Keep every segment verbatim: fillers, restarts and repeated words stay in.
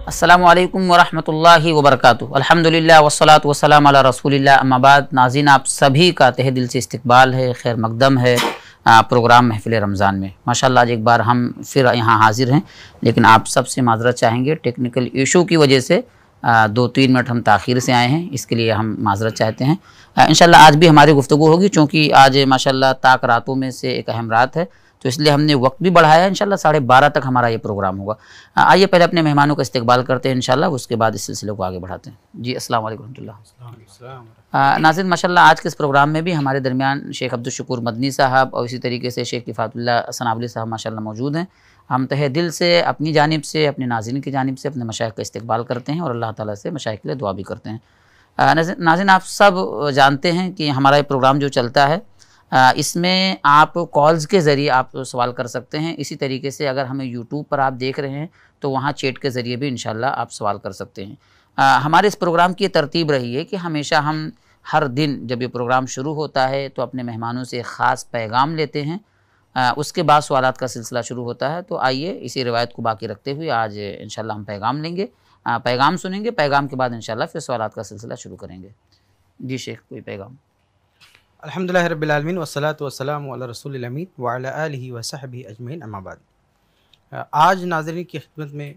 अस्सलामु अलैकुम वरहमतुल्लाहि वबरकातुहू। अल्हम्दुलिल्लाह वस्सलातु वस्सलामु अला रसूलिल्लाह, अम्मा बाद। नाज़रीन, आप सभी का तहे दिल से इस्तकबाल है, खैर मकदम है प्रोग्राम महफिल रमज़ान में। माशाअल्लाह आज एक बार हम फिर यहाँ हाजिर हैं, लेकिन आप सबसे माज़रत चाहेंगे, टेक्निकल इशू की वजह से आ, दो तीन मिनट हम ताख़ीर से आए हैं, इसके लिए हम माज़रत चाहते हैं। इंशाअल्लाह आज भी हमारी गुफ्तगू होगी, चूँकि आज माशाअल्लाह ताक रातों में से एक अहम रात है, तो इसलिए हमने वक्त भी बढ़ाया है। इंशाअल्लाह साढ़े बारह तक हमारा ये प्रोग्राम होगा। आइए पहले अपने मेहमानों का इस्तकबाल करते हैं इंशाअल्लाह, उसके बाद इस सिलसिले को आगे बढ़ाते हैं। जी अस्सलाम वालेकुम रहमतुल्लाह। नाज़रीन, माशाअल्लाह आज के इस प्रोग्राम में भी हमारे दरमियान शेख अब्दुल शुकूर मदनी साहब और इसी तरीके से शेख इफ़ातुल्लाह सनावली साहब माशाअल्लाह मौजूद हैं। हम तहे दिल से अपनी जानिब से, अपने नाज़रीन की जानिब से अपने मशाइख का इस्तकबाल करते हैं और अल्लाह ताला से मशाइख के लिए दुआ भी करते हैं। नाज़रीन, आप सब जानते हैं कि हमारा ये प्रोग्राम जो चलता है, इसमें आप कॉल्स के ज़रिए आप सवाल कर सकते हैं। इसी तरीके से अगर हमें यूट्यूब पर आप देख रहे हैं तो वहाँ चैट के ज़रिए भी इंशाअल्लाह आप सवाल कर सकते हैं। आ, हमारे इस प्रोग्राम की तरतीब रही है कि हमेशा हम हर दिन जब ये प्रोग्राम शुरू होता है तो अपने मेहमानों से ख़ास पैगाम लेते हैं, आ, उसके बाद सवालात का सिलसिला शुरू होता है। तो आइए इसी रिवायत को बाकी रखते हुए आज इंशाअल्लाह हम पैगाम लेंगे, आ, पैगाम सुनेंगे, पैगाम के बाद इंशाअल्लाह फिर सवालात का सिलसिला शुरू करेंगे। जी शेख, कोई पैगाम? अल्हम्दुलिल्लाह रब्बिल आलमीन वस्सलातु वस्सलामु अला रसूलिल अमीन व अला आलिहि व सहबिहि अजमईन, अम्मा बाद। आज नाज़रीन की खिदमत में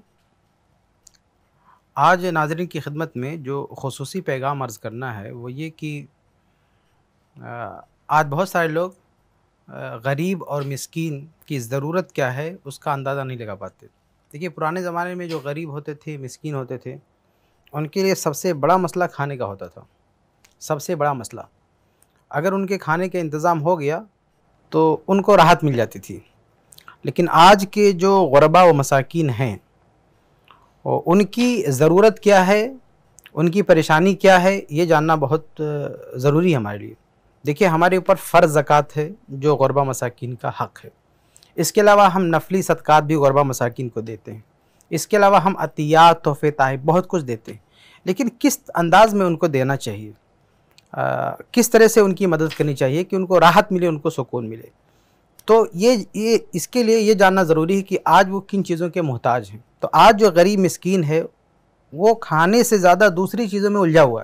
आज नाज़रीन की खिदमत में जो खुसूसी पैगाम अर्ज़ करना है वो ये कि आज बहुत सारे लोग गरीब और मिस्कीन की ज़रूरत क्या है उसका अंदाज़ा नहीं लगा पाते। देखिए, पुराने ज़माने में जो गरीब होते थे, मिस्कीन होते थे, उनके लिए सबसे बड़ा मसला खाने का होता था। सबसे बड़ा मसला, अगर उनके खाने का इंतज़ाम हो गया तो उनको राहत मिल जाती थी। लेकिन आज के जो गुरबा व मसाकीन हैं, उनकी ज़रूरत क्या है, उनकी परेशानी क्या है, ये जानना बहुत ज़रूरी है हमारे लिए। देखिए, हमारे ऊपर फ़र्ज़ ज़कात है जो गुरबा मसाकीन का हक़ है। इसके अलावा हम नफली सदक़ात भी गुरबा मसाकीन को देते हैं। इसके अलावा हम अतियात, तोहफ़े, ताहिफ़ बहुत कुछ देते हैं। लेकिन किस अंदाज़ में उनको देना चाहिए, आ, किस तरह से उनकी मदद करनी चाहिए कि उनको राहत मिले, उनको सुकून मिले, तो ये ये इसके लिए ये जानना ज़रूरी है कि आज वो किन चीज़ों के मोहताज हैं। तो आज जो गरीब मिस्कीन है वो खाने से ज़्यादा दूसरी चीज़ों में उलझा हुआ है।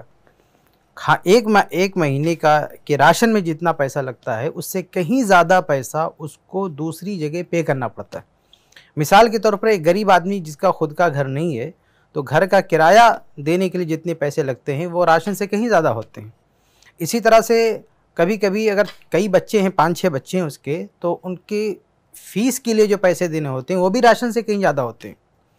खा एक मा, एक महीने का के राशन में जितना पैसा लगता है उससे कहीं ज़्यादा पैसा उसको दूसरी जगह पे करना पड़ता है। मिसाल के तौर पर एक गरीब आदमी जिसका खुद का घर नहीं है, तो घर का किराया देने के लिए जितने पैसे लगते हैं वो राशन से कहीं ज़्यादा होते हैं। इसी तरह से कभी कभी अगर कई बच्चे हैं, पाँच छः बच्चे हैं उसके, तो उनके फ़ीस के लिए जो पैसे देने होते हैं वो भी राशन से कहीं ज़्यादा होते हैं।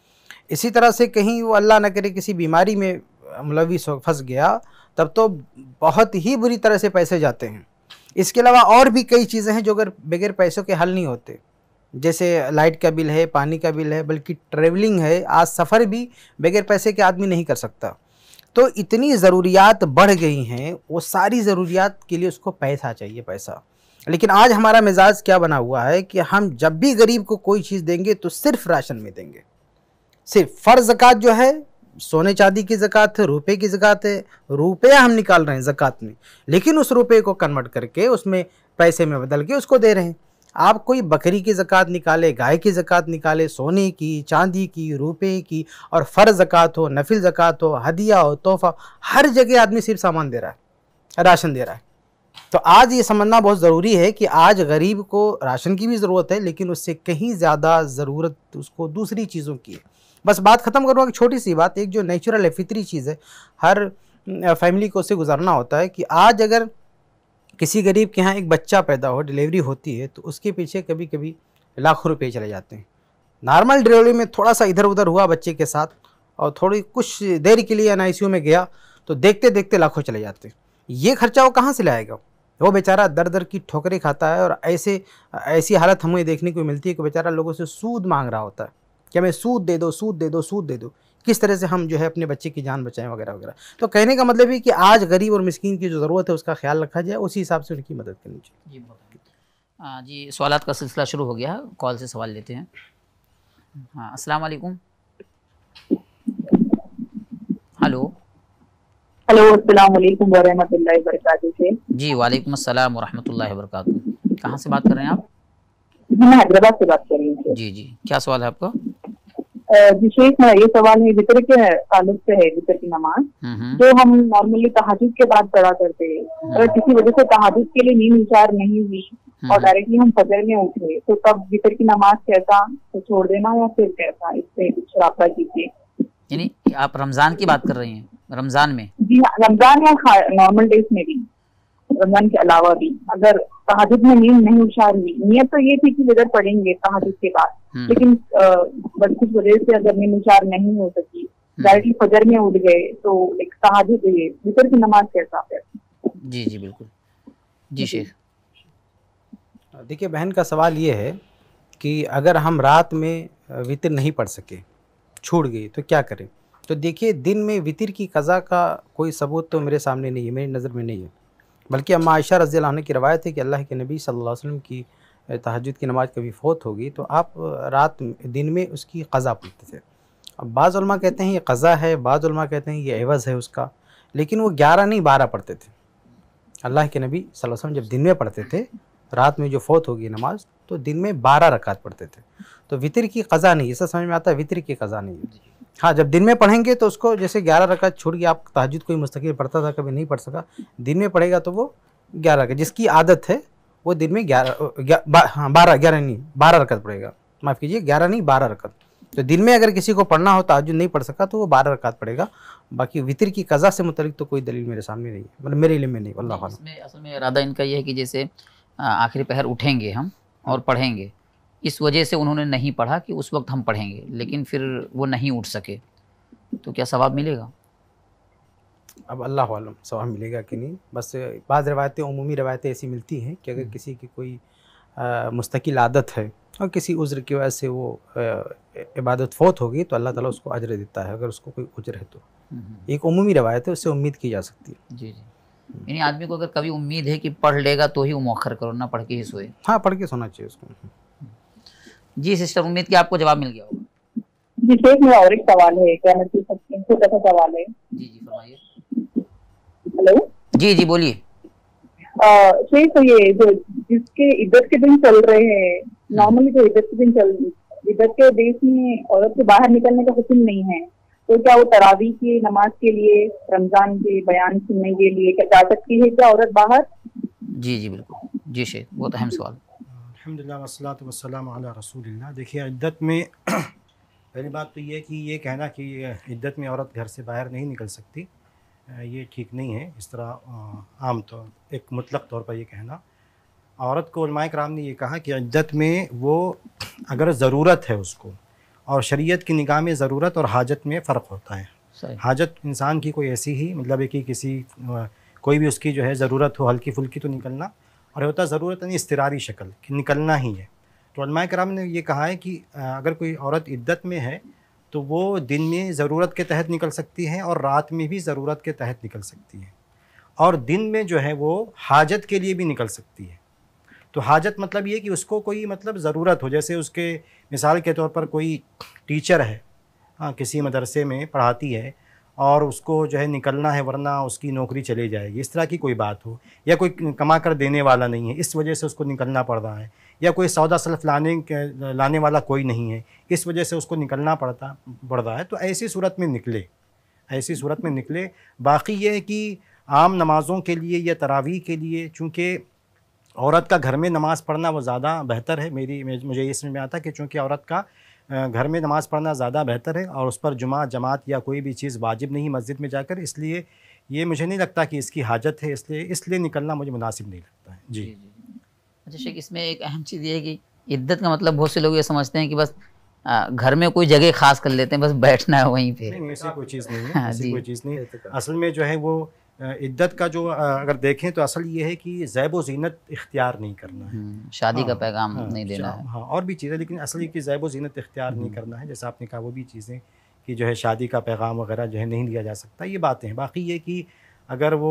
इसी तरह से कहीं वो अल्लाह न करे किसी बीमारी में मुलविस फंस गया, तब तो बहुत ही बुरी तरह से पैसे जाते हैं। इसके अलावा और भी कई चीज़ें हैं जो अगर बगैर पैसों के हल नहीं होते, जैसे लाइट का बिल है, पानी का बिल है, बल्कि ट्रैवलिंग है। आज सफ़र भी बगैर पैसे के आदमी नहीं कर सकता। तो इतनी ज़रूरियात बढ़ गई हैं, वो सारी ज़रूरियात के लिए उसको पैसा चाहिए, पैसा। लेकिन आज हमारा मिजाज क्या बना हुआ है कि हम जब भी गरीब को कोई चीज़ देंगे तो सिर्फ राशन में देंगे। सिर्फ फ़र्ज़ ज़कात जो है, सोने चांदी की ज़कात है, रुपए की ज़कात है, रुपया हम निकाल रहे हैं ज़कात में, लेकिन उस रुपये को कन्वर्ट करके उसमें पैसे में बदल के उसको दे रहे हैं। आप कोई बकरी की ज़कात निकाले, गाय की ज़कात निकाले, सोने की, चांदी की, रुपए की, और फ़र्ज़ ज़कात हो, नफिल ज़कात हो, हदिया हो, तोहफ़ा, हर जगह आदमी सिर्फ सामान दे रहा है, राशन दे रहा है। तो आज ये समझना बहुत ज़रूरी है कि आज गरीब को राशन की भी ज़रूरत है, लेकिन उससे कहीं ज़्यादा ज़रूरत उसको दूसरी चीज़ों की है। बस बात ख़त्म करूँगा कि छोटी सी बात, एक जो नेचुरल है, फितरी चीज़ है, हर फैमिली को उससे गुजरना होता है कि आज अगर किसी गरीब के यहाँ एक बच्चा पैदा हो, डिलीवरी होती है, तो उसके पीछे कभी कभी लाखों रुपए चले जाते हैं। नॉर्मल डिलीवरी में थोड़ा सा इधर उधर हुआ बच्चे के साथ और थोड़ी कुछ देर के लिए एन आई सी यू में गया तो देखते देखते लाखों चले जाते हैं। ये खर्चा वो कहाँ से लाएगा? वो बेचारा दर दर की ठोकरें खाता है। और ऐसे ऐसी हालत हमें देखने को मिलती है कि बेचारा लोगों से सूद मांग रहा होता है कि हमें सूद दे दो, सूद दे दो, सूद दे दो, किस तरह से हम जो है अपने बच्चे की जान बचाएं वगैरह वगैरह। तो कहने का मतलब है कि आज गरीब और मिस्कीन की जो ज़रूरत है उसका ख्याल रखा जाए, उसी हिसाब से उनकी मदद करनी चाहिए। जी हाँ जी, सवालात का सिलसिला शुरू हो गया है, कॉल से सवाल लेते हैं। हाँ, अस्सलाम वालेकुम। हेलो हेलो, अस्सलाम वालेकुम व रहमतुल्लाहि व बरकातहू। जी वालेकुम अस्सलाम व रहमतुल्लाहि व बरकातहू। कहाँ से बात कर रहे हैं आप? मैं हैदराबाद से बात कर रही हूँ। जी जी, क्या सवाल है आपका? जी शेख, मेरा ये सवाल है वितर के ताल्लुक से है। वितर की नमाज जो हम नॉर्मली तहज्जुद के बाद पढ़ा करते हैं, अगर किसी वजह से तहज्जुद के लिए नींद विचार नहीं हुई और डायरेक्टली हम फजर में उठे तो तब वितर की नमाज कैसा, तो छोड़ देना या फिर कैसा, इससे कुछ राब्ता कीजिए। यानी आप रमजान की बात कर रही हैं? रमजान में? जी हाँ, रमजान या नॉर्मल डेज में भी, रमजान के अलावा भी अगर तहज्जुद में नींद नहीं उछार हुई, नियत तो ये थी कि वितर पढ़ेंगे तहज्जुद के बाद, लेकिन बस कुछ वजह से अगर नींद उछार नहीं हो सकी, डायरेक्टली फजर में उठ गए, तो एक तहज्जुद वितर की नमाज कैसा है? जी जी बिल्कुल। जी शेख। देखिए बहन का सवाल ये है कि अगर हम रात में वितर नहीं पढ़ सके, छूट गई, तो क्या करें? तो देखिए दिन में वितर की कज़ा का कोई सबूत तो मेरे सामने नहीं है, मेरी नज़र में नहीं है, बल्कि अम्मा आयशा रज़ियल्लाहु अन्हा की रवायत है कि अल्लाह के नबी सल्लल्लाहु अलैहि वसल्लम की तहज्जुद की नमाज़ कभी फ़ौत होगी तो आप रात दिन में उसकी क़ज़ा पढ़ते थे। अब बाज़ उलमा कहते हैं ये क़ज़ा है, बाज़ उलमा कहते हैं ये एवज़ है उसका, लेकिन वो ग्यारह नहीं बारह पढ़ते थे। अल्लाह के नबी सल्लल्लाहु अलैहि वसल्लम जब दिन में पढ़ते थे, रात में जो फ़ौत होगी नमाज, तो दिन में बारह रकात पढ़ते थे। तो वितर की क़ज़ा नहीं, इससे समझ में आता है वितर की क़ज़ा नहीं है। हाँ, जब दिन में पढ़ेंगे तो उसको, जैसे ग्यारह रकात छूट गई, आप तहज्जुद कोई मुस्तकिल पढ़ता था, कभी नहीं पढ़ सका, दिन में पढ़ेगा तो वो ग्यारह रकात, जिसकी आदत है वो दिन में ग्यारह बा, हाँ बारह ग्यारह नहीं बारह रकात पढ़ेगा, माफ़ कीजिए ग्यारह नहीं बारह रकात। तो दिन में अगर किसी को पढ़ना हो, तहज्जुद नहीं पढ़ सका, तो वो बारह रकात पढ़ेगा। बाकी वितर की क़ज़ा से मुतल्लिक तो कोई दलील मेरे सामने नहीं है, मतलब मेरे इल्म में नहीं। अल्लाह अल्लाह। इसमें असल में इरादा इनका ये है कि जैसे आखिरी पहर उठेंगे हम और पढ़ेंगे, इस वजह से उन्होंने नहीं पढ़ा कि उस वक्त हम पढ़ेंगे, लेकिन फिर वो नहीं उठ सके, तो क्या सवाब मिलेगा? अब अल्लाह आलम सवाब मिलेगा कि नहीं। बस बाज़ रवायतें, उमूमी रवायतें ऐसी मिलती हैं कि अगर किसी की कोई आ, मुस्तकिल आदत है और किसी उज़्र की वजह से वो इबादत फ़ौत होगी तो अल्लाह ताला उसको अजर देता है, अगर उसको कोई उज़्र है तो। एक उमूमी रवायत है, उससे उम्मीद की जा सकती है। जी जी। यानी आदमी को अगर कभी उम्मीद है कि पढ़ लेगा तो ही वो मौखर करो, ना पढ़ के ही सोए। हाँ, पढ़ के सोना चाहिए उसको। जी सिस्टर, उम्मीद कि आपको जवाब मिल गया होगा। जी शेख, मेरा और एक सवाल है, क्या मैं पूछ सकती हूँ? छोटा सा सवाल है। जी जी फरमाइए। हेलो। जी जी बोलिए। शेख, तो ये जो जिसके इद्दत के दिन चल रहे हैं, नॉर्मली जो इद्दत के दिन चल इद्दत के देश में औरत के बाहर निकलने का हुक्म नहीं है, तो क्या वो तरावी की नमाज के लिए, रमजान के बयान सुनने के लिए क्या जा सकती है क्या औरत बाहर? जी जी बिल्कुल। जी शेख, बहुत अहम सवाल। अल्हम्दुलिल्लाह वस्सलातु वस्सलामु अला रसूलिल्लाह। देखिए इद्दत में पहली बात तो ये है कि ये कहना कि इद्दत में औरत घर से बाहर नहीं निकल सकती, ये ठीक नहीं है। इस तरह आम तौर एक मुतलक तौर पर ये कहना, औरत को उलमाए कराम ने ये कहा कि इद्दत में वो अगर ज़रूरत है उसको, और शरीयत की निगाह में ज़रूरत और हाजत में फ़र्क होता है। हाजत इंसान की कोई ऐसी ही मतलब है कि किसी कोई भी उसकी जो है ज़रूरत हो, हल्की फुल्की तो निकलना, और होता ज़रूरत नहीं इस्तिरारी शक्ल कि निकलना ही है। तो उलमाए कराम ने ये कहा है कि अगर कोई औरत इद्दत में है तो वो दिन में ज़रूरत के तहत निकल सकती है और रात में भी ज़रूरत के तहत निकल सकती है, और दिन में जो है वो हाजत के लिए भी निकल सकती है। तो हाजत मतलब ये कि उसको कोई मतलब ज़रूरत हो, जैसे उसके मिसाल के तौर पर कोई टीचर है, हाँ किसी मदरसे में पढ़ाती है और उसको जो है निकलना है वरना उसकी नौकरी चली जाएगी, इस तरह की कोई बात हो, या कोई कमा कर देने वाला नहीं है इस वजह से उसको निकलना पड़ रहा है, या कोई सौदा सल्फ लाने लाने वाला कोई नहीं है इस वजह से उसको निकलना पड़ता पड़ रहा है, तो ऐसी सूरत में निकले, ऐसी सूरत में निकले। बाकी ये है कि आम नमाज़ों के लिए या तरावी के लिए, चूँकि औरत का घर में नमाज़ पढ़ना वो ज़्यादा बेहतर है, मेरी मुझे ये समझ में आता कि चूँकि औरत का घर में नमाज़ पढ़ना ज़्यादा बेहतर है और उस पर जुमा जमात या कोई भी चीज़ वाजिब नहीं मस्जिद में जाकर, इसलिए ये मुझे नहीं लगता कि इसकी हाजत है, इसलिए इसलिए निकलना मुझे मुनासिब नहीं लगता है। जी, जी, जी। अच्छा शेख, इसमें एक अहम चीज़ ये है कि इद्दत का मतलब बहुत से लोग ये समझते हैं कि बस घर में कोई जगह खास कर लेते हैं, बस बैठना है वहीं पे। नहीं, ऐसी कोई चीज़ नहीं है, ऐसी कोई चीज़ नहीं। असल में जो है वो इद्दत का जो अगर देखें तो असल ये है कि ज़ैब व ज़ीनत इख्तियार नहीं करना है, शादी हाँ, का पैगाम हाँ, नहीं देना है, हाँ और भी चीज़ें, लेकिन असल की ज़ैब व ज़ीनत इख्तियार नहीं करना है। जैसे आपने कहा वो भी चीज़ें कि जो है शादी का पैगाम वगैरह जो है नहीं लिया जा सकता, ये बातें हैं। बाकी ये कि अगर वो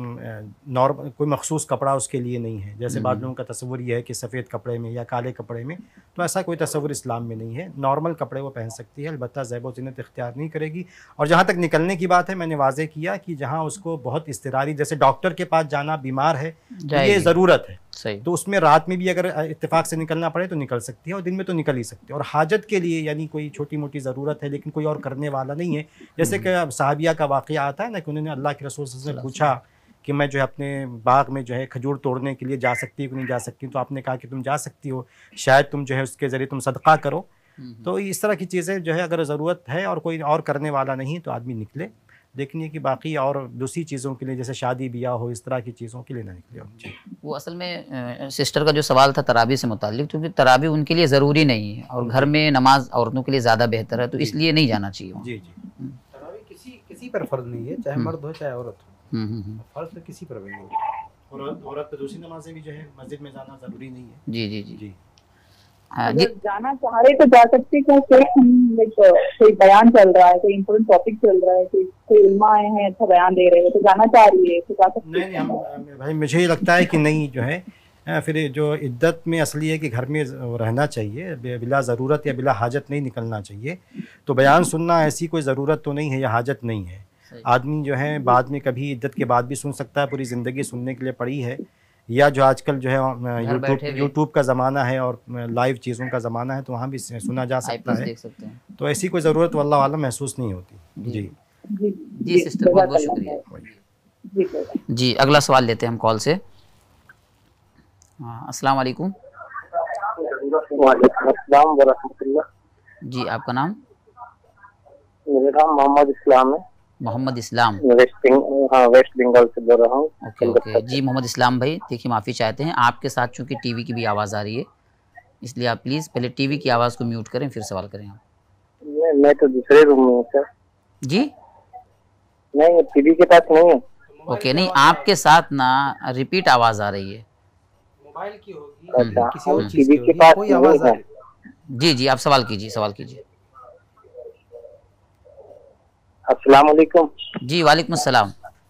नॉर्मल कोई मखसूस कपड़ा उसके लिए नहीं है, जैसे बाद लोगों का तस्वुर ये है कि सफ़ेद कपड़े में या काले कपड़े में, तो ऐसा कोई तस्वुर इस्लाम में नहीं है। नॉर्मल कपड़े वो पहन सकती है, अलबत्ता ज़ैब व ज़ीनत इख्तियार नहीं करेगी। और जहाँ तक निकलने की बात है, मैंने वाज़े किया कि जहाँ उसको बहुत इस्तिरारी, जैसे डॉक्टर के पास जाना, बीमार है तो ये ज़रूरत है, सही। तो उसमें रात में भी अगर इत्तेफाक से निकलना पड़े तो निकल सकती है और दिन में तो निकल ही सकती है। और हाजत के लिए यानी कोई छोटी मोटी ज़रूरत है लेकिन कोई और करने वाला नहीं है, जैसे कि साहबिया का वाक़या आता है ना कि उन्होंने अल्लाह के रसूल से पूछा कि मैं जो है अपने बाग में जो है खजूर तोड़ने के लिए जा सकती हूँ कि नहीं जा सकती, तो आपने कहा कि तुम जा सकती हो, शायद तुम जो है उसके ज़रिए तुम सदका करो। तो इस तरह की चीज़ें जो है अगर ज़रूरत है और कोई और करने वाला नहीं तो आदमी निकले, लेकिन ये कि बाकी और दूसरी चीज़ों के लिए जैसे शादी ब्याह हो इस तरह की चीज़ों के लिए ना निकले। वो असल में सिस्टर का जो सवाल था तरावी से मुतालिक, क्योंकि तरावी उनके लिए ज़रूरी नहीं है और घर में नमाज औरतों के लिए ज़्यादा बेहतर है, तो इसलिए नहीं जाना चाहिए। जी जी, तरावी किसी किसी पर फ़र्ज नहीं है, चाहे मर्द हो चाहे औरत हो, फ़र्ज तो किसी पर भी नहीं है। औरत औरत पर दूसरी नमाजें भी जो है मस्जिद में जाना ज़रूरी नहीं है। जी जी जी जी हाँ अगर जी। जाना चाह रहे तो जा सकते हैं। कोई लाइक कोई बयान चल रहा है, कोई इम्पोर्टेंट टॉपिक चल रहा है, कोई कोई उलमा आए हैं अच्छा बयान दे रहे हैं तो जाना चाह रही है तो जा सकते नहीं नहीं हम भाई मुझे ये लगता है कि नहीं जो है अ, फिर जो इद्दत में असली है कि घर में रहना चाहिए, बे- बिला ज़रूरत या बिला हाजत नहीं निकलना चाहिए। तो बयान सुनना ऐसी कोई ज़रूरत तो नहीं है या हाजत नहीं है। आदमी जो है बाद में कभी इद्दत के बाद भी सुन सकता है, पूरी ज़िंदगी सुनने के लिए पड़ी है, या जो आजकल जो है यूट्यूब बैठे भी। यूट्यूब का ज़माना है और लाइव चीज़ों का ज़माना है तो वहाँ भी सुना जा सकता आईपीएस है। देख सकते हैं। तो ऐसी कोई ज़रूरत वल्लाह आलम महसूस नहीं होती। जी जी जी सिस्टर, बहुत बहुत शुक्रिया। जी जी जी अगला सवाल लेते हैं हम कॉल से। हाँ अस्सलाम वालेकुम। वालेकुम अस्सलाम व रहमतुल्लाह। जी आपका नाम? मेरा नाम मोहम्मद इस्लाम है। मोहम्मद इस्लाम। वेस्ट बंगाल, हाँ वेस्ट बंगाल से बोल रहा हूँ। ओके ओके जी मोहम्मद इस्लाम भाई, देखिए माफ़ी चाहते हैं आपके साथ चूँकि टीवी की भी आवाज़ आ रही है, इसलिए आप प्लीज़ पहले टीवी की आवाज़ को म्यूट करें फिर सवाल करें आप। मैं, मैं तो दूसरे रूम में हूँ सर। जी नहीं टीवी के पास नहीं है। ओके, नहीं आपके साथ ना रिपीट आवाज़ आ रही है। मोबाइल की होगी, अच्छा, किसी और हम चीज़ टीवी की के होगी, पास कोई नहीं आवाज़ आ है। रही है। जी जी आप सवाल कीजिए सवाल कीजिए। अस्सलाम वालेकुम। जी वालेकुम अस्सलाम।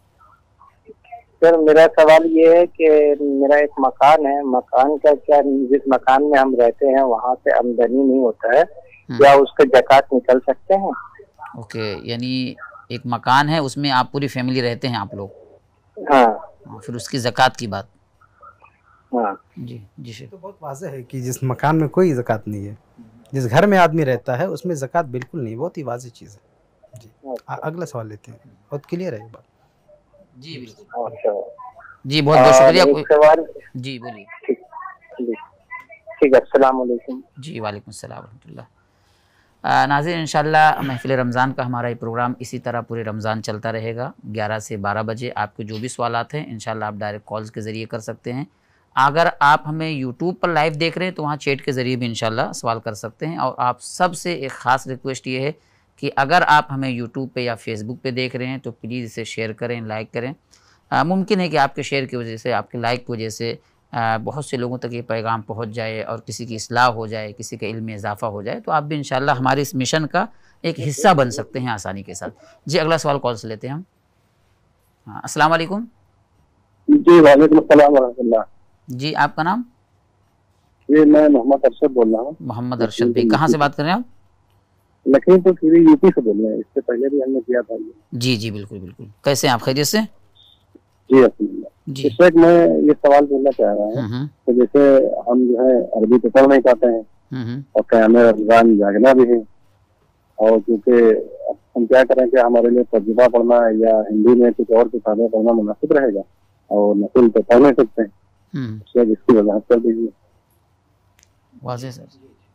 सर मेरा सवाल ये है कि मेरा एक मकान है, मकान का क्या, जिस मकान में हम रहते हैं वहाँ से आमदनी नहीं होता है, क्या उसका ज़कात निकल सकते हैं? ओके, यानी एक मकान है उसमें आप पूरी फैमिली रहते हैं आप लोग? हाँ हाँ, फिर उसकी ज़कात की बात। हाँ जी जी शेख। तो बहुत वाज़ेह है कि जिस मकान में कोई ज़कात नहीं है, जिस घर में आदमी रहता है उसमें ज़कात बिल्कुल नहीं, बहुत ही वाज़ेह चीज़ है। जी आ, अगला सवाल लेते हैं, बहुत क्लियर है ये बात। जी बिल्कुल। अच्छा जी बहुत बहुत शुक्रिया। और एक कोई सवाल। जी बोलिए। ठीक ठीक ठीक, अस्सलाम वालेकुम। जी वालेकुम अस्सलाम रहमतुल्लाह। आ, नाज़रीन इंशाल्लाह महफ़िल रमज़ान का हमारा ये प्रोग्राम इसी तरह पूरे रमज़ान चलता रहेगा। ग्यारह से बारह बजे आपके जो भी सवालात हैं इंशाल्लाह आप डायरेक्ट कॉल्स के ज़रिए कर सकते हैं। अगर आप हमें यूट्यूब पर लाइव देख रहे हैं तो वहाँ चैट के ज़रिए भी इंशाल्लाह सवाल कर सकते हैं। और आप सबसे एक ख़ास रिक्वेस्ट ये है कि अगर आप हमें यूट्यूब पे या फेसबुक पे देख रहे हैं तो प्लीज़ इसे शेयर करें, लाइक करें। आ, मुमकिन है कि आपके शेयर की वजह से, आपके लाइक की वजह से आ, बहुत से लोगों तक ये पैगाम पहुंच जाए और किसी की इस्लाह हो जाए, किसी के इल्म में इजाफा हो जाए, तो आप भी इंशाल्लाह हमारे इस मिशन का एक हिस्सा बन सकते हैं आसानी के साथ। जी अगला सवाल कॉल से लेते हैं हम। हाँ अस्सलाम वालेकुम। जी वालेकुम अस्सलाम वरहमतुल्लाह। जी आपका नाम? जी मैं मोहम्मद अरशद बोल रहा हूँ। मोहम्मद अरशद भाई, कहाँ से बात कर रहे हैं आप? लखीमपुर खीरी यूपी से बोल रहे हैं, इससे पहले भी हमने किया था ये। जी जी बिल्कुल बिल्कुल। कैसे हैं आप, खैरियत से? जी अल्हम्दुलिल्लाह। जी इस वक्त मैं ये सवाल पूछना चाह रहा हूँ हम्म कि जैसे हम जो है अरबी तो पढ़ नहीं पाते हैं हम्म और क़याम रमज़ान जागना भी है, और क्योंकि हम क्या करें कि हमारे लिए तर्जुमा पढ़ना या हिंदी में कुछ और किताबें पढ़ना मुनासिब रहेगा, और नफिल तो पढ़ नहीं सकते हैं, हम्म इसलिए इसकी वजाहत कर दीजिए। वाज़ेह सर।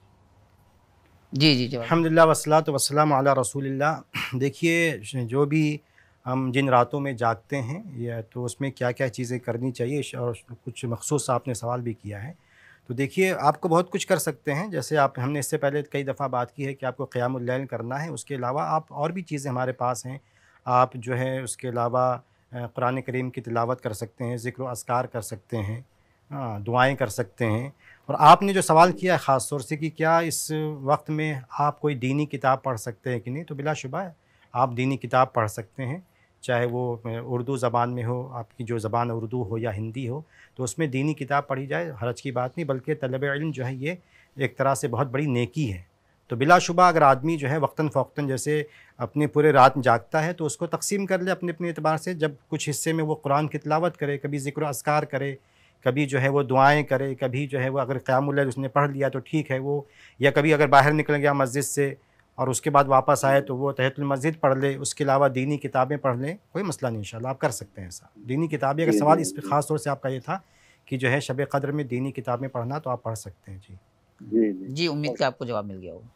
जी जी जवाब। अल्हम्दुलिल्लाह वस्सलातु वस्सलामु अला रसूलिल्लाह। देखिए जो भी हम जिन रातों में जागते हैं या तो उसमें क्या क्या चीज़ें करनी चाहिए, और कुछ मखसूस आपने सवाल भी किया है। तो देखिए आपको बहुत कुछ कर सकते हैं, जैसे आप हमने इससे पहले कई दफ़ा बात की है कि आपको क़यामुल लैल करना है, उसके अलावा आप और भी चीज़ें हमारे पास हैं। आप जो है उसके अलावा कुरान करीम की तिलावत कर सकते हैं, ज़िक्र व अज़कार कर सकते हैं, हाँ दुआएँ कर सकते हैं। और आपने जो सवाल किया है ख़ास तौर से कि क्या इस वक्त में आप कोई दीनी किताब पढ़ सकते हैं कि नहीं, तो बिलाशुबा आप दीनी किताब पढ़ सकते हैं, चाहे वो उर्दू ज़बान में हो, आपकी जो ज़बान उर्दू हो या हिंदी हो, तो उसमें दीनी किताब पढ़ी जाए, हरज की बात नहीं। बल्कि तलब इल्म जो है ये एक तरह से बहुत बड़ी नेकी है। तो बिलाशुबा अगर आदमी जो है वक्तन फ़ौक्तन जैसे अपने पूरे रात जागता है तो उसको तकसीम कर ले अपने अपने एतबार से, जब कुछ हिस्से में वो कुरान की तिलावत करे, कभी ज़िक्र अज़कार करे, कभी जो है वो दुआएं करे, कभी जो है वो अगर क़यामुल लैल उसने पढ़ लिया तो ठीक है वो, या कभी अगर बाहर निकल गया मस्जिद से और उसके बाद वापस आए तो वो तहज्जुद मस्जिद पढ़ ले, उसके अलावा दीनी किताबें पढ़ लें, कोई मसला नहीं, इंशाल्लाह आप कर सकते हैं ऐसा। दीनी किताबें, अगर सवाल इस पर ख़ास तौर से आपका ये था कि जो है शब क़द्र में दीनी किताबें पढ़ना, तो आप पढ़ सकते हैं। जी जी जी जी, उम्मीद कि आपको जवाब मिल गया होगा।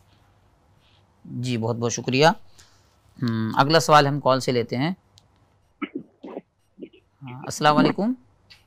जी बहुत बहुत शुक्रिया। अगला सवाल हम कॉल से लेते हैं। हाँ, अस्सलाम वालेकुम।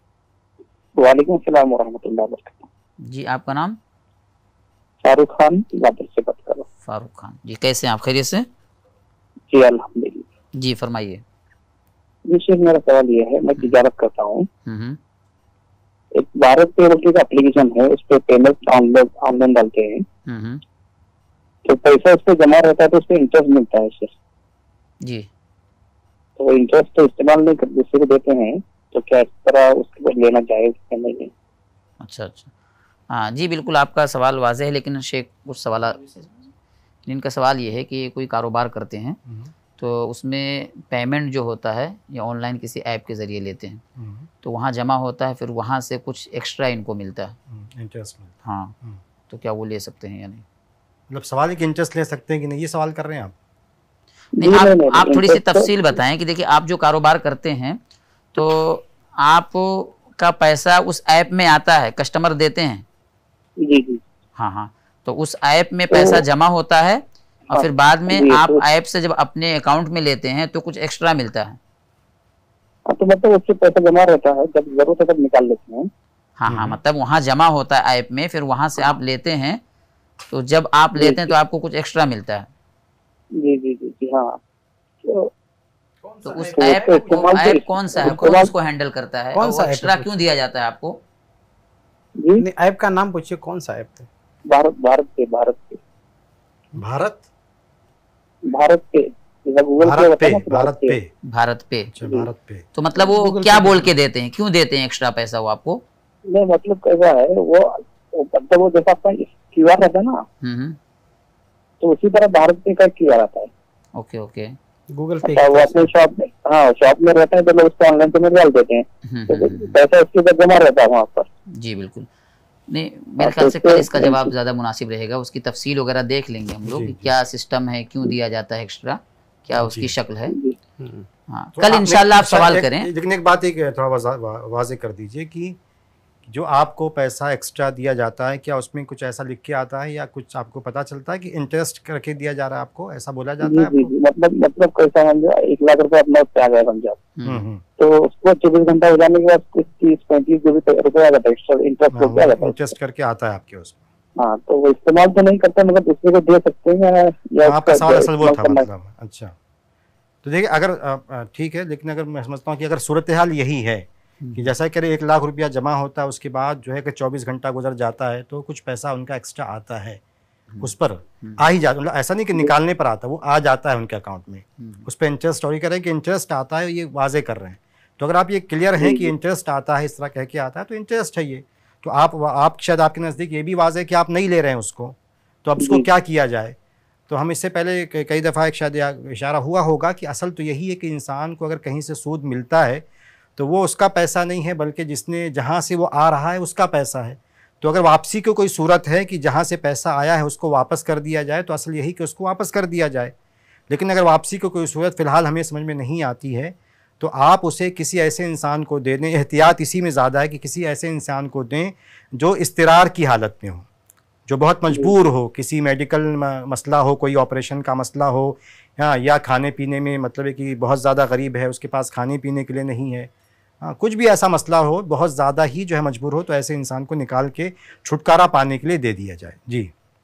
वालेकुम सलाम व रहमतुल्लाहि व बरकातहू। जी आपका नाम? फारूक खान गादर से बात कर रहा हूँ। फारूक खान जी, कैसे हैं आप? खैरियत से? जी अल्हम्दुलिल्लाह। जी फरमाइए। जी शेख, मेरा सवाल ये है, मैं तिजारत करता हूँ। हम्म एक भारत पे बोल के एक एप्लीकेशन है, उस पर पेमेंट ऑनलाइन ऑनलाइन डालते हैं, हम्म तो पैसा उस पर जमा रहता है तो उस पर इंटरेस्ट मिलता है शेख। जी। तो वो इंटरेस्ट तो इस्तेमाल नहीं कर, दूसरे को देते हैं, तो क्या इस तरह उसके ऊपर लेना जायज़ है नहीं? अच्छा अच्छा, हाँ जी बिल्कुल, आपका सवाल वाज़ेह है, लेकिन शेख कुछ सवाल, इनका सवाल ये है कि कोई कारोबार करते हैं तो उसमें पेमेंट जो होता है या ऑनलाइन किसी ऐप के ज़रिए लेते हैं तो वहाँ जमा होता है, फिर वहाँ से कुछ एक्स्ट्रा इनको मिलता है इंटरेस्ट मिलता हाँ, तो क्या वो ले सकते हैं या नहीं? मतलब सवाल है कि इंटरेस्ट ले सकते हैं कि नहीं, ये सवाल कर रहे हैं आप? नहीं, आप आप थोड़ी सी तफसील बताएं कि देखिए आप जो कारोबार करते हैं तो आप का पैसा उस ऐप में आता है, कस्टमर देते हैं? जी जी हाँ हाँ, तो उस ऐप में पैसा जमा होता है और फिर बाद में आप ऐप से जब अपने अकाउंट में लेते हैं तो कुछ एक्स्ट्रा मिलता है? तो मतलब उससे पैसा जमा रहता है, जब जरूरत है तब निकाल लेते हैं। हाँ हाँ, मतलब वहाँ जमा होता है ऐप में, फिर वहाँ से आप लेते हैं, तो जब आप लेते हैं तो आपको कुछ एक्स्ट्रा मिलता है। जी जी जी जी हाँ। तो, तो उस ऐप को ऐप कौन सा है, कौन उसको हैंडल करता है, कौन सा और एक्स्ट्रा क्यों दिया जाता है आपको? जी ऐप का नाम पूछिए, कौन सा ऐप है? भारत भारत पे भारत पे भारत भारत पे गूगल भारत पे पे भारत पे भारत पे। अच्छा भारत पे। तो मतलब वो क्या बोल के देते हैं, क्यों देते हैं एक्स्ट्रा पैसा वो आपको? नहीं मतलब कैसा है वो, मतलब वो जैसा आपका क्यू आर रहता है ना, हम्म तो उसी तरह भारत पे का क्यू आर आता है। Okay okay. गूगल पे वो अपने शॉप में, हाँ शॉप में रहता है तो लोग उसको ऑनलाइन पेमेंट डाल देते हैं, तो पैसा उसके ऊपर जमा रहता है वहाँ पर। जी बिल्कुल। नहीं, मेरे ख्याल से कल इसका जवाब ज़्यादा मुनासिब रहेगा, उसकी तफसील वगैरह देख लेंगे हम लोग कि क्या सिस्टम है, क्यों दिया जाता है एक्स्ट्रा, क्या उसकी शक्ल है। हाँ, कल इंशाल्लाह आप सवाल करें। लेकिन एक बात एक थोड़ा वाज़े कर दीजिए कि जो आपको पैसा एक्स्ट्रा दिया जाता है, क्या उसमें कुछ ऐसा लिख के आता है या कुछ आपको पता चलता है कि इंटरेस्ट करके दिया जा रहा है आपको, ऐसा बोला जाता है आपको? मतलब मतलब कैसा समझो, एक लाख रुपए अपना उससे आ गया समझो, तो उसको चौबीस घंटा हो जाने के बाद कुछ तीस पैंतीस जो भी रुपये आ जाता है इंटरेस्ट करके आ जाता है, इंटरेस्ट करके आता है आपके उसमें। हाँ, तो वो इस्तेमाल तो नहीं करते, मगर दूसरे को दे सकते हैं या आपका सवाल असल वो था मतलब। अच्छा, तो देखिए अगर ठीक है, लेकिन अगर मैं समझता हूँ कि अगर सूरत हाल यही है कि जैसा कि एक लाख रुपया जमा होता है, उसके बाद जो है कि चौबीस घंटा गुजर जाता है तो कुछ पैसा उनका एक्स्ट्रा आता है, उस पर आ ही जाता, मतलब ऐसा नहीं कि निकालने पर आता, वो आ जाता है उनके अकाउंट में, उस पर इंटरेस्ट और करें कि इंटरेस्ट आता है, ये वाजे कर रहे हैं। तो अगर आप ये क्लियर हैं कि इंटरेस्ट आता है, इस तरह कह के आता है, तो इंटरेस्ट है ये, तो आप आप शायद आपके नज़दीक ये भी वाजे कि आप नहीं ले रहे हैं उसको, तो अब उसको क्या किया जाए? तो हम इससे पहले कई दफ़ा एक शायद इशारा हुआ होगा कि असल तो यही है कि इंसान को अगर कहीं से सूद मिलता है तो वो उसका पैसा नहीं है, बल्कि जिसने जहाँ से वो आ रहा है उसका पैसा है। तो अगर वापसी को कोई सूरत है कि जहाँ से पैसा आया है उसको वापस कर दिया जाए, तो असल यही कि उसको वापस कर दिया जाए। लेकिन अगर वापसी को कोई सूरत फ़िलहाल हमें समझ में नहीं आती है, तो आप उसे किसी ऐसे इंसान को दे दें, एहतियात इसी में ज़्यादा है कि किसी ऐसे इंसान को दें जो इस्तिरार की हालत में हो, जो बहुत मजबूर हो, किसी मेडिकल मसला हो, कोई ऑपरेशन का मसला हो, हाँ, या खाने पीने में मतलब है कि बहुत ज़्यादा गरीब है, उसके पास खाने पीने के लिए नहीं है, हाँ, कुछ भी ऐसा मसला हो, बहुत ज़्यादा ही जो है मजबूर हो, तो ऐसे इंसान को निकाल के छुटकारा पाने के लिए दे दिया जाए। जी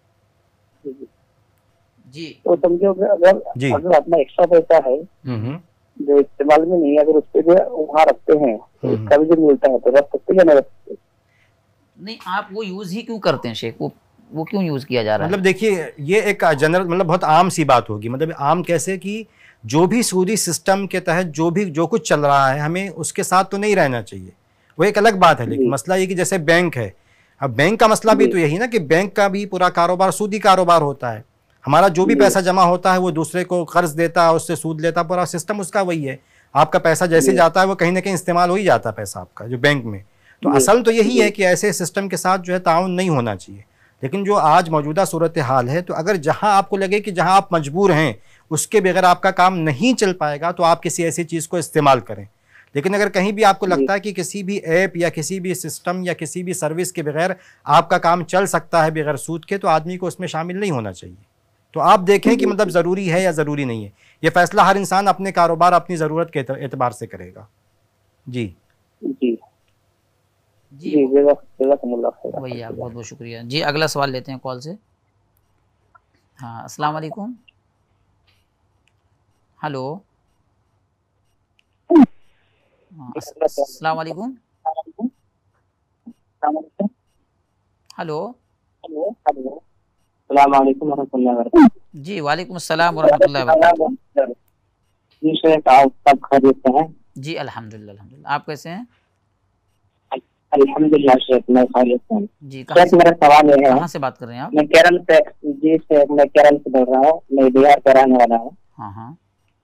जी। तो समझो अगर जी अगर अपना एक्स्ट्रा पैसा है जो इस्तेमाल में नहीं है, अगर उसके जो वहाँ रखते हैं तो उसका भी जो मिलता है तो रख सकते या नहीं रख सकते? नहीं, आप वो यूज़ ही क्यों करते हैं शेख, वो वो क्यों यूज़ किया जा रहा है? मतलब देखिए ये एक जनरल मतलब बहुत आम सी बात होगी, मतलब आम कैसे कि जो भी सूदी सिस्टम के तहत जो भी जो कुछ चल रहा है हमें उसके साथ तो नहीं रहना चाहिए, वो एक अलग बात है। लेकिन मसला ये कि जैसे बैंक है, अब बैंक का मसला भी तो यही ना कि बैंक का भी पूरा कारोबार सूदी कारोबार होता है। हमारा जो भी पैसा जमा होता है वो दूसरे को कर्ज देता है, उससे सूद लेता, पूरा सिस्टम उसका वही है। आपका पैसा जैसे जाता है वो कहीं ना कहीं इस्तेमाल हो ही जाता है पैसा आपका जो बैंक में, तो असल तो यही है कि ऐसे सिस्टम के साथ जो है ताउन नहीं होना चाहिए। लेकिन जो आज मौजूदा सूरत हाल है, तो अगर जहां आपको लगे कि जहां आप मजबूर हैं उसके बगैर आपका काम नहीं चल पाएगा, तो आप किसी ऐसी चीज़ को इस्तेमाल करें। लेकिन अगर कहीं भी आपको लगता है कि किसी भी ऐप या किसी भी सिस्टम या किसी भी सर्विस के बगैर आपका काम चल सकता है बगैर सूद के, तो आदमी को उसमें शामिल नहीं होना चाहिए। तो आप देखें कि मतलब ज़रूरी है या ज़रूरी नहीं है। ये फैसला हर इंसान अपने कारोबार, अपनी ज़रूरत के एतबार से करेगा। जी जी जी जी जज़ाकल्लाह खैर। भैया बहुत बहुत शुक्रिया जी। अगला सवाल लेते हैं कॉल से। हाँ, अस्सलाम वालेकुम। हेलो, हाँ, अस्सलाम वालेकुम। हेलो अस्सलाम वालेकुम वरहमतुल्लाहि वबरकातुहू। जी, वालेकुम अस्सलाम वरहमतुल्लाहि वबरकातुहू। जी शेख, आप सब खैरियत से हैं? जी अल्हम्दुलिल्लाह अल्हम्दुलिल्लाह। आप कैसे हैं? अल्हम्दुलिल्लाह शेख, मैं खैरियत से हूँ। जी, कहाँ शेख से मेरा सवाल ये है, कहाँ से बात कर रहे हैं आप? मैं केरल से, जी शेख मैं केरल से बोल रहा हूँ, मैं बिहार का रहने वाला हूँ। हाँ हाँ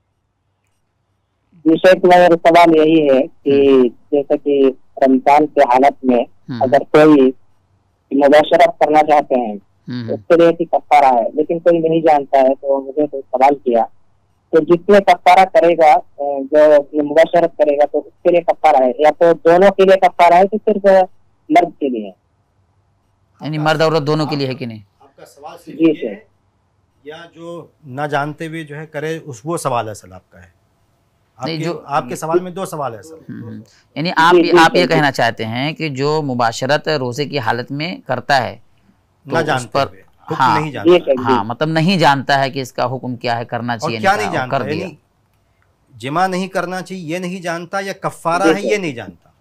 जी शेख, मेरा सवाल यही है कि जैसे कि रमजान के हालत में हम्म, अगर कोई मुबाशरत करना चाहते हैं हम्म, तो उसके लिए भी कफ्फारा है, लेकिन कोई नहीं जानता है, तो मुझे तो सवाल किया तो जिसमें कफ्फारा करेगा, जो मुबाशरत करेगा, तो उसके लिए कफ्फारा है या तो दोनों के लिए कफ्फारा है, तो सिर्फ मर्द के लिए है? यानी मर्द औरत दोनों के लिए है कि नहीं? आपका सवाल सिर्फ जी ये सर। है या जो ना जानते हुए जो है करे, उस वो सवाल असल आपका है? नहीं, आपके जो आपके सवाल में दो सवाल है असल। हम्म, हम्म। यानी आप जी, जी, आप ये जी। कहना चाहते हैं कि जो मुबाशरत रोजे की हालत में करता है तो ना उस जानते पर हुए, हुक्म हाँ नहीं जी जानता सर, हाँ, जी मतलब नहीं जानता है कि इसका हुक्म क्या है, करना और चाहिए क्या नहीं नहीं कहा, और जानता, कर दिया। यानी जिमा नहीं करना चाहिए ये नहीं जानता या कफ्फारा जी है सर। ये नहीं जानता।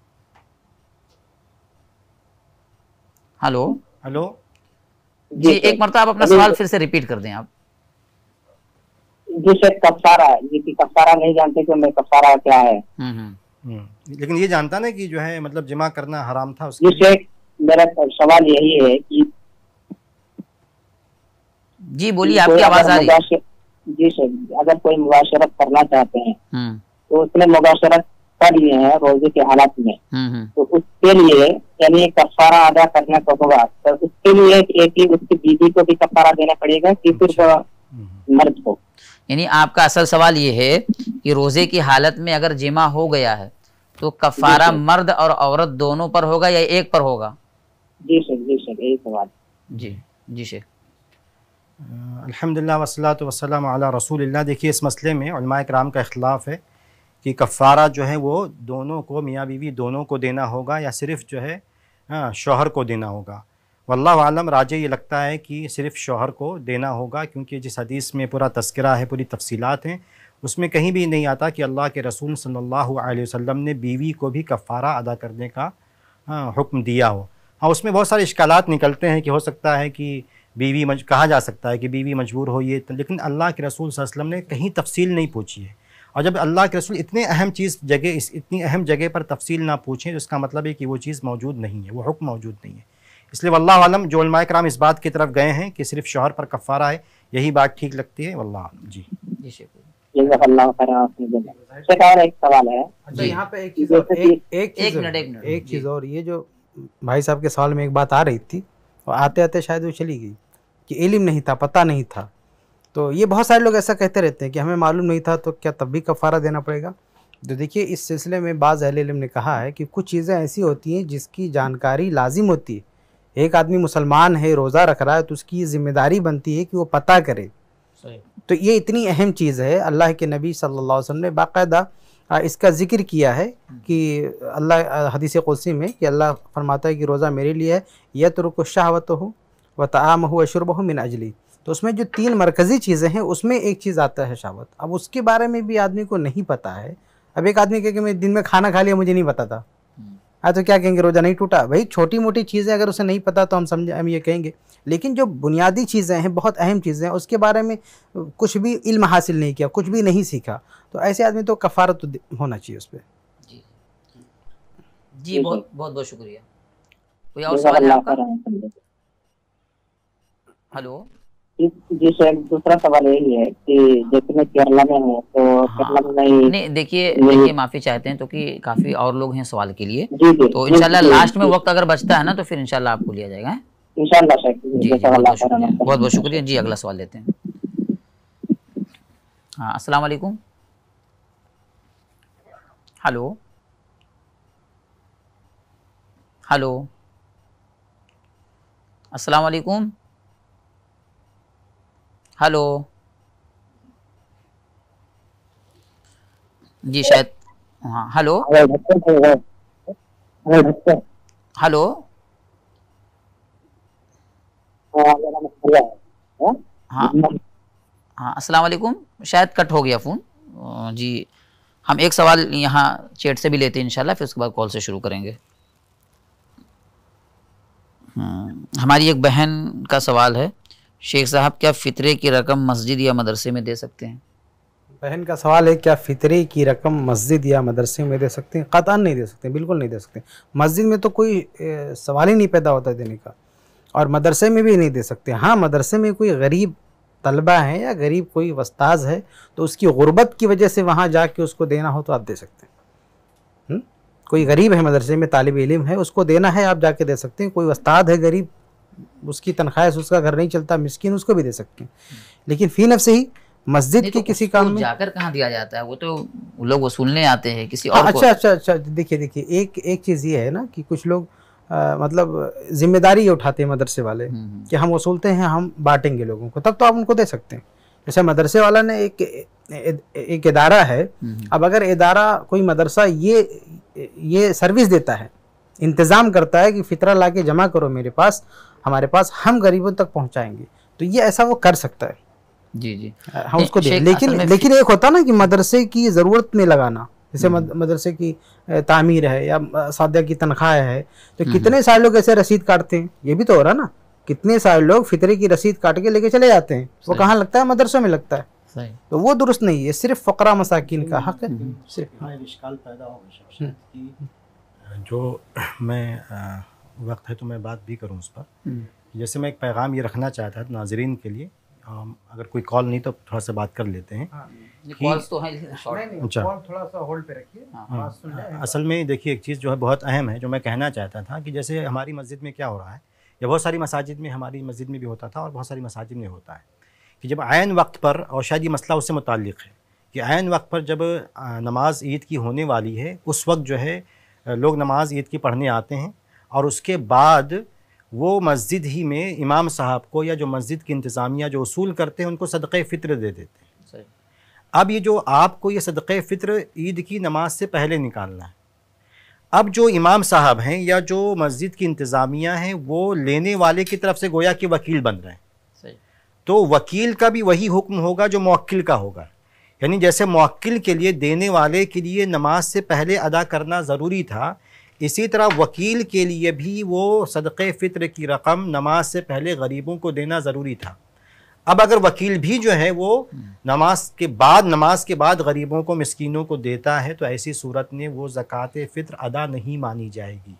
हेलो हेलो, जी, सर। एक मरतबा आप अपना अभी- सवाल फिर से रिपीट कर दें आप। जी सर, कफ्फारा है, जी कि कफ्फारा नहीं जानते कि मैं कफ्फारा क्या है। हम्म हम्म हम्म, लेकिन ये जानता ना कि जो है मतलब जिमा करना हराम था जी उसके लिए। शेख, मेरा सवाल यही है कि जी बोलिए, कोई आपकी आवाज अगर आ रही है। मुबाशर जी सर, अगर कोई मुबाशरत करना चाहते हैं हम्म तो उसने मुबाशरत कर लिए हैं रोजे के हालात में, हम्म हम्म तो उसके लिए यानी कफ्फारा अदा करने को होगा, तो उसके लिए एक ही उसकी बीवी को भी कफ्फारा देना पड़ेगा कि सिर्फ हम्म, मर्द को? यानी आपका असल सवाल ये है कि रोजे की हालत में अगर जिमा हो गया है तो कफारा जी सर। मर्द और औरत दोनों पर होगा या एक पर होगा? जी सर, जी सर, यही सवाल। जी जी शेख। अल्हम्दुलिल्लाह वस्सलातु वस्सलामु अला रसूलिल्लाह। देखिए, इस मसले में उलमा इकराम का इख्तिलाफ़ है कि कफ़ारा जो है वो दोनों को, मियाँ बीवी दोनों को देना होगा या सिर्फ़ जो है हाँ शौहर को देना होगा। वल्लाहु आलम, राजे ये लगता है कि सिर्फ़ शौहर को देना होगा, क्योंकि जिस हदीस में पूरा तज़किरा है, पूरी तफसीलात हैं, उसमें कहीं भी नहीं आता कि अल्लाह के रसूल सल्लल्लाहु अलैहि वसल्लम ने बीवी को भी कफ़ारा अदा करने का हाँ हुक्म दिया हो। हाँ, उसमें बहुत सारे इश्कालात निकलते हैं कि हो सकता है कि बीवी मज कहा जा सकता है कि बीवी मजबूर हो ये, लेकिन अल्लाह के रसूल सल्लल्लाहु अलैहि वसल्लम ने कहीं तफसील नहीं पूछी है। और जब अल्लाह के रसूल इतने अहम चीज़ जगह इस इतनी अहम जगह पर तफसील ना पूछें, तो इसका मतलब है कि वो चीज़ मौजूद नहीं है, वो हुक्म मौजूद नहीं है। इसलिए वल्लाहु आलम, जो उलमा इकराम इस बात की तरफ गए हैं कि सिर्फ शौहर पर कफ़ारा है, यही बात ठीक लगती है। वल्लाहु आलम। जी जी शेख। जज़ाकल्लाहु खैरन, आपने बोला। शेख, और एक सवाल है। अच्छा, जी। यहाँ पे एक चीज जैसे और, कि- एक एक चीज एक और- मिनट, एक मिनट। एक जी। चीज और, ये जो भाई साहब के सवाल में एक बात आ रही थी और आते आते शायद वो चली गई कि इल्म नहीं था, पता नहीं था। तो ये बहुत सारे लोग ऐसा कहते रहते हैं कि हमें मालूम नहीं था, तो क्या तब भी कफ़ारा देना पड़ेगा? तो देखिए, इस सिलसिले में बाज़ अहले इल्म ने कहा है कि कुछ चीज़ें ऐसी होती हैं जिसकी जानकारी लाजिम होती है। एक आदमी मुसलमान है, रोज़ा रख रहा है, तो उसकी जिम्मेदारी बनती है कि वो पता करे। सही। तो ये इतनी अहम चीज़ है, अल्लाह के नबी सल्लल्लाहु अलैहि वसल्लम ने बाकायदा इसका ज़िक्र किया है कि अल्लाह हदीस कुदसी में कि अल्लाह फरमाता है कि रोज़ा मेरे लिए है, यत्रुकु शहवतहु व तआमहु व शुरबहु मिन अजली। तो उसमें जो तीन मरकज़ी चीज़ें हैं उसमें एक चीज़ आता है शहवत। अब उसके बारे में भी आदमी को नहीं पता है। अब एक आदमी कहे कि मैं दिन में खाना खा लिया, मुझे नहीं पता था, हाँ तो क्या कहेंगे, रोज़ा नहीं टूटा? भाई छोटी मोटी चीज़ें अगर उसे नहीं पता तो हम समझे हम ये कहेंगे, लेकिन जो बुनियादी चीज़ें हैं, बहुत अहम चीज़ें हैं, उसके बारे में कुछ भी इल्म हासिल नहीं किया, कुछ भी नहीं सीखा, तो ऐसे आदमी तो कफ़ारा तो होना चाहिए उस पर। जी जी, बहुत बहुत बहुत शुक्रिया। कोई और सवाल है जज़ाकल्लाहु आपका? खैरन। हेलो जी सर, दूसरा सवाल यही है कि जैसे मैं केरला में हूँ तो केरला में नहीं नहीं देखिए देखिए माफ़ी चाहते हैं तो कि काफ़ी और लोग हैं सवाल के लिए, जी जी तो इंशाल्लाह लास्ट में वक्त अगर बचता है ना तो फिर इंशाल्लाह आपको लिया जाएगा। हैं? इंशाल्लाह सर। जी जी बहुत बहुत शुक्रिया, बहुत बहुत शुक्रिया जी। अगला सवाल लेते हैं। हाँ अस्सलाम वालेकुम। हेलो हेलो अस्सलाम वालेकुम। हेलो जी शायद हाँ हेलो हेलो हाँ हाँ अस्सलाम वालेकुम। शायद कट हो गया फ़ोन जी। हम एक सवाल यहाँ चैट से भी लेते हैं इंशाल्लाह, फिर उसके बाद कॉल से शुरू करेंगे। हमारी एक बहन का सवाल है, शेख साहब क्या फ़ितरे की रकम मस्जिद या मदरसे में दे सकते हैं? बहन का सवाल है क्या फ़ितरे की रकम मस्जिद या मदरसे में दे सकते हैं? क़तअन नहीं दे सकते, बिल्कुल नहीं दे सकते। मस्जिद में तो कोई ए, सवाल ही नहीं पैदा होता देने का, और मदरसे में भी नहीं दे सकते। हाँ मदरसे में कोई गरीब तलबा है या गरीब कोई उस्ताद है तो उसकी गुर्बत की वजह से वहाँ जाके उसको देना हो तो आप दे सकते हैं। हुँ? कोई गरीब है मदरसे में, तालिब इल्म है, उसको देना है आप जाके दे सकते हैं। कोई उस्ताद है गरीब, उसकी तनख्वाह से उसका घर नहीं चलता, मिस्किन, उसको भी दे सकते हैं। लेकिन फ़ी नफ्स ही मस्जिद की तो किसी काम में जाकर कहाँ दिया जाता है? वो तो लोग वसूलने आते हैं किसी और अच्छा अच्छा अच्छा देखिए देखिए एक एक चीज़ ये है ना कि कुछ लोग आ, मतलब जिम्मेदारी ये उठाते हैं मदरसे वाले कि हम वसूलते हैं, हम बांटेंगे लोगों को, तब तो आप उनको दे सकते हैं। जैसे मदरसे वाला ने एक एक इदारा है, अब अगर इदारा कोई मदरसा ये ये सर्विस देता है, इंतज़ाम करता है कि फ़ितरा ला के जमा करो मेरे पास, हमारे पास, हम गरीबों तक पहुंचाएंगे, तो ये ऐसा वो कर सकता है। जी जी हम उसको दे। लेकिन लेकिन एक होता ना कि मदरसे की ज़रूरत में लगाना, जैसे मदरसे की तामीर है या सादिया की तनख्वाह है, तो कितने सारे लोग ऐसे रसीद काटते हैं, ये भी तो हो रहा ना। कितने सारे लोग फ़ितरे की रसीद काट के लेके चले जाते हैं, वो कहाँ लगता है? मदरसों में लगता है। सही। तो वो दुरुस्त नहीं है, सिर्फ फ़करा मसाकिन का हक़ है। सिर्फ हाँ इश्काल पैदा होगा कि जो मैं वक्त है तो मैं बात भी करूँ उस पर। जैसे मैं एक पैगाम ये रखना चाहता था नाज़रीन के लिए, अगर कोई कॉल नहीं तो थोड़ा सा बात कर लेते हैं। कॉल्स तो हैं, अच्छा थोड़ा सा होल्ड पे रखिए। असल में देखिए एक चीज़ जो है बहुत अहम है, जो मैं कहना चाहता था कि जैसे हमारी मस्जिद में क्या हो रहा है, या बहुत सारी मसाजिद में, हमारी मस्जिद में भी होता था और बहुत सारी मसाजिद में होता है कि जब आयन वक्त पर, और शायद ये मसला उससे मुताल्लिक़ है कि आयन वक्त पर जब नमाज ईद की होने वाली है, उस वक्त जो है लोग नमाज ईद की पढ़ने आते हैं और उसके बाद वो मस्जिद ही में इमाम साहब को या जो मस्जिद की इंतज़ामिया जो उसूल करते हैं उनको सदक़े फ़ित्र दे देते हैं। अब ये जो आपको ये सदक़े फ़ित्र ईद की नमाज से पहले निकालना है, अब जो इमाम साहब हैं या जो मस्जिद की इंतज़ामिया हैं वो लेने वाले की तरफ से गोया कि वकील बन रहे हैं। तो वकील का भी वही हुक्म होगा जो मुवक्किल का होगा, यानी जैसे मुवक्किल के लिए देने वाले के लिए नमाज से पहले अदा करना ज़रूरी था, इसी तरह वकील के लिए भी वो सदक़े फ़ित्र की रकम नमाज से पहले गरीबों को देना ज़रूरी था। अब अगर वकील भी जो है वो नमाज के बाद नमाज के बाद गरीबों को, मिस्कीनों को देता है, तो ऐसी सूरत में वो ज़कात फ़ित्र अदा नहीं मानी जाएगी,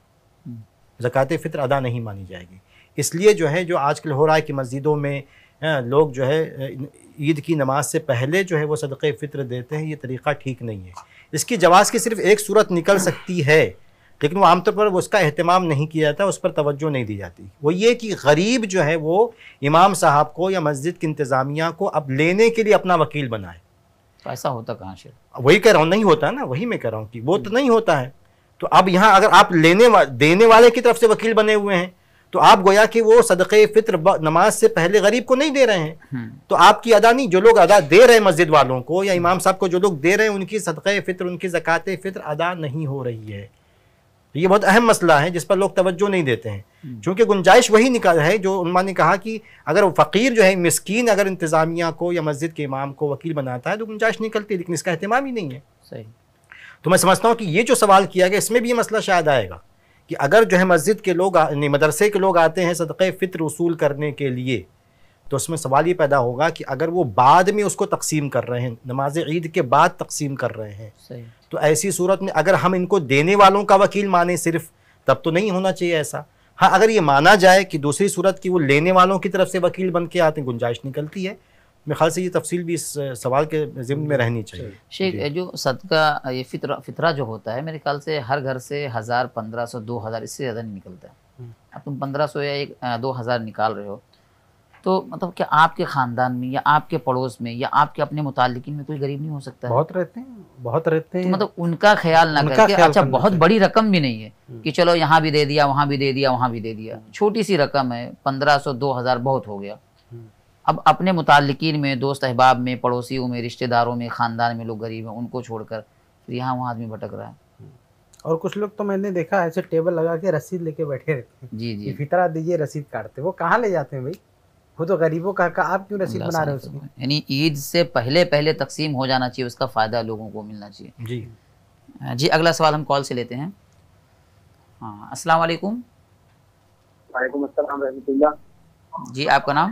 ज़कात फ़ित्र अदा नहीं मानी जाएगी। इसलिए जो है जो आजकल हो रहा है कि मस्जिदों में लोग जो है ईद की नमाज से पहले जो है वो सदक़े फ़ित्र देते हैं, ये तरीक़ा ठीक नहीं है। इसकी जवाज़ की सिर्फ़ एक सूरत निकल सकती है, लेकिन वो आमतौर पर वो उसका एहतमाम नहीं किया जाता, उस पर तवज्जो नहीं दी जाती। वो ये कि गरीब जो है वो इमाम साहब को या मस्जिद की इंतज़ामिया को अब लेने के लिए अपना वकील बनाए। तो ऐसा होता कहाँ से? वही कह रहा हूँ, नहीं होता ना, वही मैं कह रहा हूँ कि वो तो नहीं होता है। तो अब यहाँ अगर आप लेने वा, देने वाले की तरफ से वकील बने हुए हैं, तो आप गोया कि वो सदक़े फ़ित्र नमाज से पहले गरीब को नहीं दे रहे हैं, तो आपकी अदा नहीं, जो लोग अदा दे रहे हैं मस्जिद वालों को या इमाम साहब को जो लोग दे रहे हैं, उनकी सदक़े फ़ित्र, उनकी ज़कात फ़ित्र अदा नहीं हो रही है। ये बहुत अहम मसला है जिस पर लोग तवज्जो नहीं देते हैं, क्योंकि गुंजाइश वही निकाल है जो उन्होंने कहा कि अगर फ़कीर जो है, मिस्कीन अगर इंतज़ामिया को या मस्जिद के इमाम को वकील बनाता है तो गुंजाइश निकलती है, लेकिन इसका एहतमाम ही नहीं है। सही। तो मैं समझता हूँ कि ये जो सवाल किया गया इसमें भी ये मसला शायद आएगा कि अगर जो है मस्जिद के लोग, मदरसे के लोग आते हैं सदक़े फ़ित्र वसूल करने के लिए, तो उसमें सवाल ये पैदा होगा कि अगर वो बाद में उसको तकसीम कर रहे हैं, नमाज ईद के बाद तकसीम कर रहे हैं, सही। तो ऐसी सूरत में अगर हम इनको देने वालों का वकील माने सिर्फ, तब तो नहीं होना चाहिए ऐसा। हाँ, अगर ये माना जाए कि दूसरी सूरत की वो लेने वालों की तरफ से वकील बन के आते हैं, गुंजाइश निकलती है। मेरे ख्याल से ये तफसील भी इस सवाल के ज़िम्न में रहनी चाहिए। शेख, जो सदका ये फितरा फितरा जो होता है, मेरे ख्याल से हर घर से हज़ार पंद्रह सौ दो हज़ार इससे ज़्यादा नहीं निकलता है। अब तुम पंद्रह सौ या एक दो हज़ार निकाल रहे हो, तो मतलब क्या आपके ख़ानदान में या आपके पड़ोस में या आपके अपने मुतालिकिन में कोई गरीब नहीं हो सकता है? बहुत रहते हैं, बहुत रहते हैं। तो मतलब उनका ख्याल ना करके, अच्छा बहुत बड़ी रकम भी नहीं है कि चलो यहाँ भी दे दिया, वहाँ भी दे दिया, वहाँ भी दे दिया, छोटी सी रकम है, पंद्रह सौ दो हज़ार बहुत हो गया। अब अपने मुतालिकीन में, दोस्त अहबाब में, पड़ोसियों में, रिश्तेदारों में, ख़ानदान में लोग गरीब हैं, उनको छोड़कर फिर यहाँ वहाँ आदमी भटक रहा है। और कुछ लोग तो मैंने देखा ऐसे टेबल लगा के रसीद लेके बैठे रहते हैं, जी जी, फितरा दीजिए, रसीद काटते। वो कहाँ ले जाते हैं भाई? वो तो गरीबों का, का आप क्यों रसीद बना रहे हो उसकी? यानी ईद से पहले पहले तकसीम हो जाना चाहिए, उसका फ़ायदा लोगों को मिलना चाहिए। जी जी, अगला सवाल हम कॉल से लेते हैं। हाँ, अस्सलाम वालेकुम। वालेकुम अस्सलाम रहमतुल्लाह। जी, आपका नाम?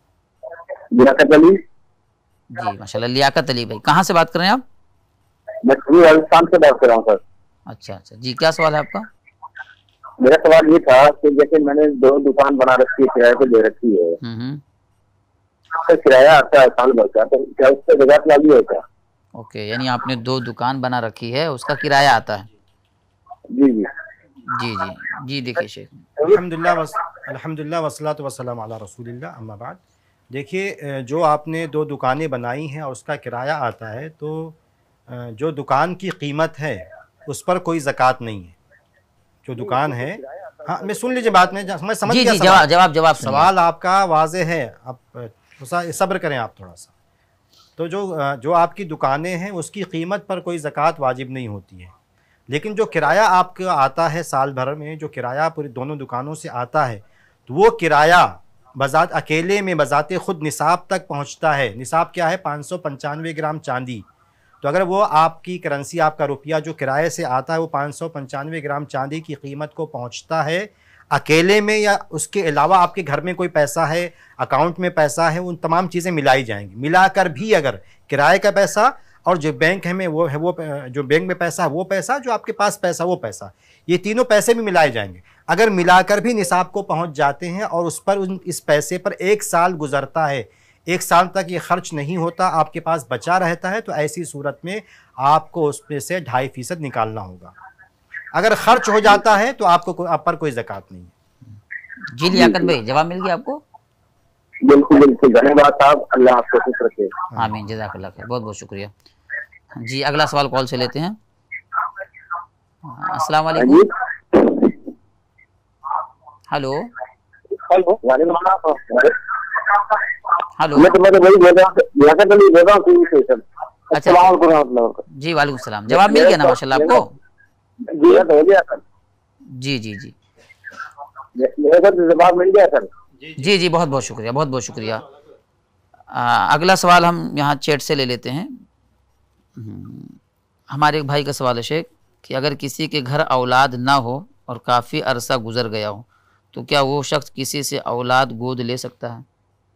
लियाकत अली। जी माशाल्लाह, लियाकत अली भाई, कहाँ से बात कर रहे हैं आप? मैं राजस्थान से बात कर रहा हूँ सर। अच्छा अच्छा, जी क्या सवाल है आपका? मेरा सवाल ये था कि जैसे मैंने दो दुकान बना रखी है, किराए पे दे रखी है, हम्म, उसका किराया आता है साल भर का, तो क्या उससे ज़कात लागू है क्या? ओके, यानी आपने दो दुकान बना रखी है, उसका किराया आता है? जी जी जी जी जी, देखिए शेख, अल्हम्दुलिल्लाह वस अल्हम्दुलिल्लाह वस्सलातु वस्सलाम अला रसूलिल्लाह, अम्मा बाद। देखिए, जो आपने दो दुकानें बनाई हैं और उसका किराया आता है, तो जो दुकान की कीमत है उस पर कोई ज़कात नहीं है। जो दुकान है, हाँ मैं सुन लीजिए बात में, मैं समझ जी गया जी, सवाल। जवाब जवाब जवाब सवाल आपका वाज़े है, आप थोड़ा सब्र करें आप थोड़ा सा। तो जो जो आपकी दुकानें हैं उसकी कीमत पर कोई ज़कात वाजिब नहीं होती है, लेकिन जो किराया आपका आता है साल भर में, जो किराया पूरी दोनों दुकानों से आता है, तो वो किराया बज़ात अकेले में बज़ाते ख़ुद निसाब तक पहुँचता है। निसाब क्या है? पाँच सौ पंचानवे ग्राम चांदी। तो अगर वो आपकी करेंसी, आपका रुपया जो किराए से आता है, वो पाँच सौ पंचानवे ग्राम चांदी की कीमत को पहुंचता है अकेले में, या उसके अलावा आपके घर में कोई पैसा है, अकाउंट में पैसा है, उन तमाम चीज़ें मिलाई जाएंगी। मिलाकर भी अगर किराए का पैसा और जो बैंक है में वो है, वो जो बैंक में पैसा है वो पैसा, जो आपके पास पैसा वो पैसा, ये तीनों पैसे भी मिलाए जाएंगे। अगर मिलाकर भी निसाब को पहुँच जाते हैं और उस पर उन इस पैसे पर एक साल गुजरता है, एक साल तक ये खर्च नहीं होता, आपके पास बचा रहता है, तो ऐसी सूरत में आपको उसमें से ढाई फीसद निकालना होगा। अगर खर्च हो जाता है तो आपको को, आप पर कोई ज़कात नहीं है। जी लियाकत भाई, जवाब मिल गया आपको? बिल्कुल बिल्कुल, धन्यवाद साहब, अल्लाह आपको खुश रखे। आमीन, जज़ाकल्लाह खैर, बहुत बहुत शुक्रिया। जी, अगला सवाल कॉल से लेते हैं। अस्सलाम वालेकुम। हेलो हेलो, हेलो, मैं तुम्हारे भाई बोल रहा हूँ, लियाकत अली बोल रहा हूँ। अच्छा, जी वालेकुम सलाम, जवाब मिल गया ना माशाल्लाह आपको? जी हो गया सर। जी जी जी, जवाब मिल गया सर। जी जी, बहुत बहुत शुक्रिया, बहुत बहुत शुक्रिया। आ, अगला सवाल हम यहाँ चैट से ले लेते हैं। हमारे एक भाई का सवाल है शेख कि अगर किसी के घर औलाद ना हो और काफ़ी अरसा गुजर गया हो, तो क्या वो शख्स किसी से औलाद गोद ले सकता है?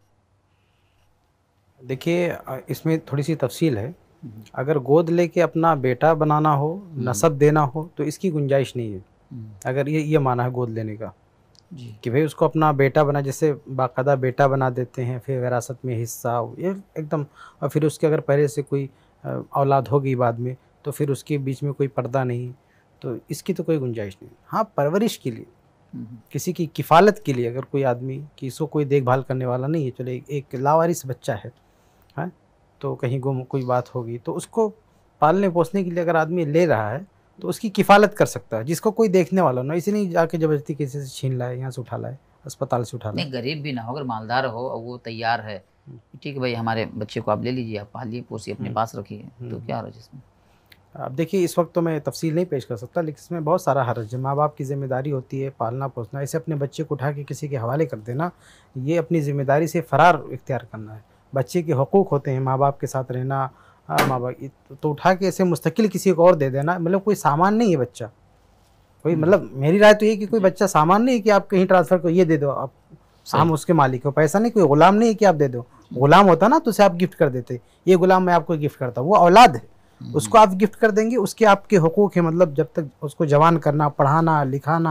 देखिए, इसमें थोड़ी सी तफसील है। अगर गोद लेके अपना बेटा बनाना हो, नसब देना हो, तो इसकी गुंजाइश नहीं है। अगर ये ये माना है गोद लेने का जी, कि भाई उसको अपना बेटा बना, जैसे बाकायदा बेटा बना देते हैं, फिर विरासत में हिस्सा ये एकदम, और फिर उसके अगर पहले से कोई औलाद होगी बाद में, तो फिर उसके बीच में कोई पर्दा नहीं, तो इसकी तो कोई गुंजाइश नहीं। हाँ, परवरिश के लिए, किसी की किफ़ालत के लिए, अगर कोई आदमी कि इसको कोई देखभाल करने वाला नहीं है, चलो एक, एक लावारिस बच्चा है, है तो कहीं गुम कोई बात होगी, तो उसको पालने पोसने के लिए अगर आदमी ले रहा है तो उसकी किफ़ालत कर सकता है, जिसको कोई देखने वाला ना, इसे नहीं जाके ज़बरदस्ती किसी से छीन लाए, यहाँ से उठा लाए, अस्पताल से उठा लाए। नहीं, गरीब भी ना हो, अगर मालदार हो और वो तैयार है, ठीक है भाई हमारे बच्चे को आप ले लीजिए, आप पालिए पोसिए, अपने पास रखिए, तो क्या हर्ज इसमें? अब देखिए, इस वक्त तो मैं तफसील नहीं पेश कर सकता, लेकिन इसमें बहुत सारा हर्ज है। माँ बाप की ज़िम्मेदारी होती है पालना पोसना, ऐसे अपने बच्चे को उठा के किसी के हवाले कर देना, ये अपनी ज़िम्मेदारी से फ़रार इख्तियार करना है। बच्चे के हकूक़ होते हैं, माँ बाप के साथ रहना, माँ बाप तो उठा के ऐसे मुस्तकिल किसी को और दे देना, मतलब कोई सामान नहीं है बच्चा कोई, मतलब मेरी राय तो ये कि कोई बच्चा सामान नहीं है कि आप कहीं ट्रांसफ़र को ये दे दो, आप हम उसके मालिक हो, पैसा नहीं, कोई ग़ुलाम नहीं है कि आप दे दो। ग़ुलाम होता ना तो उसे आप गिफ्ट कर देते, ये ग़ुलाम मैं आपको गिफ्ट करता हूँ, वो औलाद है, उसको आप गिफ्ट कर देंगे, उसके आपके हकूक़ है, मतलब जब तक उसको जवान करना, पढ़ाना लिखाना,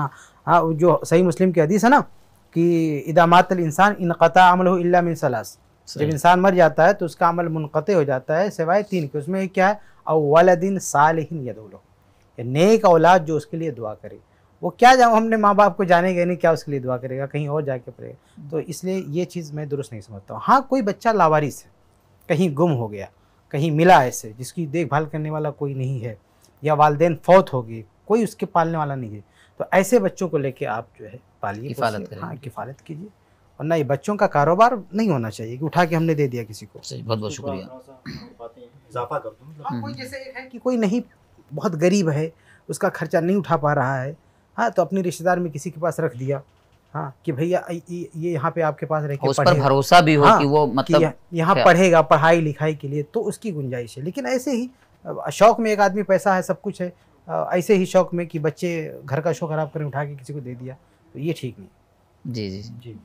हाँ, जो सही मुस्लिम की हदीस है ना कि इदा मातल इंसान इनक़ता अमलहु इल्ला मिन सलास, जब इंसान मर जाता है तो उसका अमल मुनक़ते हो जाता है सिवाय तीन के। उसमें क्या है, औ वलदिन सालिहिन यदऊ लहु, नेक औलाद जो उसके लिए दुआ करे। वो क्या जाओ, हमने माँ बाप को जानेंगे नहीं, क्या उसके लिए दुआ करेगा, कहीं और जाके पड़ेगा। तो इसलिए ये चीज़ मैं दुरुस्त नहीं समझता हूँ। हाँ, कोई बच्चा लावारिस है, कहीं गुम हो गया, कहीं मिला ऐसे जिसकी देखभाल करने वाला कोई नहीं है, या वालिदैन फौत हो गए, कोई उसके पालने वाला नहीं है, तो ऐसे बच्चों को लेके आप जो है पालिए, किफ़ालत करें। हाँ, किफ़ालत कीजिए। और ना, ये बच्चों का कारोबार नहीं होना चाहिए कि उठा के हमने दे दिया किसी को। सही, बहुत बहुत शुक्रिया। इजाफा कर दूं, हाँ, कोई जैसे एक है कि कोई नहीं, बहुत गरीब है, उसका खर्चा नहीं उठा पा रहा है, हाँ, तो अपने रिश्तेदार में किसी के पास रख दिया, हाँ, कि भैया ये यहाँ पे आपके पास रह के उस पर भरोसा भी हो, हाँ, कि वो मतलब यहाँ पढ़ेगा पढ़ाई लिखाई के लिए, तो उसकी गुंजाइश है। लेकिन ऐसे ही शौक में, एक आदमी पैसा है, सब कुछ है, ऐसे ही शौक में कि बच्चे घर का शौक खराब करें, उठा के किसी को दे दिया, तो ये ठीक नहीं। जी जी जी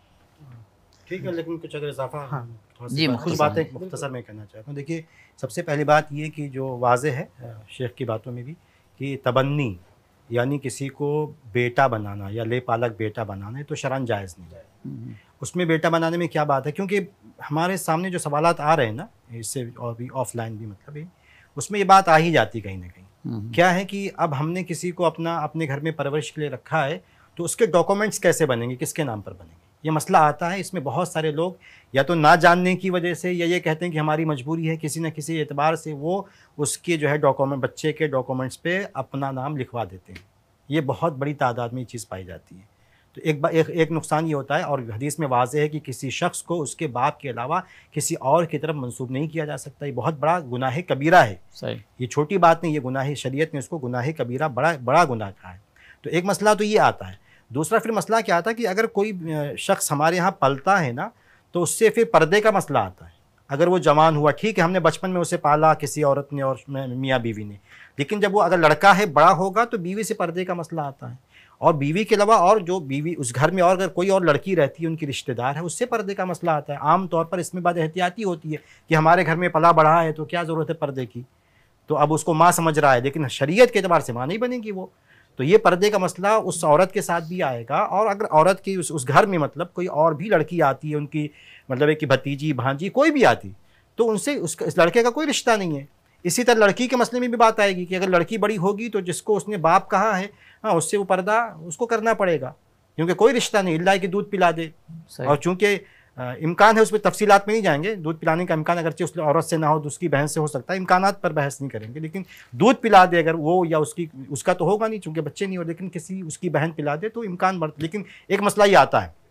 ठीक है। लेकिन कुछ अगर इजाफा, हाँ जी, कुछ बातें मुख्तसर में कहना चाहता हूँ। देखिए, सबसे पहली बात ये कि जो वाज़ेह है शेख की बातों में भी, कि तबन्नी यानी किसी को बेटा बनाना या ले पालक बेटा बनाना है तो शरअन जायज़ नहीं है। उसमें बेटा बनाने में क्या बात है, क्योंकि हमारे सामने जो सवालात आ रहे हैं ना, इससे और भी ऑफलाइन भी, मतलब है उसमें ये बात आ ही जाती कहीं ना कहीं। क्या है कि अब हमने किसी को अपना अपने घर में परवरिश के लिए रखा है, तो उसके डॉक्यूमेंट्स कैसे बनेंगे, किसके नाम पर बनेंगे, ये मसला आता है। इसमें बहुत सारे लोग या तो ना जानने की वजह से, या ये कहते हैं कि हमारी मजबूरी है, किसी न किसी एतबार से वो उसके जो है डॉक्यूमेंट, बच्चे के डॉक्यूमेंट्स पे अपना नाम लिखवा देते हैं। ये बहुत बड़ी तादाद में ये चीज़ पाई जाती है। तो एक बार एक, एक नुकसान ये होता है, और हदीस में वाज़ेह है कि किसी शख्स को उसके बाप के अलावा किसी और की तरफ मंसूब नहीं किया जा सकता। ये बहुत बड़ा गुनाह कबीरा है। सही, ये छोटी बात नहीं, ये गुनाह, शरीयत ने उसको गुनाह कबीरा, बड़ा बड़ा गुनाह कहा है। तो एक मसला तो ये आता है। दूसरा फिर मसला क्या आता है कि अगर कोई शख्स हमारे यहाँ पलता है ना, तो उससे फिर पर्दे का मसला आता है। अगर वो जवान हुआ, ठीक है, हमने बचपन में उसे पाला किसी औरत ने और मियाँ बीवी ने, लेकिन जब वो अगर लड़का है, बड़ा होगा, तो बीवी से पर्दे का मसला आता है। और बीवी के अलावा और जो बीवी उस घर में और अगर कोई और लड़की रहती है, उनकी रिश्तेदार है, उससे पर्दे का मसला आता है। आम तौर पर इसमें बात एहतियाती होती है कि हमारे घर में पला बढ़ा है तो क्या ज़रूरत है पर्दे की, तो अब उसको माँ समझ रहा है, लेकिन शरीयत के अतबार से माँ नहीं बनेगी वो। तो ये पर्दे का मसला उस औरत के साथ भी आएगा। और अगर औरत की उस, उस घर में मतलब कोई और भी लड़की आती है, उनकी मतलब है कि भतीजी भांजी कोई भी आती, तो उनसे उस इस लड़के का कोई रिश्ता नहीं है। इसी तरह लड़की के मसले में भी बात आएगी कि अगर लड़की बड़ी होगी तो जिसको उसने बाप कहा है, हाँ, उससे वो पर्दा उसको करना पड़ेगा, क्योंकि कोई रिश्ता नहीं, इल्ला कि दूध पिला दे। और चूँकि इम्कान है, उस पर तफसीलात में नहीं जाएंगे, दूध पिलाने का इम्कान अगरचे उस औरत से ना हो तो उसकी बहन से हो सकता है, इम्कानात पर बहस नहीं करेंगे, लेकिन दूध पिला दे अगर वो, या उसकी उसका तो होगा नहीं चूँकि बच्चे नहीं हो, लेकिन किसी उसकी बहन पिला दे तो इम्कान बढ़। लेकिन एक मसला ये आता है,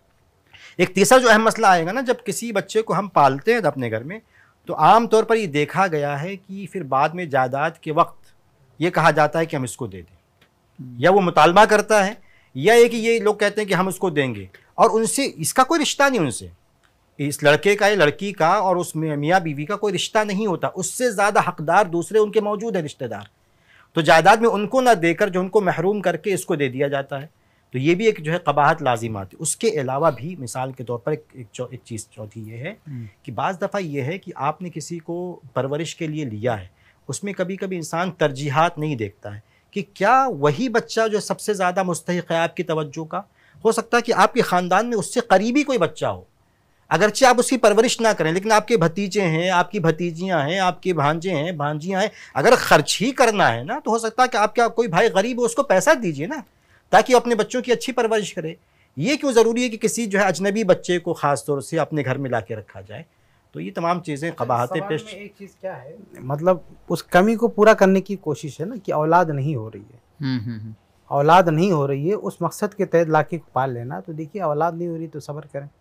एक तीसरा जो अहम मसला आएगा ना, जब किसी बच्चे को हम पालते हैं अपने घर में, तो आम तौर पर ये देखा गया है कि फिर बाद में जायदाद के वक्त ये कहा जाता है कि हम इसको दे दें, या वो मुतालबा करता है, या ये कि ये लोग कहते हैं कि हम उसको देंगे, और उनसे इसका कोई रिश्ता नहीं, उनसे इस लड़के का या लड़की का और उस मियाँ बीवी का कोई रिश्ता नहीं होता। उससे ज़्यादा हकदार दूसरे उनके मौजूद है रिश्तेदार, तो जायदाद में उनको ना देकर जो उनको महरूम करके इसको दे दिया जाता है। तो ये भी एक जो है कबाहत लाजिम आती है। उसके अलावा भी मिसाल के तौर पर एक एक, एक चीज़ चौथी ये है कि बाज़ दफ़ा ये है कि आपने किसी को परवरिश के लिए लिया है, उसमें कभी कभी इंसान तरजीहात नहीं देखता है कि क्या वही बच्चा जो सबसे ज़्यादा मुस्तहिक़ है आपकी तवज्जो का, हो सकता है कि आपके ख़ानदान में उससे करीबी कोई बच्चा हो, अगरचे आप उसकी परवरिश ना करें, लेकिन आपके भतीजे हैं, आपकी भतीजियाँ हैं, आपके भांजे हैं, भांजियाँ हैं, अगर ख़र्च ही करना है ना, तो हो सकता है कि आपका कोई भाई गरीब हो, उसको पैसा दीजिए ना, ताकि वो अपने बच्चों की अच्छी परवरिश करे। ये क्यों ज़रूरी है कि किसी जो है अजनबी बच्चे को ख़ास तौर से अपने घर में ला के रखा जाए? तो ये तमाम चीज़ें कबाहतें पेश। एक चीज़ क्या है, मतलब उस कमी को पूरा करने की कोशिश है ना, कि औलाद नहीं हो रही है, औलाद नहीं हो रही है, उस मकसद के तहत ला के पाल लेना। तो देखिए, औलाद नहीं हो रही तो सब्र करें।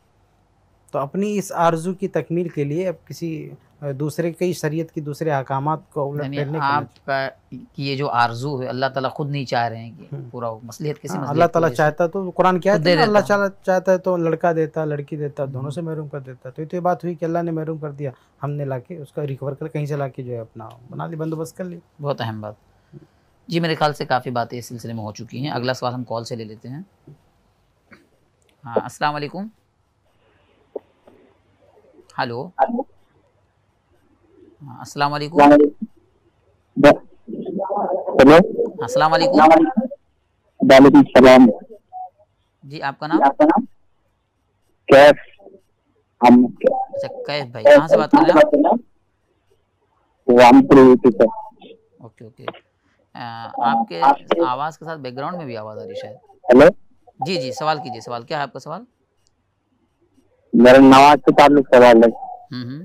तो अपनी इस आरजू की तकमील के लिए अब किसी दूसरे कई शरीयत की दूसरे अहकामात को उलट फेरने आपका ये जो आरजू है, अल्लाह ताला खुद नहीं चाह रहे हैं कि पूरा मसलियत किसी मसलियत, अल्लाह ताला चाहता तो कुरान क्या है, अल्लाह ताला चाहता है तो लड़का देता, लड़की देता, दोनों से महरूम कर देता। तो ये बात हुई कि अल्लाह ने महरूम कर दिया, हमने लाके उसका रिकवर कर कहीं से लाके जो है अपना बना ली, बंदोबस्त कर ली। बहुत अहम बात जी। मेरे ख्याल से काफ़ी बातें इस सिलसिले में हो चुकी हैं। अगला सवाल हम कॉल से ले लेते हैं। हाँ, अस्सलाम वालेकुम। हेलो, अस्सलाम वालेकुम। हेलो, अस्सलाम वालेकुम। वालेकुम सलाम। जी आपका नाम? कैफ। हम अच्छा कैफ भाई, कहाँ से बात कर रहे हैं आप? रामपुर। Okay okay. आ, आपके आवाज के साथ बैकग्राउंड में भी आवाज आ रही शायद। हेलो जी जी सवाल कीजिए, सवाल क्या है आपका सवाल? मेरा नमाज के ताल्लुक सवाल है। हम्म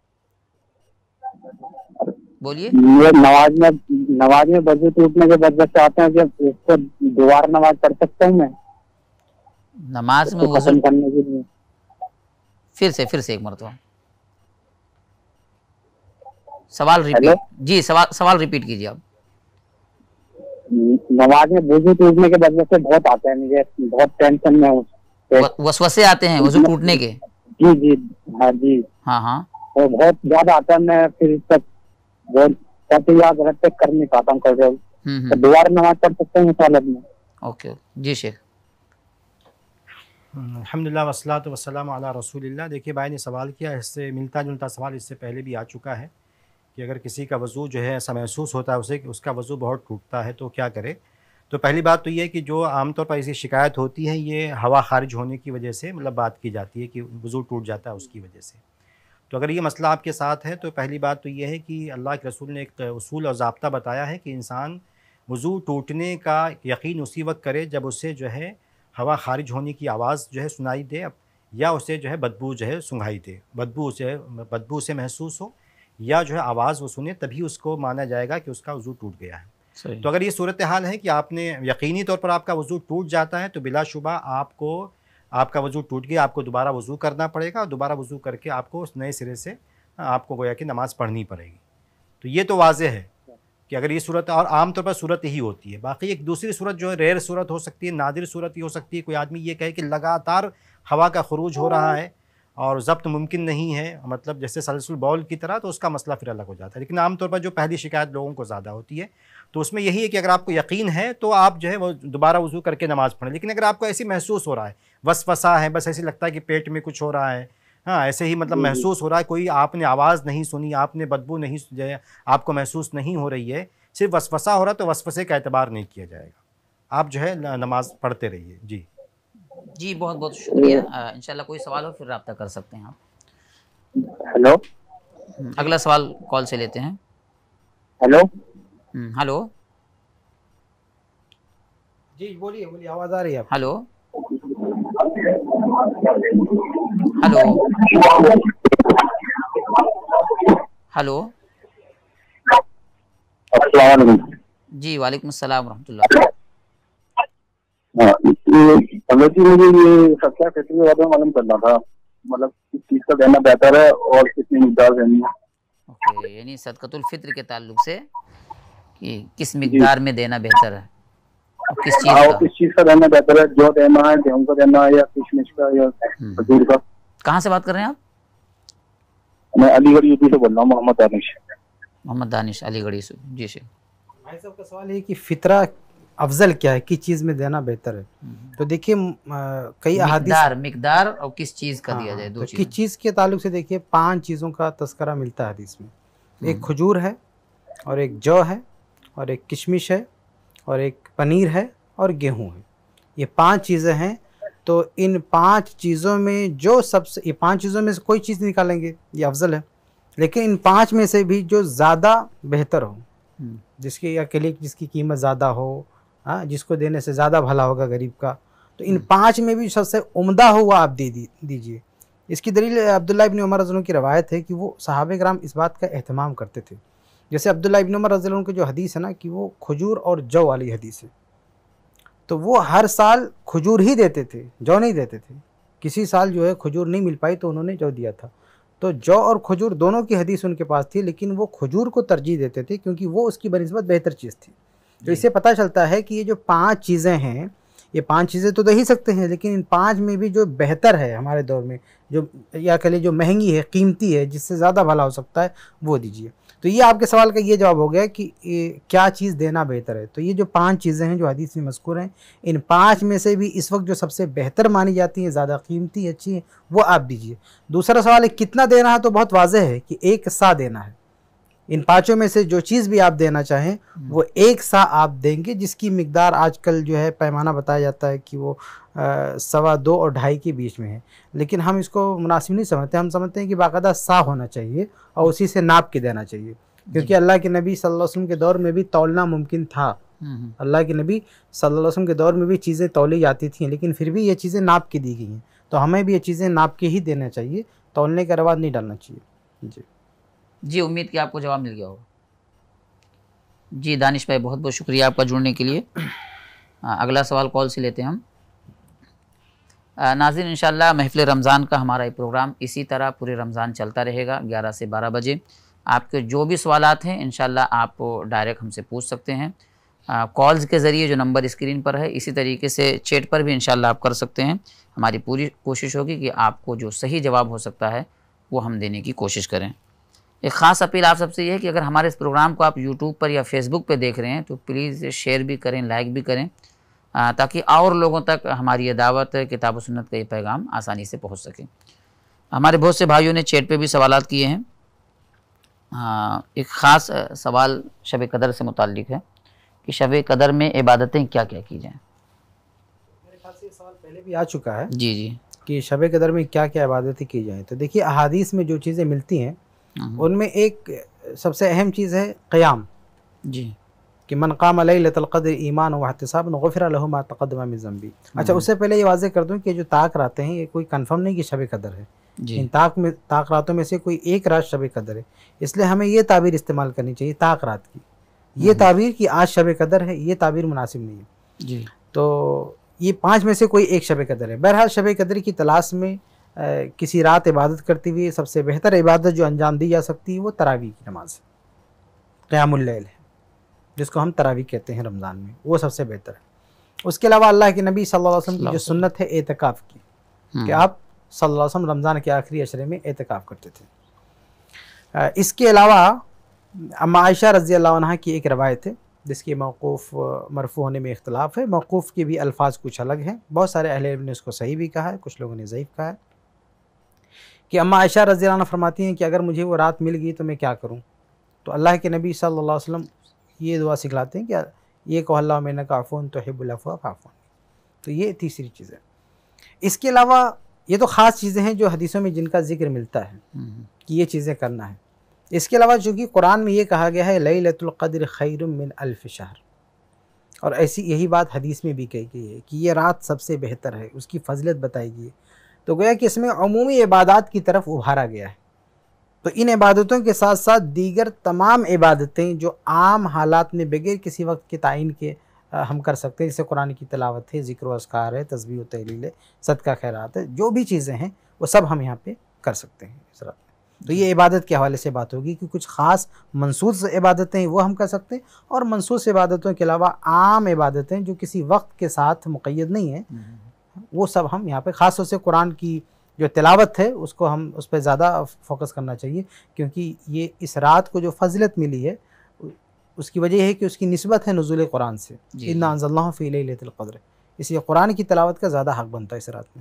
बोलिए। ये नमाज में नमाज में वजू टूटने के बाद बच्चे आते हैं, जब उसको दोबारा नमाज पढ़ सकता हूँ मैं? नमाज में वजू खत्म करने के लिए फिर से फिर से एक मरतबा सवाल रिपीट। जी सवाल सवाल रिपीट कीजिए आप। नमाज में वजू टूटने के बाद से बहुत आते हैं, मुझे बहुत टेंशन में हूँ। वसवसे आते हैं वजू टूटने के? जी जी हाँ जी हाँ हाँ वो बहुत ज्यादा आता है, मैं फिर तक बहुत याद रखते कर नहीं पाता हूँ। कर तो दोबारा नमाज पढ़ सकते हैं इस हालत में? ओके जी शेख। अल्हम्दुलिल्लाह वस्सलातु वस्सलामु अला रसूलिल्लाह। देखिए भाई ने सवाल किया, इससे मिलता जुलता सवाल इससे पहले भी आ चुका है कि अगर किसी का वज़ू जो है ऐसा महसूस होता है उसे कि उसका वज़ू बहुत टूटता है तो क्या करे। तो पहली बात तो ये है कि जो आमतौर पर ऐसी शिकायत होती है ये हवा खारिज होने की वजह से मतलब बात की जाती है कि वज़ू टूट जाता है उसकी वजह से। तो अगर ये मसला आपके साथ है तो पहली बात तो ये है कि अल्लाह के रसूल ने एक उसूल और ज़ाब्ता बताया है कि इंसान वज़ू टूटने का यकीन उसी वक्त करे जब उसे जो है हवा खारिज होने की आवाज़ जो है सुनाई दे या उसे जो है बदबू जो है सुंघाई दे, बदबू उसे बदबू उसे महसूस हो या जो है आवाज़ वो सुने, तभी उसको माना जाएगा कि उसका वज़ू टूट गया है। तो अगर ये सूरत हाल है कि आपने यकीनी तौर पर आपका वज़ू टूट जाता है तो बिलाशुबा आपको आपका वज़ू टूट गया, आपको दोबारा वज़ू करना पड़ेगा और दोबारा वज़ू करके आपको उस नए सिरे से आपको गोया कि नमाज़ पढ़नी पड़ेगी। तो ये तो वाज़ेह है कि अगर ये सूरत, और आम तौर पर सूरत ही होती है। बाकी एक दूसरी सूरत जो है रेयर सूरत हो सकती है, नादिर सूरत ही हो सकती है। कोई आदमी ये कहे कि लगातार हवा का खुरूज हो रहा है और ज़ब्त मुमकिन नहीं है, मतलब जैसे सलसल बॉल की तरह, तो उसका मसला फिर अलग हो जाता है। लेकिन आमतौर पर जो पहली शिकायत लोगों को ज़्यादा होती है तो उसमें यही है कि अगर आपको यकीन है तो आप जो है वो दोबारा वज़ू करके नमाज़ पढ़ें। लेकिन अगर आपको ऐसी महसूस हो रहा है, वसवसा है, बस ऐसे लगता है कि पेट में कुछ हो रहा है, हाँ ऐसे ही मतलब महसूस हो रहा है, कोई आपने आवाज़ नहीं सुनी, आपने बदबू नहीं जो है आपको महसूस नहीं हो रही है, सिर्फ वसवसा हो रहा है, तो वसवसे का एतबार नहीं किया जाएगा। आप जो है नमाज पढ़ते रहिए। जी जी बहुत बहुत शुक्रिया। इंशाल्लाह कोई सवाल हो फिर रब्ता कर सकते हैं आप। हेलो अगला सवाल कॉल से लेते हैं। हेलो हेलो जी बोलिए बोलिए, आवाज़ आ रही है? हेलो हेलो हेलो जी वालेकुम अस्सलाम रहमतुल्लाह। मुझे ये सच्चा फिक्र के बारे में मालूम करना था, मतलब किस चीज़ का देना बेहतर है और कितनी मिकदार देनी है। ओके, यानी सदक़तुल फित्र के ताल्लुक से कि किस मिकदार में देना बेहतर है और किस चीज़ का किस चीज़ का देना बेहतर है, जो देना है गेहूँ का देना है या किशमिश का या खजूर का। कहाँ से बात कर रहे हैं आप? मैं अलीगढ़ यूपी से बोल रहा हूँ, मोहम्मद दानिश। मोहम्मद दानिश अलीगढ़ी से। जी शेख। भाई साहब का सवाल है कि फितरा अफजल क्या है, किस चीज़ में देना बेहतर है। तो देखिए कई अहादीस मिकदार मिकदार और किस चीज़ का दिया जाए, दो तो चीज़। किस चीज़ के ताल्लुक से देखिए पांच चीज़ों का तस्करा मिलता है हदीस में। एक खजूर है और एक जौ है और एक किशमिश है और एक पनीर है और गेहूं है। ये पांच चीज़ें हैं। तो इन पांच चीज़ों में जो सबसे, ये पांच चीज़ों में से कोई चीज़ निकालेंगे ये अफजल है, लेकिन इन पांच में से भी जो ज़्यादा बेहतर हो, जिसकी अकेले जिसकी कीमत ज़्यादा हो, हाँ जिसको देने से ज़्यादा भला होगा गरीब का, तो इन पांच में भी सबसे उम्दा हो वह आप दे दीजिए। इसकी दलील अब्दुल्ला इब्न उमर रज़ियल्लाहु अन्हु की रवायत है कि वो सहाबे किराम इस बात का एहतमाम करते थे। जैसे अब्दुल्ला इब्न उमर रज़ियल्लाहु अन्हु की जो हदीस है ना कि वो खजूर और जौ वाली हदीस है, तो वो हर साल खजूर ही देते थे, जौ नहीं देते थे। किसी साल जो है खजूर नहीं मिल पाई तो उन्होंने जौ दिया था। तो जौ और खजूर दोनों की हदीस उनके पास थी, लेकिन वो खजूर को तरजीह देते थे क्योंकि वो उसकी बनिस्बत बेहतर चीज़ थी। तो इससे पता चलता है कि ये जो पांच चीज़ें हैं, ये पांच चीज़ें तो दे ही सकते हैं, लेकिन इन पांच में भी जो बेहतर है हमारे दौर में, जो या कह लीजिए जो महंगी है, कीमती है, जिससे ज़्यादा भला हो सकता है, वो दीजिए। तो ये आपके सवाल का ये जवाब हो गया कि ये क्या चीज़ देना बेहतर है। तो ये जो पांच चीज़ें हैं जो हदीस में मज़कूर हैं, इन पांच में से भी इस वक्त जो सबसे बेहतर मानी जाती हैं, ज़्यादा कीमती अच्छी हैं, वो आप दीजिए। दूसरा सवाल है कितना देना है, तो बहुत वाज़ेह है कि एक सा देना है। इन पांचों में से जो चीज़ भी आप देना चाहें वो एक सा आप देंगे, जिसकी मिकदार आजकल जो है पैमाना बताया जाता है कि वो आ, सवा दो और ढाई के बीच में है, लेकिन हम इसको मुनासिब नहीं समझते। हम समझते हैं कि बाकायदा सा होना चाहिए और उसी से नाप के देना चाहिए, क्योंकि अल्लाह के नबी सल्लल्लाहु अलैहि वसल्लम के दौर में भी तौलना मुमकिन था। अल्लाह के नबी सल्लल्लाहु अलैहि वसल्लम के दौर में भी चीज़ें तौली जाती थी, लेकिन फिर भी ये चीज़ें नाप के दी गई हैं, तो हमें भी ये चीज़ें नाप के ही देना चाहिए, तौलने का रवाज नहीं डालना चाहिए। जी जी, उम्मीद कि आपको जवाब मिल गया होगा। जी दानिश भाई, बहुत बहुत शुक्रिया आपका जुड़ने के लिए। आ, अगला सवाल कॉल से लेते हैं हम। नाज़रीन, इंशाअल्लाह महफ़िल रमज़ान का हमारा ये प्रोग्राम इसी तरह पूरे रमज़ान चलता रहेगा ग्यारह से बारह बजे। आपके जो भी सवालात हैं इंशाअल्लाह आप डायरेक्ट हमसे पूछ सकते हैं कॉल्स के ज़रिए, जो नंबर स्क्रीन पर है। इसी तरीके से चैट पर भी इंशाअल्लाह आप कर सकते हैं। हमारी पूरी कोशिश होगी कि आपको जो सही जवाब हो सकता है वो हम देने की कोशिश करें। एक ख़ास अपील आप सबसे ये है कि अगर हमारे इस प्रोग्राम को आप यूट्यूब पर या फेसबुक पर देख रहे हैं तो प्लीज़ शेयर भी करें, लाइक भी करें, ताकि और लोगों तक हमारी ये दावत, किताब व सुन्नत का ये पैगाम आसानी से पहुँच सके। हमारे बहुत से भाइयों ने चैट पे भी सवालात किए हैं। हाँ, एक ख़ास सवाल शब कदर से मुताल्लिक़ है कि शब कदर में इबादतें क्या क्या की जाएँ। मेरे ख्याल से ये सवाल पहले भी आ चुका है जी जी, कि शब कदर में क्या क्या इबादतें की जाएँ। तो देखिए, अहादीस में जो चीज़ें मिलती हैं उनमें एक सबसे अहम चीज़ है क़याम जी, कि मन क़ाम लैलतल क़द्र ईमान व इहतिसाबन ग़ुफ़िरा लहू मा तक़द्दम मिन ज़ंबी। अच्छा, उससे पहले ये वाज़ेह कर दूं कि जो ताक रातें हैं ये कोई कंफर्म नहीं कि शब कदर है। इन ताक में ताक रातों में से कोई एक रात शब कदर है, इसलिए हमें ये ताबीर इस्तेमाल करनी चाहिए ताक रात की। ये ताबीर कि आज शब कदर है, ये ताबीर मुनासिब नहीं है जी। तो ये पाँच में से कोई एक शब कदर है। बहरहाल शब कदर की तलाश में आ, किसी रात इबादत करते हुए सबसे बेहतर इबादत जो अंजाम दी जा सकती है वो तरावी की नमाज है, क़यामुल लैल है, जिसको हम तरावी कहते हैं रमज़ान में, वो सबसे बेहतर है। उसके अलावा अल्लाह के नबी सल्लल्लाहु अलैहि वसल्लम की जो सुन्नत है एतकाफ़ की, कि आप सल्लल्लाहु अलैहि वसल्लम रमज़ान के आखिरी अशरे में एतकाफ़ करते थे। इसके अलावा अम्मा आयशा रज़ी अल्लाह अन्हा की एक रवायत है जिसकी मौक़ूफ़ मरफ़ू होने में इख्तिलाफ़ है। मौक़ूफ़ के भी अल्फाज कुछ अलग हैं, बहुत सारे अहले इल्म ने उसको सही भी कहा है, कुछ लोगों ने ज़ईफ़ कहा है। कि अम्मा आयशा रज़ी अल्लाह अन्हा फरमाती हैं कि अगर मुझे वो रात मिल गई तो मैं क्या करूँ। तो अल्लाह के नबी सल्लल्लाहु अलैहि वसल्लम ये दुआ सिखलाते हैं कि ये कहो अल्लाहुम्मा इन्नका अफ़ून तुहिब्बुल अफ़्वा फ़अफ़ू अन्नी। तो ये तीसरी चीज़ है। इसके अलावा ये तो ख़ास चीज़ें हैं जो हदीसों में जिनका ज़िक्र मिलता है कि ये चीज़ें करना है। इसके अलावा चूँकि कुरान में ये कहा गया है लैलतुल क़द्र खैरुम मिन अल्फ़ शहर, और ऐसी यही बात हदीस में भी कही गई है कि ये रात सबसे बेहतर है, उसकी फजीलत बताई गई है। तो गोया कि इसमें अमूमी इबादत की तरफ उभारा गया है। तो इन इबादतों के साथ साथ दीगर तमाम इबादतें जो आम हालात में बगैर किसी वक्त के तायीन के हम कर सकते हैं, जैसे कुरान की तिलावत है, ज़िक्र व अस्कार है, तस्बीह व तहलील है, सदका खैरात है, जो भी चीज़ें हैं वो सब हम यहाँ पे कर सकते हैं इस रात में। तो ये इबादत के हवाले से बात होगी कि कुछ ख़ास मनसूस इबादतें वो हम कर सकते हैं, और मनसूस इबादतों के अलावा आम इबादतें जो किसी वक्त के साथ मुक़य्यद नहीं है, वो सब हम यहाँ पे ख़ास तौर से कुरान की जो तिलावत है उसको हम उस पर ज़्यादा फोकस करना चाहिए, क्योंकि ये इस रात को जो फजीलत मिली है उसकी वजह है कि उसकी निस्बत है नुज़ूल कुरान से, इन्ना अंज़लनाहु फ़ी लैलतिल क़द्र, इसलिए कुरान की तिलावत का ज़्यादा हक़ बनता है इस रात में।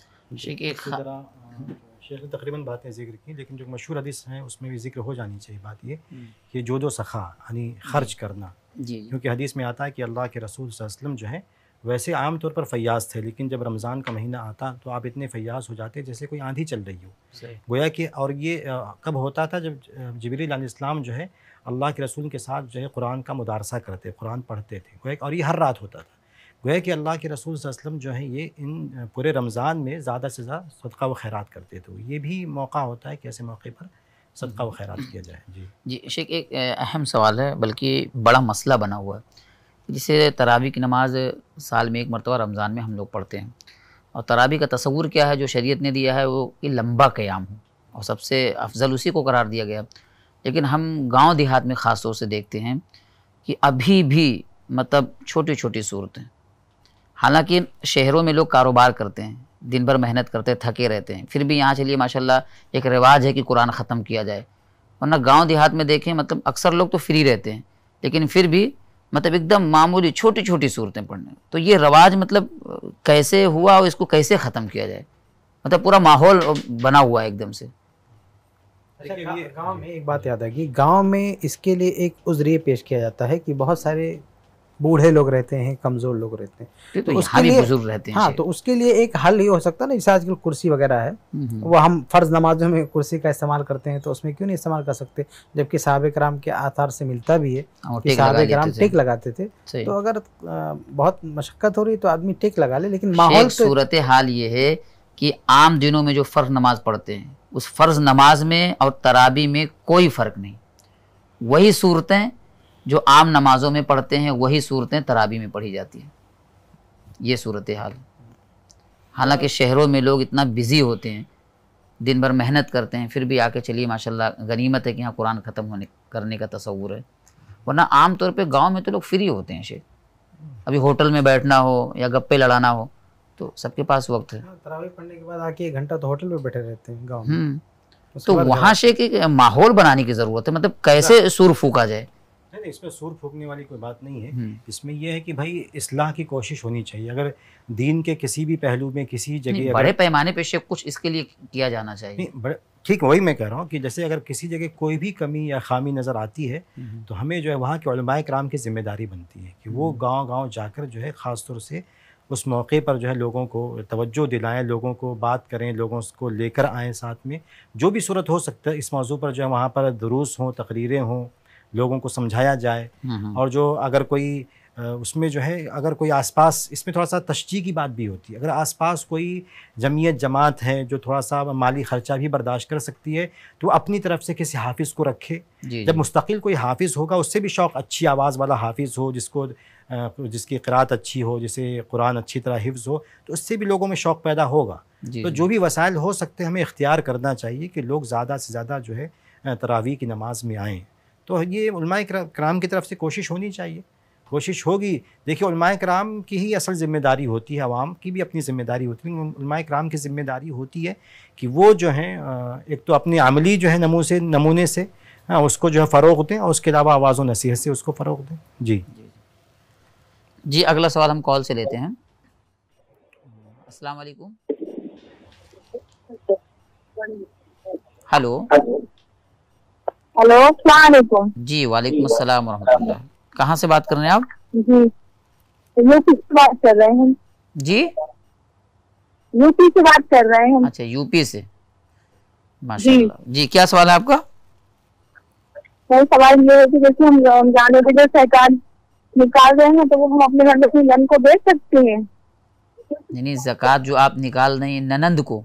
शेख ने तकरीबन बातें ज़िक्र की, लेकिन जो मशहूर हदीस हैं उसमें भी ज़िक्र हो जानी चाहिए बात ये कि जो दो सखा यानी ख़र्च करना, क्योंकि हदीस में आता है कि अल्लाह के रसूल सल्लल्लाहु अलैहि वसल्लम जो है वैसे आम तौर पर फ़याज़ थे, लेकिन जब रमज़ान का महीना आता तो आप इतने फ़याज़ हो जाते जैसे कोई आंधी चल रही हो, गोया कि। और ये कब होता था जब जिब्रील अलैहिस्सलाम जो है अल्लाह के रसूल के साथ जो है कुरान का मुदारसा करते, कुरान पढ़ते थे, गोया, और ये हर रात होता था। गोया कि अल्लाह के रसूल सल्लल्लाहु अलैहि वसल्लम जो है ये इन पूरे रमज़ान में ज़्यादा से ज़्यादा सदका व खैरात करते थे। ये भी मौका होता है कि ऐसे मौके पर सदका व खैरात किया जाए। जी जी शेख, एक अहम सवाल है, बल्कि बड़ा मसला बना हुआ है, जिसे तरावी की नमाज़ साल में एक मरतबा रमज़ान में हम लोग पढ़ते हैं, और तरावी का तसव्वुर क्या है जो शरीयत ने दिया है वो कि लंबा क़याम हो, और सबसे अफजल उसी को करार दिया गया। लेकिन हम गांव देहात में ख़ास तौर से देखते हैं कि अभी भी मतलब छोटी छोटी सूरतें, हालांकि शहरों में लोग कारोबार करते हैं, दिन भर मेहनत करते हैं, थके रहते हैं, फिर भी यहाँ चलिए माशाल्लाह एक रिवाज है कि कुरान ख़त्म किया जाए। वरना गांव देहात में देखें मतलब अक्सर लोग तो फ्री रहते हैं, लेकिन फिर भी मतलब एकदम मामूली छोटी छोटी सूरतें पढ़ने। तो ये रवाज मतलब कैसे हुआ और इसको कैसे ख़त्म किया जाए, मतलब पूरा माहौल बना हुआ है एकदम से। गांव में एक बात याद आएगी, गांव में इसके लिए एक उज़्र ये पेश किया जाता है कि बहुत सारे बूढ़े लोग रहते हैं, कमज़ोर लोग रहते हैं, तो, तो उसके लिए बुजुर्ग रहते हैं। हाँ, तो उसके लिए एक हल ये हो सकता है ना, जैसे आजकल कुर्सी वगैरह है, वो हम फ़र्ज़ नमाजों में कुर्सी का इस्तेमाल करते हैं, तो उसमें क्यों नहीं इस्तेमाल कर सकते, जबकि सहाबे कराम के आथार से मिलता भी है कि सहाबे कराम टेक लगाते थे। तो अगर बहुत मशक्क़त हो रही तो आदमी टेक लगा ले, लेकिन माहौल सूरत हाल ये है कि आम दिनों में जो फ़र्ज़ नमाज पढ़ते हैं, उस फ़र्ज़ नमाज में और तरावी में कोई फ़र्क नहीं। वही सूरतें जो आम नमाजों में पढ़ते हैं, वही सूरतें तरावी में पढ़ी जाती हैं। ये सूरत हाल। हालांकि शहरों में लोग इतना बिज़ी होते हैं, दिन भर मेहनत करते हैं, फिर भी आके चलिए माशाल्लाह गनीमत है कि यहाँ कुरान ख़त्म होने करने का तसव्वुर है। वरना आम तौर पे गांव में तो लोग फ्री होते हैं शेख। अभी होटल में बैठना हो या गप्पे लड़ाना हो तो सबके पास वक्त है। तरावी पढ़ने के बाद आके एक घंटा तो होटल में बैठे रहते हैं गाँव में। तो वहाँ शेख एक माहौल बनाने की ज़रूरत है, मतलब कैसे सुर फूका जाए। नहीं, इसमें सुर फूकने वाली कोई बात नहीं है। इसमें यह है कि भाई इस्लाह की कोशिश होनी चाहिए। अगर दीन के किसी भी पहलू में किसी जगह बड़े पैमाने पे शेख कुछ इसके लिए किया जाना चाहिए। बड़े ठीक, वही मैं कह रहा हूँ कि जैसे अगर किसी जगह कोई भी कमी या खामी नज़र आती है तो हमें जो है वहाँ के उलमाए कराम की जिम्मेदारी बनती है कि वो गाँव गाँव जाकर जो है ख़ास तौर से उस मौके पर जो है लोगों को तवज्जो दिलाएं, लोगों को बात करें, लोगों को लेकर आएँ साथ में। जो भी सूरत हो सकता है इस मौजू पर जो है वहाँ पर दुरूस हों, तकरीरें हों, लोगों को समझाया जाए। और जो अगर कोई उसमें जो है अगर कोई आसपास, इसमें थोड़ा सा तशजीह की बात भी होती है, अगर आसपास कोई जमीयत जमात है जो थोड़ा सा माली ख़र्चा भी बर्दाश्त कर सकती है तो अपनी तरफ से किसी हाफिज़ को रखे। जब मुस्तकिल कोई हाफिज़ होगा, उससे भी शौक़ अच्छी आवाज़ वाला हाफिज़ हो, जिसको जिसकी क़िरात अच्छी हो, जिसे कुरान अच्छी तरह हिफ्ज़ हो, तो उससे भी लोगों में शौक़ पैदा होगा। तो जो भी वसाइल हो सकते हैं हमें इख्तियार करना चाहिए कि लोग ज़्यादा से ज़्यादा जो है तरावी की नमाज में आएँ। तो ये उलमाए कराम की तरफ से कोशिश होनी चाहिए, कोशिश होगी। देखिए उलमाए कराम की ही असल ज़िम्मेदारी होती है, आवाम की भी अपनी ज़िम्मेदारी होती है। उलमाए कराम की ज़िम्मेदारी होती है कि वो जो हैं एक तो अपनी अमली जो है नमू से नमूने से हाँ उसको जो है फ़रोग़ दें और उसके अलावा आवाज़ व नसीहत से उसको फ़रोग़ दें। जी जी, अगला सवाल हम कॉल से लेते हैं। अस्सलाम वालेकुम। हेलो हेलो, अस्सलाम वालेकुम। जी वालेकुम अस्सलाम रहमतुल्लाह। कहाँ से बात कर रहे हैं आप? जी, यूपी से बात कर रहे हैं। जी, यूपी से बात कर रहे हैं। अच्छा, यूपी से, माशाल्लाह। जी, जी क्या सवाल है आपका? मेरा सवाल ये है कि जैसे हम रमजान में जो सरकार निकाल रहे हैं तो वो हम अपने घर में अपनी नंद को दे सकते हैं? नहीं नहीं, ज़कात जो आप निकाल रहे हैं ननंद को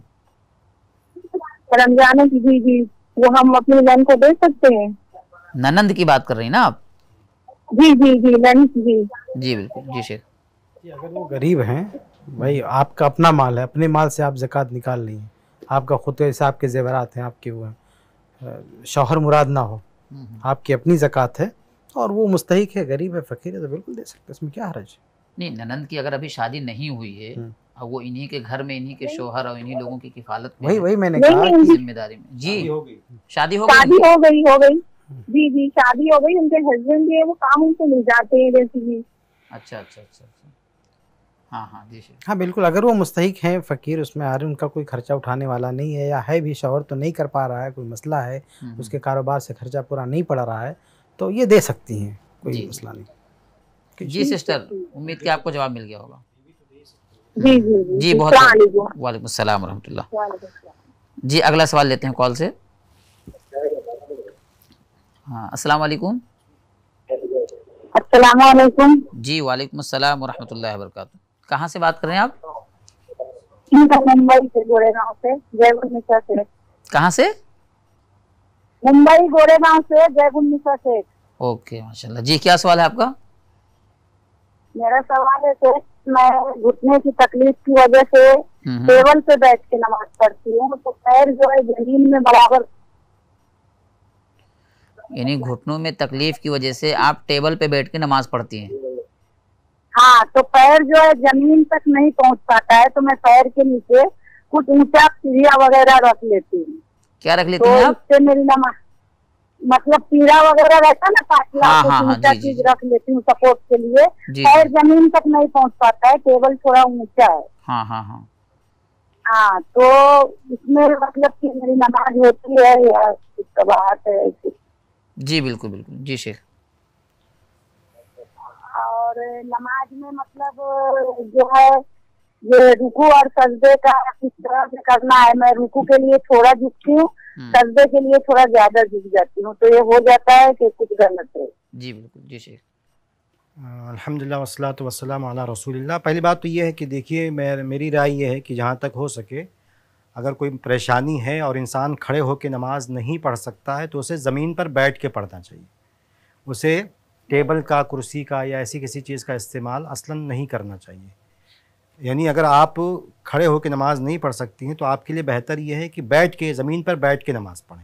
रमजान की, जी जी, वो हम अपनी नंद को दे सकते हैं? ननंद की बात कर रही हैं ना आप? जी जी जी नंद जी जी बिल्कुल। जी शेख, अगर वो गरीब हैं, भाई आपका अपना माल है, अपने माल से आप ज़कात निकाल रही हैं, आपका खुद के हिसाब के ज़ेवरात हैं, आपके वो शौहर मुराद ना हो, आपकी अपनी ज़कात है और वो मुस्तहिक है, गरीब है, फ़कीर है, तो बिल्कुल दे सकते, इसमें क्या हर्ज? नहीं, ननंद की अगर अभी शादी नहीं हुई है और वो इन्हीं के घर में इन्हीं के शौहर और इन्हीं लोगों की किफालत में, वही वही मैंने कहा कि जिम्मेदारी में। जी, शादी हो गई, शादी हो गई हो गई जी जी शादी हो गई, उनके हस्बैंड भी है, वो काम उनसे मिल जाते हैं जैसे जी। अच्छा अच्छा अच्छा अच्छा, हाँ हाँ जी शेख। हाँ बिल्कुल, अगर वो मुस्तहिक हैं, फ़कीर, उसमें आ रहे, उनका कोई खर्चा उठाने वाला नहीं है, या है भी शौहर तो नहीं कर पा रहा है, कोई मसला है, उसके कारोबार से खर्चा पूरा नहीं पड़ रहा है, तो ये दे सकती हैं, कोई मसला नहीं। जी सिस्टर, उम्मीद कि आपको जवाब मिल गया होगा। जी जी जी बहुत, वालेकुम अस्सलाम रहमतुल्लाह। जी अगला सवाल लेते हैं कॉल से। हाँ, अस्सलाम वालेकुम। अस्सलाम वालेकुम। जी वालेकुम अस्सलाम व रहमतुल्लाहि व बरकातहू। कहाँ से बात कर रहे हैं आप? मुंबई से, गोरेगांव से, जयगुनिसा से। कहाँ से? मुंबई गोरेगांव से, जयगुनिसा से। ओके माशाल्लाह। जी क्या सवाल है आपका? मेरा सवाल है कि मैं घुटने की तकलीफ की वजह से टेबल पे बैठ के नमाज पढ़ती हूँ, तो पैर जो है जमीन में बराबर, यानी घुटनों में तकलीफ की वजह से आप टेबल पे बैठ के नमाज पढ़ती हैं? हाँ, तो पैर जो है जमीन तक नहीं पहुँच पाता है, तो मैं पैर के नीचे कुछ ऊंचा पीढ़ा वगैरह रख लेती हूँ। क्या रख लेती हैं आप? तो इससे मेरी नमाज, मतलब पीढ़ा वगैरह रहता है ना, पाटला, हाँ, हाँ, ऊंचा हाँ, जी, चीज जी, रख लेती हूँ सपोर्ट के लिए। जी, पैर जमीन तक नहीं पहुँच पाता है, टेबल थोड़ा ऊंचा है। हाँ हाँ हाँ। हाँ, तो इसमें मतलब कि मेरी नमाज होती है या कुछ कबाहत है? जी बिल्कुल बिल्कुल, जी शेख। और नमाज में मतलब जो है ये रुकू और सजदे का किस तरह से करना है? मैं रुकू के लिए थोड़ा झुकती हूँ, सजदे के लिए थोड़ा ज्यादा झुक जाती हूँ, तो ये हो जाता है कि कुछ गलत है? जी बिल्कुल, जी शेख। अल्हम्दुलिल्लाह वस्सलातु वस्सलामु अला रसूलिल्लाह। पहली बात तो ये है कि देखिए, मैं मेरी राय ये है कि जहाँ तक हो सके, अगर कोई परेशानी है और इंसान खड़े होकर नमाज नहीं पढ़ सकता है तो उसे ज़मीन पर बैठ के पढ़ना चाहिए। उसे टेबल का, कुर्सी का या ऐसी किसी चीज़ का इस्तेमाल असलन नहीं करना चाहिए। यानी अगर आप खड़े होकर नमाज नहीं पढ़ सकती हैं तो आपके लिए बेहतर ये है कि बैठ के, ज़मीन पर बैठ के नमाज पढ़ें।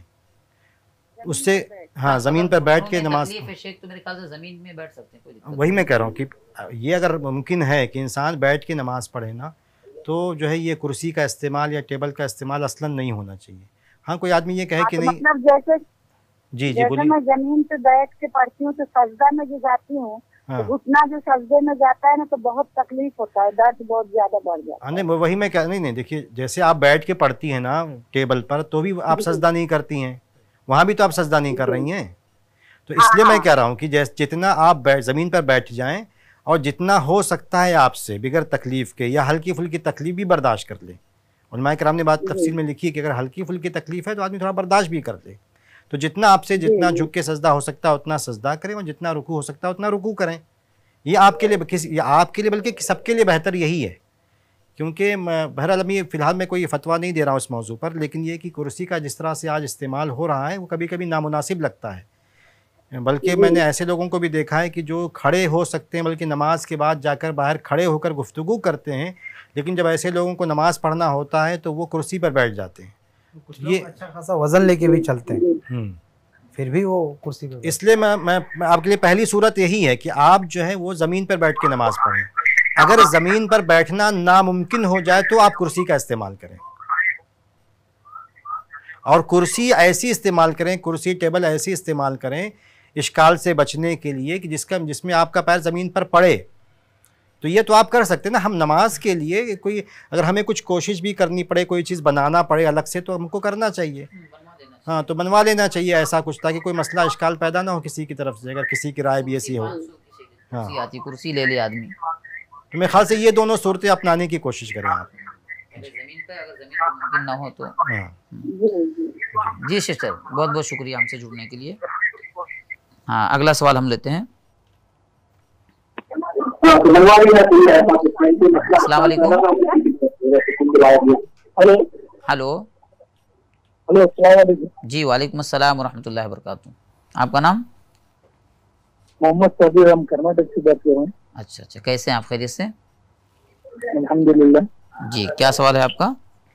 उससे हाँ, ज़मीन पर बैठ के नमाज, शेख तो मेरे ख्याल से ज़मीन में बैठ सकते हैं, कोई दिक्कत वही मैं कह रहा हूँ कि ये अगर मुमकिन है कि इंसान बैठ के नमाज पढ़े ना, तो जो है ये कुर्सी का इस्तेमाल या टेबल का इस्तेमाल असलन नहीं होना चाहिए। हाँ, कोई आदमी ये कहे कि नहीं, मतलब जैसे जी जी जैसे बोलिए। मैं जमीन पे बैठ के पढ़ती हूँ तो सजदा में जो जाती हूँ हाँ। तो घुटना जो सजदे में जाता है ना तो बहुत तकलीफ होता है, दर्द बहुत ज्यादा बढ़ जाता है। नहीं, वही मैं कह नहीं नहीं देखिए, जैसे आप बैठ के पढ़ती हैं ना टेबल पर, तो भी आप सजदा नहीं करती हैं, वहाँ भी तो आप सजदा नहीं कर रही हैं। तो इसलिए मैं कह रहा हूँ कि जैसे जितना आप ज़मीन पर बैठ जाएं और जितना हो सकता है आपसे बिगर तकलीफ़ के या हल्की फुल्की तकलीफ़ भी बर्दाश्त कर लें। उलमाए किराम ने बात तफसील में लिखी है कि अगर हल्की फुल्की तकलीफ़ है तो आदमी थोड़ा बर्दाश्त भी कर ले। तो जितना आपसे जितना झुक के सजदा हो सकता है उतना सजदा करें और जितना रुकू हो सकता है उतना रुकू करें। ये आपके लिए किसी ये आपके लिए बल्कि सबके लिए बेहतर यही है। क्योंकि बहरहाल अभी फ़िलहाल मैं कोई फतवा नहीं दे रहा हूँ इस मौजू पर, लेकिन ये कि कुर्सी का जिस तरह से आज इस्तेमाल हो रहा है वो कभी कभी नामुनासिब लगता है। बल्कि मैंने ऐसे लोगों को भी देखा है कि जो खड़े हो सकते हैं, बल्कि नमाज के बाद जाकर बाहर खड़े होकर गुफ्तगू करते हैं, लेकिन जब ऐसे लोगों को नमाज पढ़ना होता है तो वो कुर्सी पर बैठ जाते हैं। कुछ लोग अच्छा खासा वजन लेके भी चलते हैं, फिर भी वो कुर्सी पे। इसलिए मैं, मैं मैं आपके लिए पहली सूरत यही है कि आप जो है वो ज़मीन पर बैठ के नमाज पढ़ें। अगर ज़मीन पर बैठना नामुमकिन हो जाए तो आप कुर्सी का इस्तेमाल करें, और कुर्सी ऐसी इस्तेमाल करें, कुर्सी टेबल ऐसी इस्तेमाल करें इश्काल से बचने के लिए कि जिसका जिसमें आपका पैर ज़मीन पर पड़े। तो ये तो आप कर सकते हैं ना। हम नमाज के लिए कोई अगर हमें कुछ कोशिश भी करनी पड़े, कोई चीज़ बनाना पड़े अलग से, तो हमको करना चाहिए। हाँ, तो बनवा लेना चाहिए ऐसा कुछ, ताकि कोई मसला इश्काल पैदा ना हो किसी की तरफ से, अगर किसी की राय भी ऐसी हो। हाँ, आती कुर्सी ले ले आदमी। तो मेरे ख्याल से ये दोनों सूरतें अपनाने की कोशिश करें आप। ज़मीन पे अगर ज़मीन पे मुमकिन ना हो तो। हाँ जी सिस्टर, बहुत बहुत शुक्रिया हमसे जुड़ने के लिए। हाँ, अगला सवाल हम लेते हैं। अस्सलाम वालेकुम। हेलो। हेलो, जी वालेकुम अस्सलाम व रहमतुल्लाहि व बरकातुहू। आपका नाम? मोहम्मद सबीर, हम कर्नाटक से बात कर रहे हैं। अच्छा अच्छा, कैसे हैं आप? खैरियत से? अल्हम्दुलिल्लाह। जी, क्या सवाल है आपका?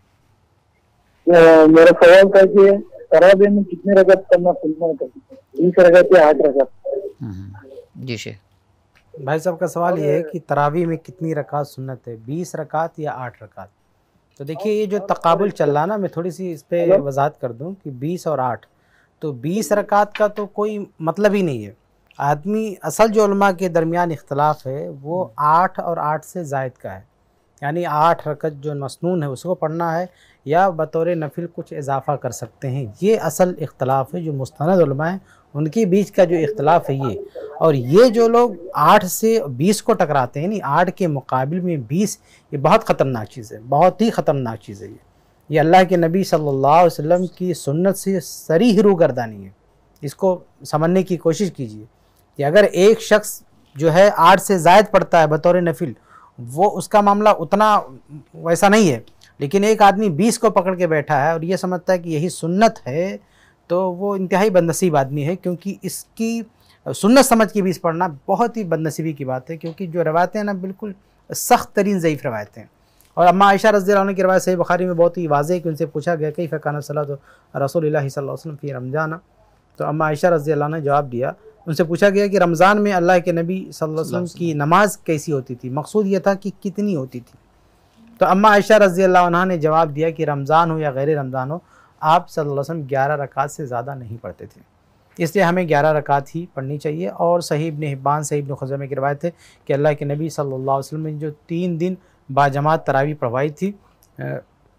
मेरा सवाल था कि तरावी में कितने रकात करना सुन्नत है? बीस रकात या आठ रकात? जी शेख। भाई साहब का सवाल ये है कि तरावी में कितनी रकात सुन्नत है, बीस रकात या आठ रकात? तो देखिए, ये जो तकाबुल चल रहा ना, मैं थोड़ी सी इस पर वजाहत कर दूं कि बीस और आठ, तो बीस रकात का तो कोई मतलब ही नहीं है। आदमी असल जो उलमा के दरमियान इख्तलाफ है वो आठ और आठ से ज़ायद का है, यानी आठ रकत जो मसनून है उसको पढ़ना है या बतौर नफिल कुछ इजाफ़ा कर सकते हैं। ये असल इख्तलाफ है। जो मुस्तनद उलमा हैं उनके बीच का जो इख्तलाफ है ये। और ये जो लोग आठ से बीस को टकराते हैं, नहीं आठ के मुकाबिल में बीस, ये बहुत ख़तरनाक चीज़ है, बहुत ही ख़तरनाक चीज़ है। ये ये अल्लाह के नबी सल्लल्लाहु अलैहि वसल्लम की सुन्नत से सरीह रूगर्दानी है। इसको समझने की कोशिश कीजिए कि अगर एक शख्स जो है आठ से ज़ायद पढ़ता है बतौर नफिल, वो उसका मामला उतना वैसा नहीं है, लेकिन एक आदमी बीस को पकड़ के बैठा है और ये समझता है कि यही सुन्नत है, तो वो इंतहाई बदनसीब आदमी है। क्योंकि इसकी सुन्नत समझ के बीस पढ़ना बहुत ही बदनसीबी की बात है, क्योंकि जो रवायतें हैं ना बिल्कुल सख्त तरीन ज़ईफ़ रवायतें हैं। और अम्मा आयशा रज़ियल्लाहु अन्हा की रवायत सही बुखारी में बहुत ही वाज़ेह कि उनसे पूछा गया कैफ़ कान सलातु रसूलिल्लाहि सल्लल्लाहु अलैहि वसल्लम फ़ी रमज़ान, तो अम्मा आयशा रज़ियल्लाहु अन्हा ने जवाब दिया, उनसे पूछा गया कि रमज़ान में अल्लाह के नबी सल्लल्लाहु अलैहि वसल्लम की नमाज कैसी होती थी, मकसूद यह था कि कितनी होती थी। तो अम्मा आयशा रज़ियल्लाहु अन्हा ने जवाब दिया कि रमज़ान हो या गैर रमज़ान हो, आप सल्लल्लाहु अलैहि वसल्लम ग्यारह रकात से ज़्यादा नहीं पढ़ते थे, इसलिए हमें ग्यारह रकात ही पढ़नी चाहिए। और सही इब्न हिब्बान, सही इब्न खुज़ैमा की रवायत है कि अल्लाह के नबी सल्लल्लाहु अलैहि वसल्लम ने जो तीन दिन बाजमात तरावी पढ़वाई थी,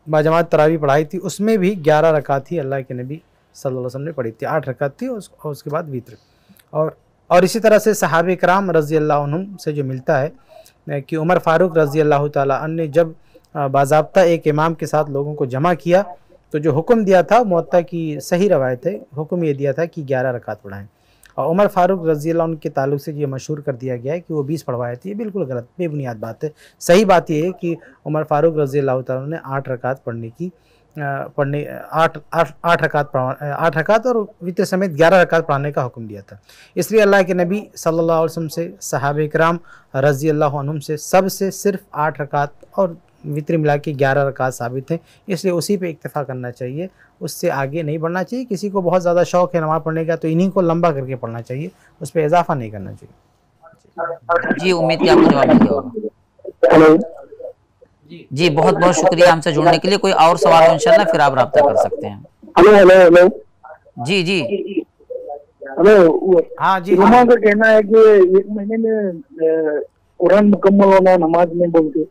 बाजमात तरावी पढ़ाई थी, उसमें भी ग्यारह रकात ही अल्लाह के नबी सल्लल्लाहु अलैहि वसल्लम ने पढ़ी थी, आठ रकात थी और उसके बाद वित्र। और और इसी तरह से सहाबे कराम रज़ी अल्लाह अन्हुम से जो मिलता है कि उमर फ़ारूक रज़ी अल्लाह ताला अन्हु ने जब बाज़ाब्ता एक इमाम के साथ लोगों को जमा किया तो जो हुक्म दिया था, मुअत्ता की सही रवायत है, हुक्म ये दिया था कि ग्यारह रकात पढ़ाएं। और उमर फ़ारूक रज़ी अल्लाह अन्हु के ताल्लुक़ से ये मशहूर कर दिया गया है कि वो बीस पढ़वाए थे। ये बिल्कुल गलत, बेबुनियाद बात है। सही बात ये है कि उमर फ़ारूक रज़ी अल्लाह ताला ने आठ रकात पढ़ने की पढ़ने आठ आठ आठ रकात आठ रकात और वित्र समेत ग्यारह रकात पढ़ाने का हुक्म दिया था। इसलिए अल्लाह के नबी सल्लल्लाहु अलैहि वसल्लम से, सहाबे किराम रज़ी अल्लाह अन्हुम से सब से सिर्फ आठ रकात और वित्र मिला के ग्यारह रकात साबित हैं, इसलिए उसी पे इक्तफ़ा करना चाहिए, उससे आगे नहीं बढ़ना चाहिए। किसी को बहुत ज़्यादा शौक़ है नमाज़ पढ़ने का तो इन्हीं को लंबा करके पढ़ना चाहिए, उस पर इजाफा नहीं करना चाहिए। जी, उम्मीद कि आपको जवाब मिल गया होगा। जी, बहुत बहुत शुक्रिया हमसे जुड़ने के लिए। कोई और सवाल हो इंशाल्लाह फिर आप रब्ता कर सकते हैं। हेलो हेलो हेलो जी जी हेलो। हाँ जी, रुमा का कहना है कि एक महीने में कुरान मुकम्मल होना नमाज में बोलते।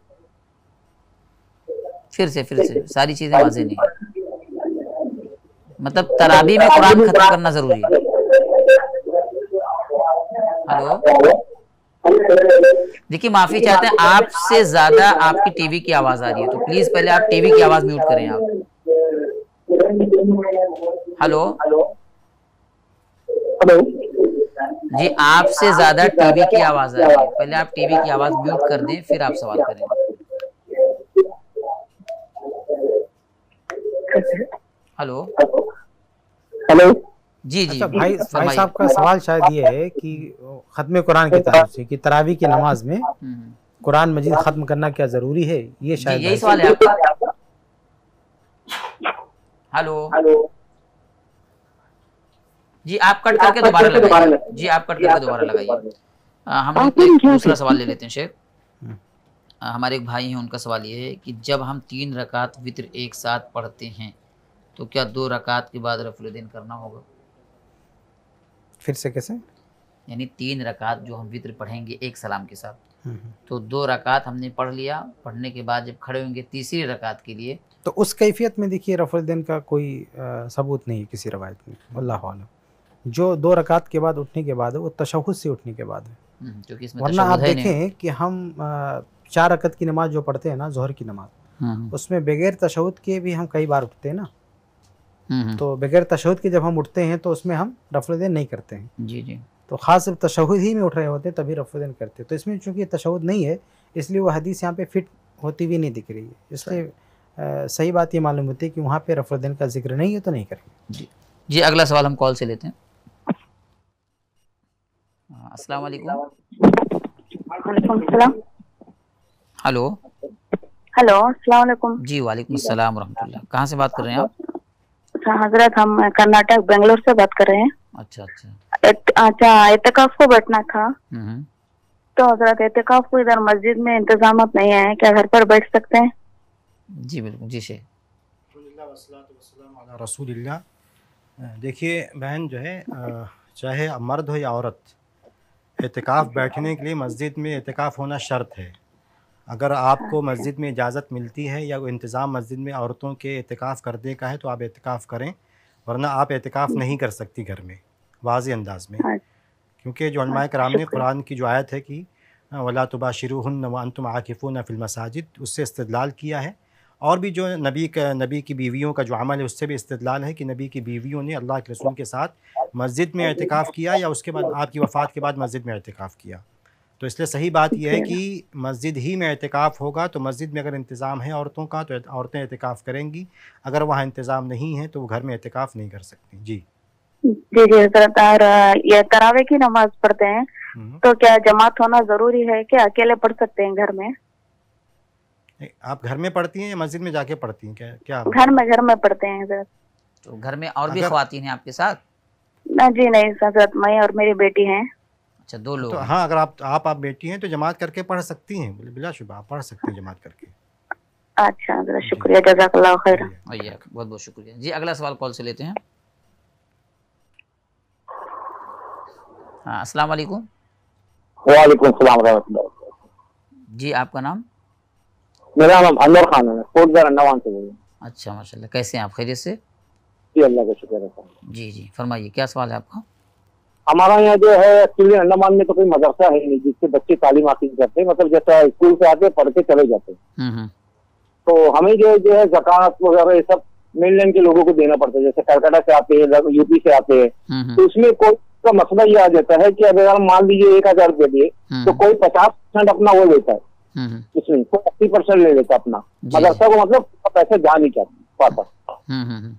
फिर से फिर से सारी चीजें वाज़ेह नहीं, मतलब तराबी में कुरान खत्म करना जरूरी है। हेलो, देखिए माफी चाहते हैं, आपसे ज्यादा आपकी टीवी की आवाज आ रही है, तो प्लीज पहले आप टीवी की आवाज म्यूट करें आप। हेलो हेलो जी, आपसे ज्यादा टीवी की आवाज आ रही है, पहले आप टीवी की आवाज म्यूट कर दें फिर आप सवाल करें। हेलो हेलो जी जी अच्छा, भाई भाई साहब का सवाल शायद ये है कि ख़त्म कुरान की तरफ से कि तरावी की नमाज में कुरान मजीद ख़त्म करना क्या ज़रूरी है, ये शायद यही सवाल है आपका। हेलो जी, आप कट करके दोबारा लगाइए। जी, आप कट करके दोबारा लगाइए। हम दूसरा सवाल ले लेते हैं शेख। हमारे एक भाई हैं, उनका सवाल ये है कि जब हम तीन रकात वित्र एक साथ पढ़ते हैं तो क्या दो रकात के बाद रफ़ुल करना होगा? फिर से कैसे? यानी तीन रकात जो हम वित्र पढ़ेंगे एक सलाम के साथ, तो दो रकात हमने पढ़ लिया, पढ़ने के बाद जब खड़े होंगे तीसरी रकात के लिए, तो उस कैफियत में देखिए रफ़ुल का कोई आ, सबूत नहीं है किसी रवायत में, अल्लाह आलम। जो दो रकात के बाद उठने के बाद है वो तशहुद से उठने के बाद है, क्योंकि इसमें वरना आप देखें कि हम आ, चार रकत की नमाज जो पढ़ते हैं ना, ज़ोहर की नमाज, उसमें बगैर तशहुद के भी हम कई बार उठते हैं ना, तो बगैर तशहुद के जब हम उठते हैं तो उसमें हम रफ़ुल नहीं करते हैं। जी जी, तो ख़ास सिर्फ तशहुद ही में उठ रहे होते हैं तभी रफ़ुल करते हैं। तो इसमें चूँकि तशहुद नहीं है इसलिए वो हदीस यहाँ पे फिट होती हुई नहीं दिख रही है, इसलिए सही बात ये मालूम होती है कि वहाँ पे रफ़ुल का जिक्र नहीं है तो नहीं करेंगे। जी जी, अगला सवाल हम कॉल से लेते हैं। अस्सलाम वालेकुम। हेलो हेलो, अस्सलाम वालेकुम। जी वालेकुम अस्सलाम रहमतुल्लाह। कहाँ से बात कर रहे हैं आप? अच्छा हजरत, हम कर्नाटक बेंगलोर से बात कर रहे हैं। अच्छा अच्छा इत, अच्छा एतकाफ को बैठना था, तो हजरत एतकाफ को इधर मस्जिद में इंतजामात नहीं है, क्या घर पर बैठ सकते हैं? जी बिल्कुल जी शेख। रसूलिल्लाह। देखिए बहन जो है, चाहे मर्द हो या औरत, एतकाफ़ बैठने के लिए मस्जिद में एतकाफ़ होना शर्त है। अगर आपको मस्जिद में इजाज़त मिलती है या वो इंतज़ाम मस्जिद में औरतों के एतकाफ़ करने का है तो आप एतकाफ़ करें, वरना आप एतकाफ़ नहीं कर सकती घर में वाज़ेह अंदाज में, क्योंकि जो उलमाए कराम ने कुरान की जो आयत है कि वला तुबाशिरूहुन्ना व अंतुम आकिफूना फिल मसाजिद, उससे इस्तिदलाल किया है। और भी जो नबी का नबी की बीवियों का जो अमल है उससे भी इस्तिदलाल है कि नबी की बीवियों ने अल्लाह के रसूल के साथ मस्जिद में एतकाफ़ किया या उसके बाद आपकी वफ़ात के बाद मस्जिद में एतकाफ़ किया। तो इसलिए सही बात यह है कि मस्जिद ही में एतकाफ़ होगा। तो मस्जिद में अगर इंतज़ाम है औरतों का तो औरतें एतकाफ़ करेंगी, अगर वहाँ इंतज़ाम नहीं है तो वो घर में एतकाफ़ नहीं कर सकती। जी जी जी हज़रत, और ये तरावे की नमाज पढ़ते हैं तो क्या जमात होना ज़रूरी है, क्या अकेले पढ़ सकते हैं घर में? आप घर में पढ़ती हैं या मस्जिद में जाके पढ़ती हैं? क्या क्या घर में घर में पढ़ते हैं हज़रत। तो घर में और भी ख़वातीन हैं आपके साथ? ना जी नहीं हज़रत, मैं और मेरी बेटी हैं। अच्छा, दो लोग। तो हाँ, अगर आप आप आप बेटी हैं तो जमात करके पढ़ सकती हैं, बिलाशुबा आप पढ़ सकती हैं जमात करके। अच्छा हज़रत, शुक्रिया, जज़ाकल्लाह खैर। बहुत बहुत शुक्रिया जी। अगला सवाल कॉल से लेते हैं। हाँ, अस्सलाम वालेकुम। वालेकुम सलाम रहमतुल्लाह। जी, आपका नाम? मेरा नाम अनवर खान है, कोटदार नवान से बोल रहा हूँ। अच्छा माशाल्लाह। कैसे हैं आप, खैरियत से? जी अल्लाह का शुक्र है सर। जी जी फरमाइए, क्या सवाल है आपका? हमारा यहाँ जो है एक्चुअली अंडमान में तो कोई मदरसा है नहीं जिससे बच्चे तालीम हासिल करते हैं, मतलब जैसा स्कूल से आते पढ़ के चले जाते हैं। हम्म हम्म तो हमें जो जो है ज़कात वगैरह ये सब मेनलैंड के लोगों को देना पड़ता है, जैसे कलकत्ता से आते हैं, यूपी से आते हैं। हम्म हम्म तो उसमें कोई का मसला ये आ जाता है कि अगर हम मान लीजिए एक हजार रुपये दिए हम्म तो कोई पचास परसेंट अपना वो लेता है, हम्म हम्म इसमें कोई अस्सी परसेंट ले लेता है अपना, जी। मदरसा को मतलब पैसे जा नहीं कर पाता। हम्म हम्म हम्म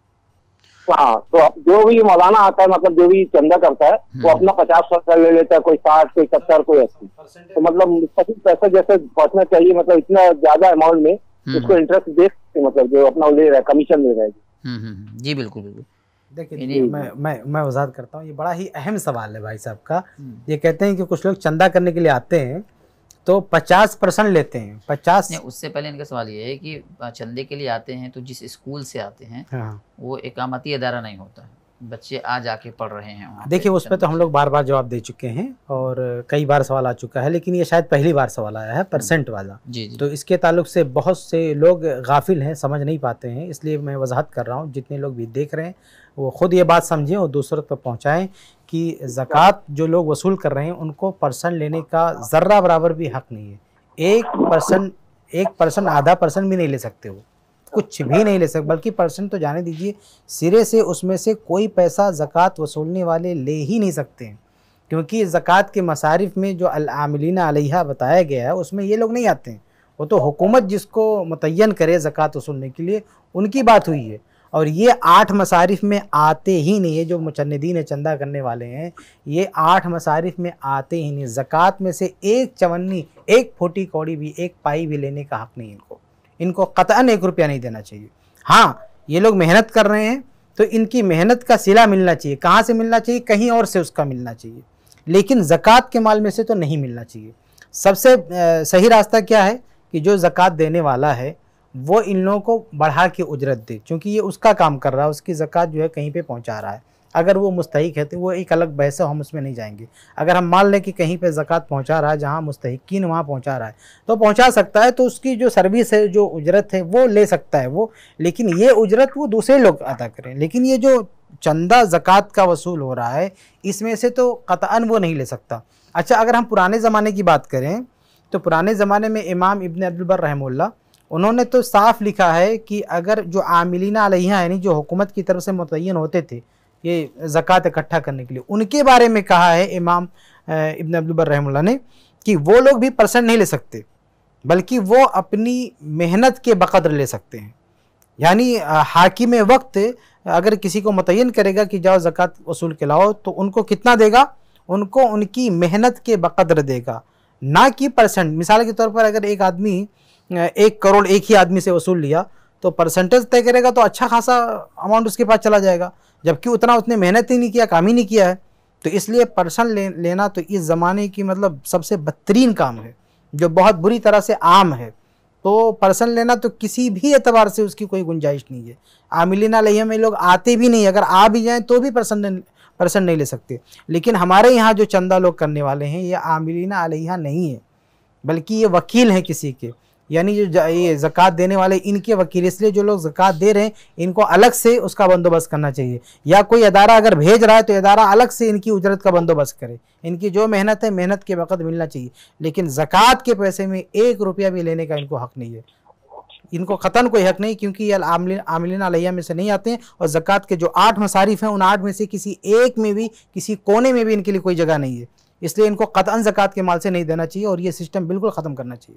हाँ, तो अब जो भी मौलाना आता है मतलब जो भी चंदा करता है वो अपना पचास परसेंट ले लेता है, कोई साठ, कोई सत्तर, कोई अस्सी। तो मतलब मुस्तकिल पैसा जैसे पहुंचना चाहिए, मतलब इतना ज्यादा अमाउंट में उसको इंटरेस्ट दे सकते, मतलब जो अपना ले रहा है कमीशन ले रहा है। हम्म हम्म जी बिल्कुल बिल्कुल। देखिए मैं मैं मैं वजाहत करता हूँ, ये बड़ा ही अहम सवाल है भाई साहब का। ये कहते हैं कि कुछ लोग चंदा करने के लिए आते हैं तो पचास परसेंट लेते हैं, पचास। उससे पहले इनका सवाल ये है कि चंदे के लिए आते हैं तो जिस स्कूल से आते हैं हाँ। वो इकामती अदारा नहीं होता है, बच्चे आ जाके पढ़ रहे हैं वहाँ। देखिए उस पर तो हम लोग बार बार जवाब दे चुके हैं और कई बार सवाल आ चुका है, लेकिन ये शायद पहली बार सवाल आया है परसेंट वाला। जी जी। तो इसके ताल्लुक से बहुत से लोग गाफिल हैं, समझ नहीं पाते हैं, इसलिए मैं वजाहत कर रहा हूँ। जितने लोग भी देख रहे हैं वो ख़ुद ये बात समझें और दूसरों तक पहुँचाएँ कि ज़कात जो लोग वसूल कर रहे हैं उनको परसेंट लेने का ज़र्रा बराबर भी हक़ नहीं है। एक परसेंट एक परसेंट आधा परसेंट भी नहीं ले सकते, वो कुछ भी नहीं ले सकते, बल्कि परसेंट तो जाने दीजिए, सिरे से उसमें से कोई पैसा ज़कात वसूलने वाले ले ही नहीं सकते हैं, क्योंकि ज़कात के मसारिफ में जो अल-आमिलीना अलैहा बताया गया है उसमें ये लोग नहीं आते हैं। वो तो हुकूमत जिसको मुतय्यन करे ज़कात वसूलने के लिए उनकी बात हुई है, और ये आठ मसारिफ में आते ही नहीं है। जो मुचन्निदीन चंदा करने वाले हैं ये आठ मसारिफ में आते ही नहीं। ज़कात में से एक चवन्नी, एक फोटी कौड़ी भी, एक पाई भी लेने का हक़ नहीं इनको। इनको क़तअन एक रुपया नहीं देना चाहिए। हाँ, ये लोग मेहनत कर रहे हैं तो इनकी मेहनत का सिला मिलना चाहिए। कहाँ से मिलना चाहिए? कहीं और से उसका मिलना चाहिए, लेकिन ज़कात के माल में से तो नहीं मिलना चाहिए। सबसे सही रास्ता क्या है कि जो ज़कात देने वाला है वो इन लोगों को बढ़ा के उजरत दे, क्योंकि ये उसका काम कर रहा है, उसकी ज़कात जो है कहीं पे पहुंचा रहा है। अगर वो मुस्तहिक है तो वो एक अलग बहस है, हम उसमें नहीं जाएंगे। अगर हम मान लें कि कहीं पे ज़कात पहुंचा रहा है जहां मुस्तहिकीन वहां पहुंचा रहा है तो पहुंचा सकता है, तो उसकी जो सर्विस है, जो उजरत है वो ले सकता है वो, लेकिन ये उजरत वो दूसरे लोग अदा करें। लेकिन ये जो चंदा ज़कात का वसूल हो रहा है इसमें से तो क़तअन वो नहीं ले सकता। अच्छा, अगर हम पुराने ज़माने की बात करें तो पुराने ज़माने में इमाम इब्न अब्दुल बर रहमहुल्लाह उन्होंने तो साफ लिखा है कि अगर जो आमिलीना अलैहा यानी जो हुकूमत की तरफ से मुतय्यन होते थे ये ज़कात इकट्ठा करने के लिए, उनके बारे में कहा है इमाम इब्न अब्दुल बर रहमहुल्लाह ने कि वो लोग भी परसेंट नहीं ले सकते, बल्कि वो अपनी मेहनत के बक़द्र ले सकते हैं। यानी हाकिम वक्त अगर किसी को मुतय्यन करेगा कि जाओ ज़कात वसूल के लाओ, तो उनको कितना देगा? उनको उनकी मेहनत के बक़द्र देगा, ना कि परसेंट। मिसाल के तौर पर अगर एक आदमी एक करोड़ एक ही आदमी से वसूल लिया तो परसेंटेज तय करेगा तो अच्छा खासा अमाउंट उसके पास चला जाएगा, जबकि उतना उसने मेहनत ही नहीं किया, काम ही नहीं किया है। तो इसलिए परसेंट ले, लेना तो इस ज़माने की मतलब सबसे बदतरीन काम है, जो बहुत बुरी तरह से आम है। तो परसेंट लेना तो किसी भी एतबार से उसकी कोई गुंजाइश नहीं है। आमिलीना अलैहा में लोग आते भी नहीं, अगर आ भी जाएँ तो भी परसेंट परसेंट नहीं ले सकते। लेकिन हमारे यहाँ जो चंदा लोग करने वाले हैं ये आमिलीना अलैहा नहीं है, बल्कि ये वकील हैं किसी के, यानी जो ये ज़कात देने वाले इनके वकील। इसलिए जो लोग ज़कात दे रहे हैं इनको अलग से उसका बंदोबस्त करना चाहिए, या कोई अदारा अगर भेज रहा है तो अदारा अलग से इनकी उजरत का बंदोबस्त करे। इनकी जो मेहनत है मेहनत के वक़्त मिलना चाहिए, लेकिन ज़कात के पैसे में एक रुपया भी लेने का इनको हक़ नहीं है। इनको क़तन कोई हक़ नहीं, क्योंकि ये आमिलीना अलैहा में से नहीं आते हैं, और ज़कात के जो आठ मसारिफ़ हैं उन आठ में से किसी एक में भी, किसी कोने में भी इनके लिए कोई जगह नहीं है। इसलिए इनको क़तअन ज़कात के माल से नहीं देना चाहिए और ये सिस्टम बिल्कुल ख़त्म करना चाहिए।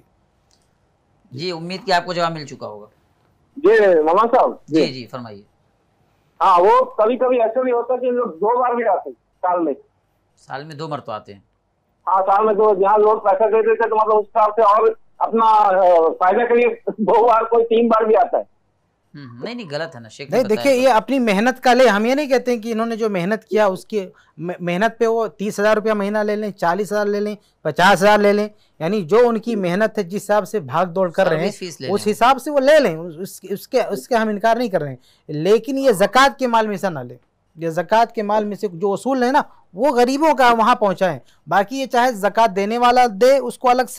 जी, उम्मीद कि आपको जवाब मिल चुका होगा। जी मामा साहब। जी जी फरमाइए। हाँ, वो कभी कभी ऐसा भी होता है कि लोग दो बार भी आते साल में। साल में दो मरतबा आते हैं? हाँ, साल में दो। जहाँ लोग पैसा दे देते तो मतलब उस हिसाब से और अपना फायदा के लिए दो बार, कोई तीन बार भी आता है। नहीं नहीं, गलत है ना शेख। नहीं, देखिए ये अपनी मेहनत का ले, हम ये नहीं कहते हैं कि इन्होंने जो मेहनत किया उसकी मेहनत पे वो तीस हज़ार रुपया महीना ले लें, चालीस हज़ार ले लें, पचास हज़ार ले लें, यानी जो उनकी मेहनत है जिस हिसाब से भाग दौड़ कर रहे हैं उस हिसाब से वो ले लें, उस, उसके उसके हम इनकार नहीं कर रहे हैं। लेकिन ये ज़कात के माल में से ना ले, ये ज़कात के माल में से जो वसूल है ना वो गरीबों का वहाँ पहुँचाएँ। बाकी ये चाहे ज़कात देने वाला दे उसको अलग से,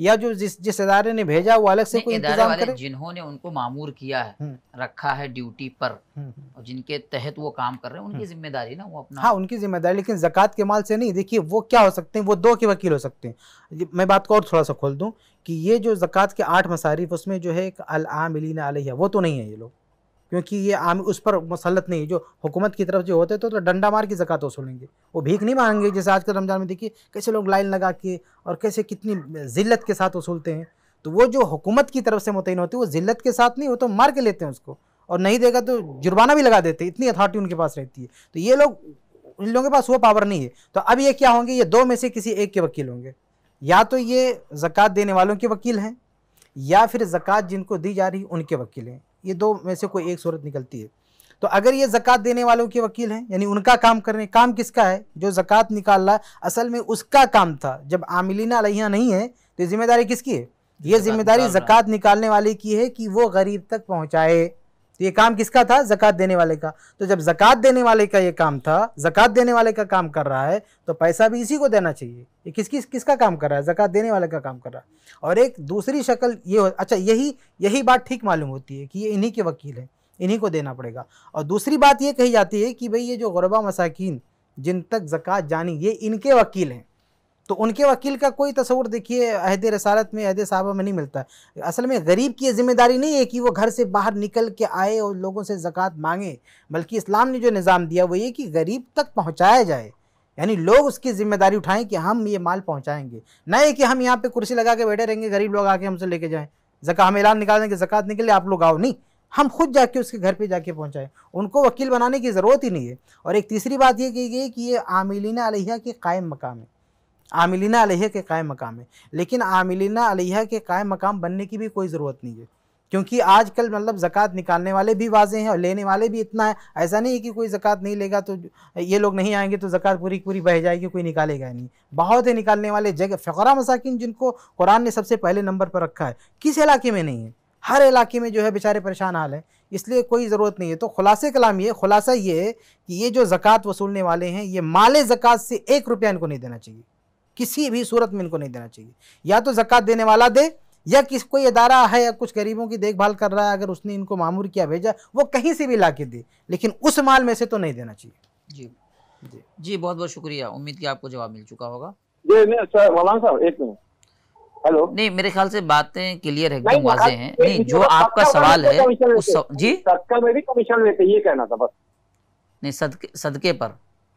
या जो जिस जिस इदारे ने भेजा वो अलग से कोई इंतजाम करे। जिन्होंने उनको मामूर किया है, रखा है ड्यूटी पर, और जिनके तहत वो काम कर रहे हैं, उनकी जिम्मेदारी ना वो अपना। हाँ, उनकी जिम्मेदारी, लेकिन ज़कात के माल से नहीं। देखिए वो क्या हो सकते हैं, वो दो के वकील हो सकते हैं। मैं बात को और थोड़ा सा खोल दूं कि ये जो ज़कात के आठ मसारिफ, उसमें जो है एक अल आमिलीना अलैहा, वो तो नहीं है ये लोग, क्योंकि ये आम उस पर मुसल्लत नहीं है। जो हुकूमत की तरफ जो होते तो, तो डंडा मार की ज़कात वसूलेंगे, वो भीख नहीं मांगेंगे। जैसे आज के रमज़ान में देखिए कैसे लोग लाइन लगा के और कैसे कितनी ज़िल्लत के साथ वसूलते हैं। तो वो जो हुकूमत की तरफ से मुतय्यन होती है वो ज़िल्लत के साथ नहीं, वो तो मार के लेते हैं उसको, और नहीं देगा तो जुर्माना भी लगा देते हैं। इतनी अथॉरिटी उनके पास रहती है। तो ये लोग, इन लोगों के पास वो पावर नहीं है। तो अब ये क्या होंगे, ये दो में से किसी एक के वकील होंगे। या तो ये ज़कात देने वालों के वकील हैं, या फिर ज़कात जिनको दी जा रही उनके वकील हैं। ये दो में से कोई एक सूरत निकलती है। तो अगर ये ज़कात देने वालों के वकील हैं, यानी उनका काम कर रहे हैं, काम किसका है, जो ज़कात निकाल रहा है असल में उसका काम था। जब आमिलीना अलैहा नहीं है तो जिम्मेदारी किसकी है, ये जिम्मेदारी ज़कात निकालने वाले की है कि वो गरीब तक पहुँचाए। तो ये काम किसका था, ज़कात देने वाले का। तो जब ज़कात देने वाले का ये काम था, ज़कात देने वाले का काम कर रहा है, तो पैसा भी इसी को देना चाहिए। ये किस किस किसका काम कर रहा है, ज़कात देने वाले का काम कर रहा है। और एक दूसरी शक्ल ये हो, अच्छा यही यही बात ठीक मालूम होती है कि ये इन्हीं के वकील हैं, इन्हीं को देना पड़ेगा। और दूसरी बात ये कही जाती है कि भाई ये जो गुरबा मसाकीन जिन तक ज़कात जानी, ये इनके वकील हैं। तो उनके वकील का कोई तस्वुर देखिए अहद रसालत में, अहद साहबा में नहीं मिलता। असल में गरीब की जिम्मेदारी नहीं है कि वो घर से बाहर निकल के आए और लोगों से ज़कात मांगे, बल्कि इस्लाम ने जो निज़ाम दिया वो ये कि गरीब तक पहुंचाया जाए, यानी लोग उसकी जिम्मेदारी उठाएं कि हम ये माल पहुंचाएंगे। ना ये कि हम यहाँ पे कुर्सी लगा के बैठे रहेंगे, गरीब लोग आके हमसे लेके जाएं, ज़कात हम ऐलान निकाल देंगे ज़कात निकले आप लोग आओ, नहीं, हम खुद जाके उसके घर पे जाके पहुंचाएं। उनको वकील बनाने की ज़रूरत ही नहीं है। और एक तीसरी बात ये की गई कि ये आमिलीना अलैहा के कायम मकाम है, आमिलीना अलैहा के कायम मकाम है। लेकिन आमिलीना अलैहा के कायम मकाम बनने की भी कोई ज़रूरत नहीं है, क्योंकि आजकल मतलब ज़कात निकालने वाले भी वाज़े हैं और लेने वाले भी इतना है। ऐसा नहीं है कि कोई ज़कात नहीं लेगा तो ये लोग नहीं आएंगे तो ज़कात पूरी पूरी बह जाएगी, कोई निकालेगा नहीं। बहुत है निकालने वाले। जगह फ़क़रा मसाकिन जिनको कुरान ने सबसे पहले नंबर पर रखा है, किस इलाके में नहीं है, हर इलाके में जो है बेचारे परेशान हाल है, इसलिए कोई ज़रूरत नहीं है। तो खुलासे कलाम ये खुलासा ये है कि ये जो ज़कात वसूलने वाले हैं, ये माले ज़कात से एक रुपया इनको नहीं देना चाहिए, किसी भी सूरत में इनको नहीं देना चाहिए। या तो ज़कात देने वाला दे, या किस कोई इदारा है या कुछ गरीबों की देखभाल कर रहा है, अगर उसने इनको मामूर किया भेजा, वो कहीं से भी ला के दे, लेकिन उस माल में से तो नहीं देना चाहिए। जी जी जी, बहुत बहुत शुक्रिया। उम्मीद कि आपको जवाब मिल चुका होगा। जी नहीं सर, मौलाना साहब एक मिनट। हेलो, नहीं मेरे ख्याल से बातें क्लियर है, एकदम वाज़ेह हैं। नहीं, जो आपका सवाल है उस सव... जी सदका में भी कमीशन लेते, ये कहना था बस। नहीं, सदके सदके पर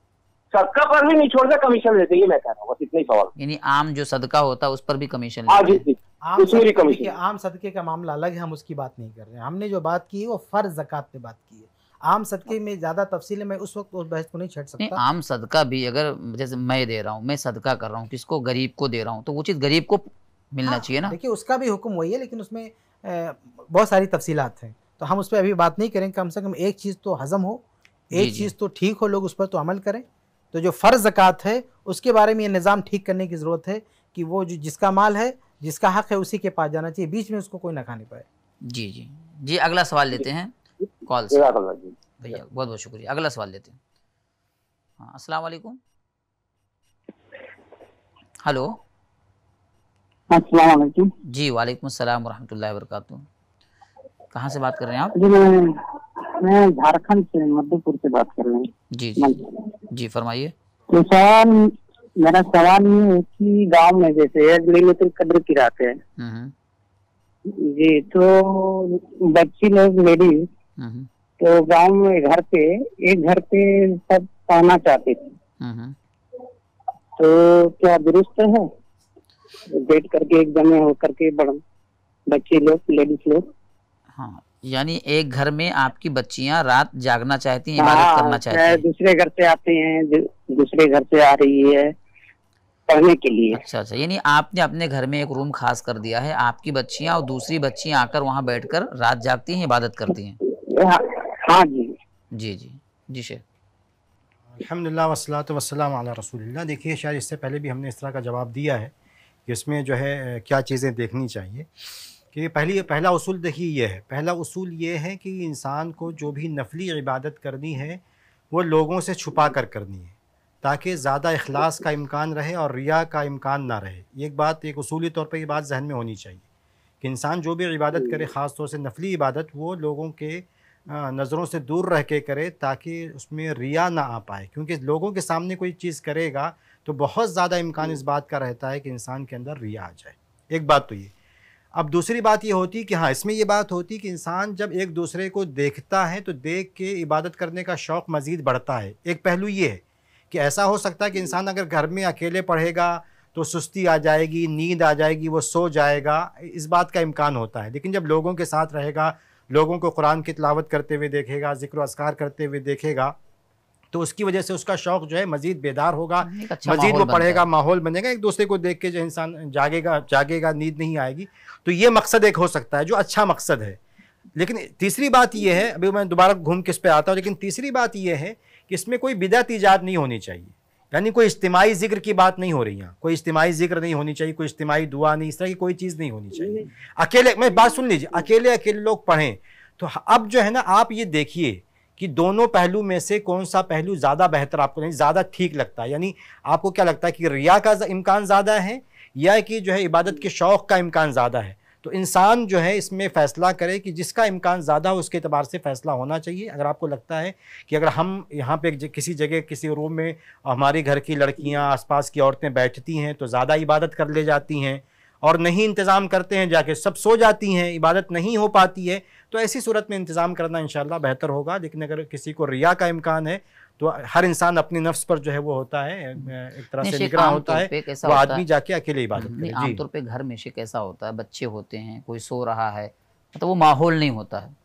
सदका पर भी नहीं छोड़ते, कमीशन लेते, ये मैं कह रहा हूँ, बस इतना ही सवाल। यानी आम जो सदका होता है उस पर भी कमीशन हाँ जी लेते हैं। जी, आम उसमें भी सदके, कमीशन। देखिए आम सदके का मामला अलग है, हम उसकी बात नहीं कर रहे हैं। हमने जो बात की है वो फ़र्ज़ ज़कात पे बात की है। आम सदके में ज़्यादा तफसील में उस वक्त उस बहस को नहीं छेड़ नहीं, सकता। आम सदका भी अगर जैसे मैं दे रहा हूँ, मैं सदका कर रहा हूँ, किसको, गरीब को दे रहा हूँ, तो वो चीज़ गरीब को मिलना हाँ, चाहिए ना। देखिए उसका भी हुक्म वही है, लेकिन उसमें ए, बहुत सारी तफसीलात हैं, तो हम उस पर अभी बात नहीं करेंगे। कम से कम एक चीज़ तो हज़म हो, एक चीज़ तो ठीक हो, लोग उस पर तो अमल करें। तो जो फ़र्ज़ ज़कात है उसके बारे में ये निज़ाम ठीक करने की ज़रूरत है कि वो जो जिसका माल है, जिसका हक़ है, उसी के पास जाना चाहिए, बीच में उसको कोई ना खाने पाए। जी जी जी, अगला सवाल लेते हैं कॉल से। भैया बहुत बहुत शुक्रिया। अगला सवाल लेते हैं। हाँ, अस्सलाम वालेकुम। हेलो। अस्सलाम वालेकुम। जी वालेकुम अस्सलाम वरहमतुल्लाहि वबरकातुहू। कहाँ से बात कर रहे हैं आप? जी मैं मैं झारखंड से, मधुपुर से बात कर रहे हैं। जी जी जी फरमाइए। तो सवाल, मेरा सवाल ये है कि गांव में जैसे लैलतुल कद्र की रात है जी, तो बच्ची लोग लेडीज तो गांव में घर पे एक घर पे सब पाना चाहते थे, तो क्या दुरुस्त है बैठ करके एक जमे होकर के बड़ बच्चे लोग, लेडीज लोग? हाँ, यानी एक घर में आपकी बच्चियां रात जागना चाहती हैं, इबादत करना चाहती हैं, दूसरे घर से आते हैं, दूसरे घर से आ रही है पढ़ने के लिए। अच्छा अच्छा, यानी आपने अपने घर में एक रूम खास कर दिया है, आपकी बच्चियां और दूसरी बच्चियां आकर वहां बैठकर रात जागती हैं, इबादत करती हैं। हाँ, हाँ जी जी जी जी शेख। अल्हम्दुलिल्लाह वस्सलातु वस्सलामु अला रसूलिल्लाह। देखिए शायद इससे पहले भी हमने इस तरह का जवाब दिया है कि इसमें जो है क्या चीज़ें देखनी चाहिए। कि पहली पहला उसूल देखिए ये है, पहला उसूल ये है कि इंसान को जो भी नफली इबादत करनी है वो लोगों से छुपा कर करनी है, ताकि ज़्यादा इखलास का इम्कान रहे और रिया का इम्कान ना रहे। एक बात, एक उसूली तौर पर ये बात जहन में होनी चाहिए कि इंसान जो भी इबादत करे, ख़ास तौर से नफली इबादत, वो लोगों के नज़रों से दूर रह के करे ताकि उसमें रिया ना आ पाए, क्योंकि लोगों के सामने कोई चीज़ करेगा तो बहुत ज़्यादा इम्कान इस बात का रहता है कि इंसान के अंदर रिया आ जाए। एक बात तो ये। अब दूसरी बात ये होती कि हाँ, इसमें ये बात होती कि इंसान जब एक दूसरे को देखता है तो देख के इबादत करने का शौक़ मज़ीद बढ़ता है। एक पहलू ये है कि ऐसा हो सकता है कि इंसान अगर घर में अकेले पढ़ेगा तो सुस्ती आ जाएगी, नींद आ जाएगी, वो सो जाएगा, इस बात का इम्कान होता है। लेकिन जब लोगों के साथ रहेगा, लोगों को कुरान की तिलावत करते हुए देखेगा, ज़िक्र अस्कार करते हुए देखेगा, तो उसकी वजह से उसका शौक़ जो है मज़ीद बेदार होगा, अच्छा मज़ीद वो पढ़ेगा, माहौल बनेगा, एक दूसरे को देख के जो इंसान जागेगा जागेगा नींद नहीं आएगी। तो ये मकसद एक हो सकता है जो अच्छा मकसद है। लेकिन तीसरी बात ये है, अभी मैं दोबारा घूम के इस पर आता हूँ, लेकिन तीसरी बात ये है कि इसमें कोई बिदअत ईजाद नहीं होनी चाहिए, यानी कोई इज्तिमाई ज़िक्र की बात नहीं हो रही है, कोई इज्तिमाई ज़िक्र नहीं होनी चाहिए, कोई इज्तिमाई दुआ नहीं, इस तरह की कोई चीज़ नहीं होनी चाहिए। अकेले, मैं बात सुन लीजिए, अकेले अकेले लोग पढ़ें तो अब जो है ना, आप ये देखिए कि दोनों पहलू में से कौन सा पहलू ज़्यादा बेहतर आपको नहीं, ज़्यादा ठीक लगता है। यानी आपको क्या लगता है कि रिया का इम्कान ज़्यादा है या कि जो है इबादत के शौक़ का इम्कान ज़्यादा है? तो इंसान जो है इसमें फ़ैसला करे कि जिसका इम्कान ज़्यादा हो उसके एतबार से फ़ैसला होना चाहिए। अगर आपको लगता है कि अगर हम यहाँ पे किसी जगह किसी रूम में हमारे घर की लड़कियाँ, आसपास की औरतें बैठती हैं तो ज़्यादा इबादत कर ले जाती हैं, और नहीं इंतज़ाम करते हैं, जाके सब सो जाती हैं, इबादत नहीं हो पाती है, तो ऐसी सूरत में इंतज़ाम करना इंशाअल्लाह बेहतर होगा। लेकिन अगर किसी को रिया का इम्कान है तो हर इंसान अपने नफ्स पर जो है वो होता है, एक तरह से निगरान होता है, वो आदमी जाके अकेले इबादत करे। आमतौर पे घर में शिक ऐसा होता है, बच्चे होते हैं, कोई सो रहा है, मतलब वो माहौल नहीं होता है,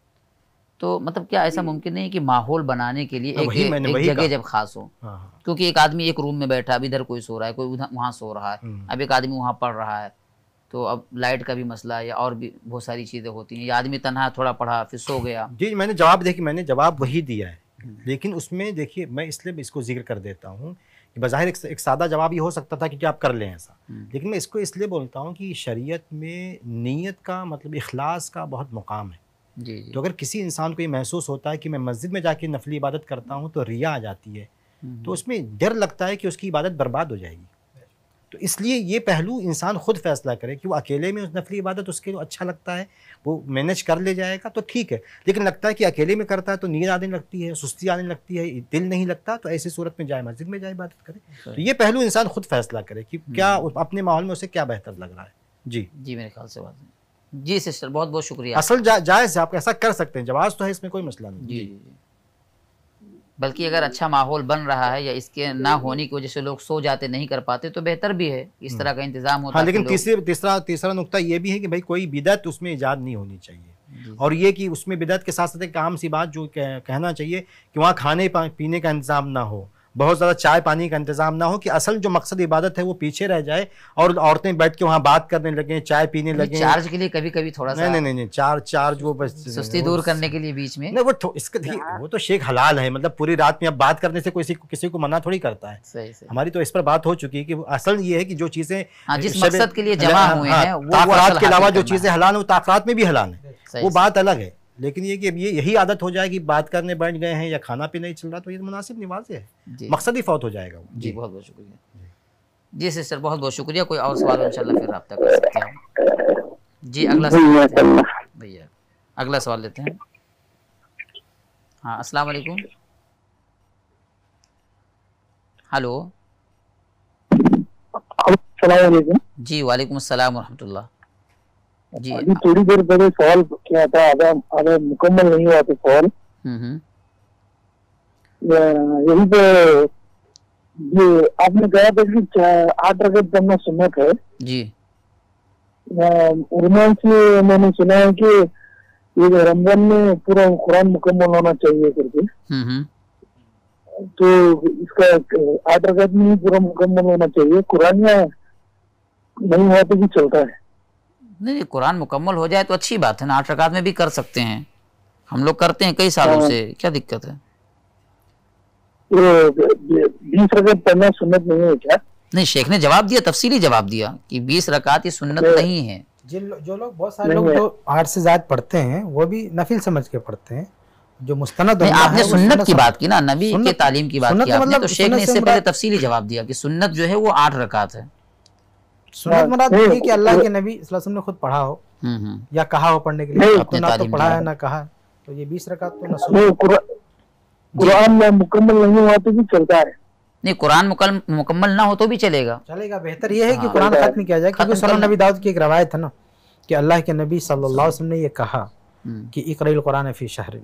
तो मतलब क्या ऐसा मुमकिन नहीं कि माहौल बनाने के लिए एक, एक जगह जब खास हो, क्योंकि एक आदमी एक रूम में बैठा, अब इधर कोई सो रहा है, कोई उधर वहाँ सो रहा है, अब एक आदमी वहाँ पढ़ रहा है, तो अब लाइट का भी मसला है या और भी बहुत सारी चीज़ें होती हैं, या आदमी तन्हा थोड़ा पढ़ा फिर सो गया। जी, मैंने जवाब देखिए मैंने जवाब वही दिया है, लेकिन उसमें देखिए मैं इसलिए इसको जिक्र कर देता हूँ कि बज़ाहिर एक, एक सादा जवाब ये हो सकता था कि आप कर लें ऐसा, लेकिन मैं इसको इसलिए बोलता हूँ कि शरीयत में नीयत का मतलब इखलास का बहुत मुकाम है। जी, जी। तो अगर किसी इंसान को ये महसूस होता है कि मैं मस्जिद में जाके नफली इबादत करता हूँ तो रिया आ जाती है, तो उसमें डर लगता है कि उसकी इबादत बर्बाद हो जाएगी। तो इसलिए ये पहलू इंसान खुद फैसला करे कि वो अकेले में उस नफली इबादत उसके लिए अच्छा लगता है, वो मैनेज कर ले जाएगा तो ठीक है, लेकिन लगता है कि अकेले में करता है तो नींद आने लगती है, सुस्ती आने लगती है, दिल नहीं लगता, तो ऐसी सूरत में जाए मस्जिद में जाए इबादत करे। तो ये पहलू इंसान खुद फैसला करे कि क्या अपने माहौल में उसे क्या बेहतर लग रहा है। जी जी, मेरे ख्याल से बात है। जी सिस्टर, बहुत बहुत शुक्रिया। असल जा, जायज़ है, आप ऐसा कर सकते हैं, जवाब तो है, इसमें कोई मसला नहीं। जी जी, बल्कि अगर अच्छा माहौल बन रहा है या इसके ना होने की वजह से लोग सो जाते, नहीं कर पाते, तो बेहतर भी है इस तरह का इंतजाम होता है। हाँ, लेकिन तीसरी तीसरा तीसरा नुक्ता ये भी है कि भाई कोई बिदअत उसमें ईजाद नहीं होनी चाहिए, और ये कि उसमें बिदअत के साथ साथ एक आम सी बात जो कह, कहना चाहिए कि वहाँ खाने पीने का इंतजाम ना हो, बहुत ज़्यादा चाय पानी का इंतजाम ना हो, कि असल जो मकसद इबादत है वो पीछे रह जाए और औरतें बैठ के वहाँ बात करने लगे, चाय पीने लगे, चार्ज के लिए कभी कभी थोड़ा सा नहीं नहीं नहीं चार्ज चार्ज वो बस सुस्ती दूर करने के लिए बीच में, नहीं वो इसका वो तो शेख हलाल है, मतलब पूरी रात में अब बात करने से किसी को किसी को मना थोड़ी करता है। सही सही। हमारी तो इस पर बात हो चुकी है कि असल ये है कि जो चीज़ें जिस मकसद के लिए जमा हुए हैं ताक़रात के अलावा जो चीज़ें हलाल है वो ताक़रात में भी हलाल है, वो बात अलग है। लेकिन ये कि अब ये यही आदत हो जाए कि बात करने बैठ गए हैं या खाना पीना ही चल रहा, तो ये मुनासिब नहीं, वाज़ेह है, मकसद ही फौत हो जाएगा। जी बहुत बहुत शुक्रिया। जी सिस्टर, बहुत बहुत शुक्रिया। कोई और सवाल इंशाल्लाह फिर रब्ता कर सकते हैं। जी अगला सवाल भैया, अगला सवाल लेते हैं। हाँ, अस्सलाम वालेकुम। हेलो जी, वालेकुम अस्सलाम व रहमतुल्लाह। जी अभी थोड़ी देर पहले सवाल किया था, आधा आधा मुकम्मल नहीं हुआ था सवाल, यही पे ये आपने कहा था कि आठ रकअत पढ़ना सुन्नत है। जी उर्मान से मैंने सुना है कि ये रमजान में पूरा कुरान मुकम्मल होना चाहिए करके, तो इसका आठ रकअत में ही पूरा मुकम्मल होना चाहिए, कुरान या नहीं हुआ तो भी चलता है? नहीं, कुरान मुकम्मल हो जाए तो अच्छी बात है ना, आठ रकात में भी कर सकते हैं, हम लोग करते हैं कई सालों से, क्या दिक्कत है? बीस रकात पढ़ना सुन्नत नहीं है क्या? नहीं, शेख ने जवाब दिया, तफसीली जवाब दिया कि बीस रकात ये सुन्नत नहीं है। जिन जो लोग बहुत सारे लोग जो आठ से ज्यादा पढ़ते हैं वो भी नफिल समझ के पढ़ते हैं, जो मुस्तनद नहीं, उम्मा आपने है, वो सुन्नत की समझ- बात की ना, नबी के सुन्नत- तालीम की बात सुन्नत की का आपने, मतलब तो शेख ने सुन्नत से इससे पहले मुराद- तफसीली जवाब दिया कि सुन्नत जो है वो आठ रकात है। सुन्नत मुराद नहीं, ये कि अल्लाह के नबी सल्लल्लाहु अलैहि वसल्लम ने खुद पढ़ा हो हम्म हम्म या कहा हो पढ़ने के नहीं, लिए, अपने तो ना तो तालीम पढ़ा दिया। है ना कहा है। तो ये बीस रकात तो न नहीं, कुरा- कुरान में मुकम्मल नहीं हुआ तो भी चलता है। नहीं, कुरान मुकल- मुकम्मल ना हो तो भी चलेगा। चलेगा। बेहतर ये है कि हाँ, कुरान खत्म किया जाए, क्योंकि खत्म सुनन करना। नबी दाऊद की एक रवायत है ना कि अल्लाह के नबी सल्लल्लाहु अलैहि वसल्लम ने ये कहा हम्म, कि इक़राइल कुरान फी शहरिन,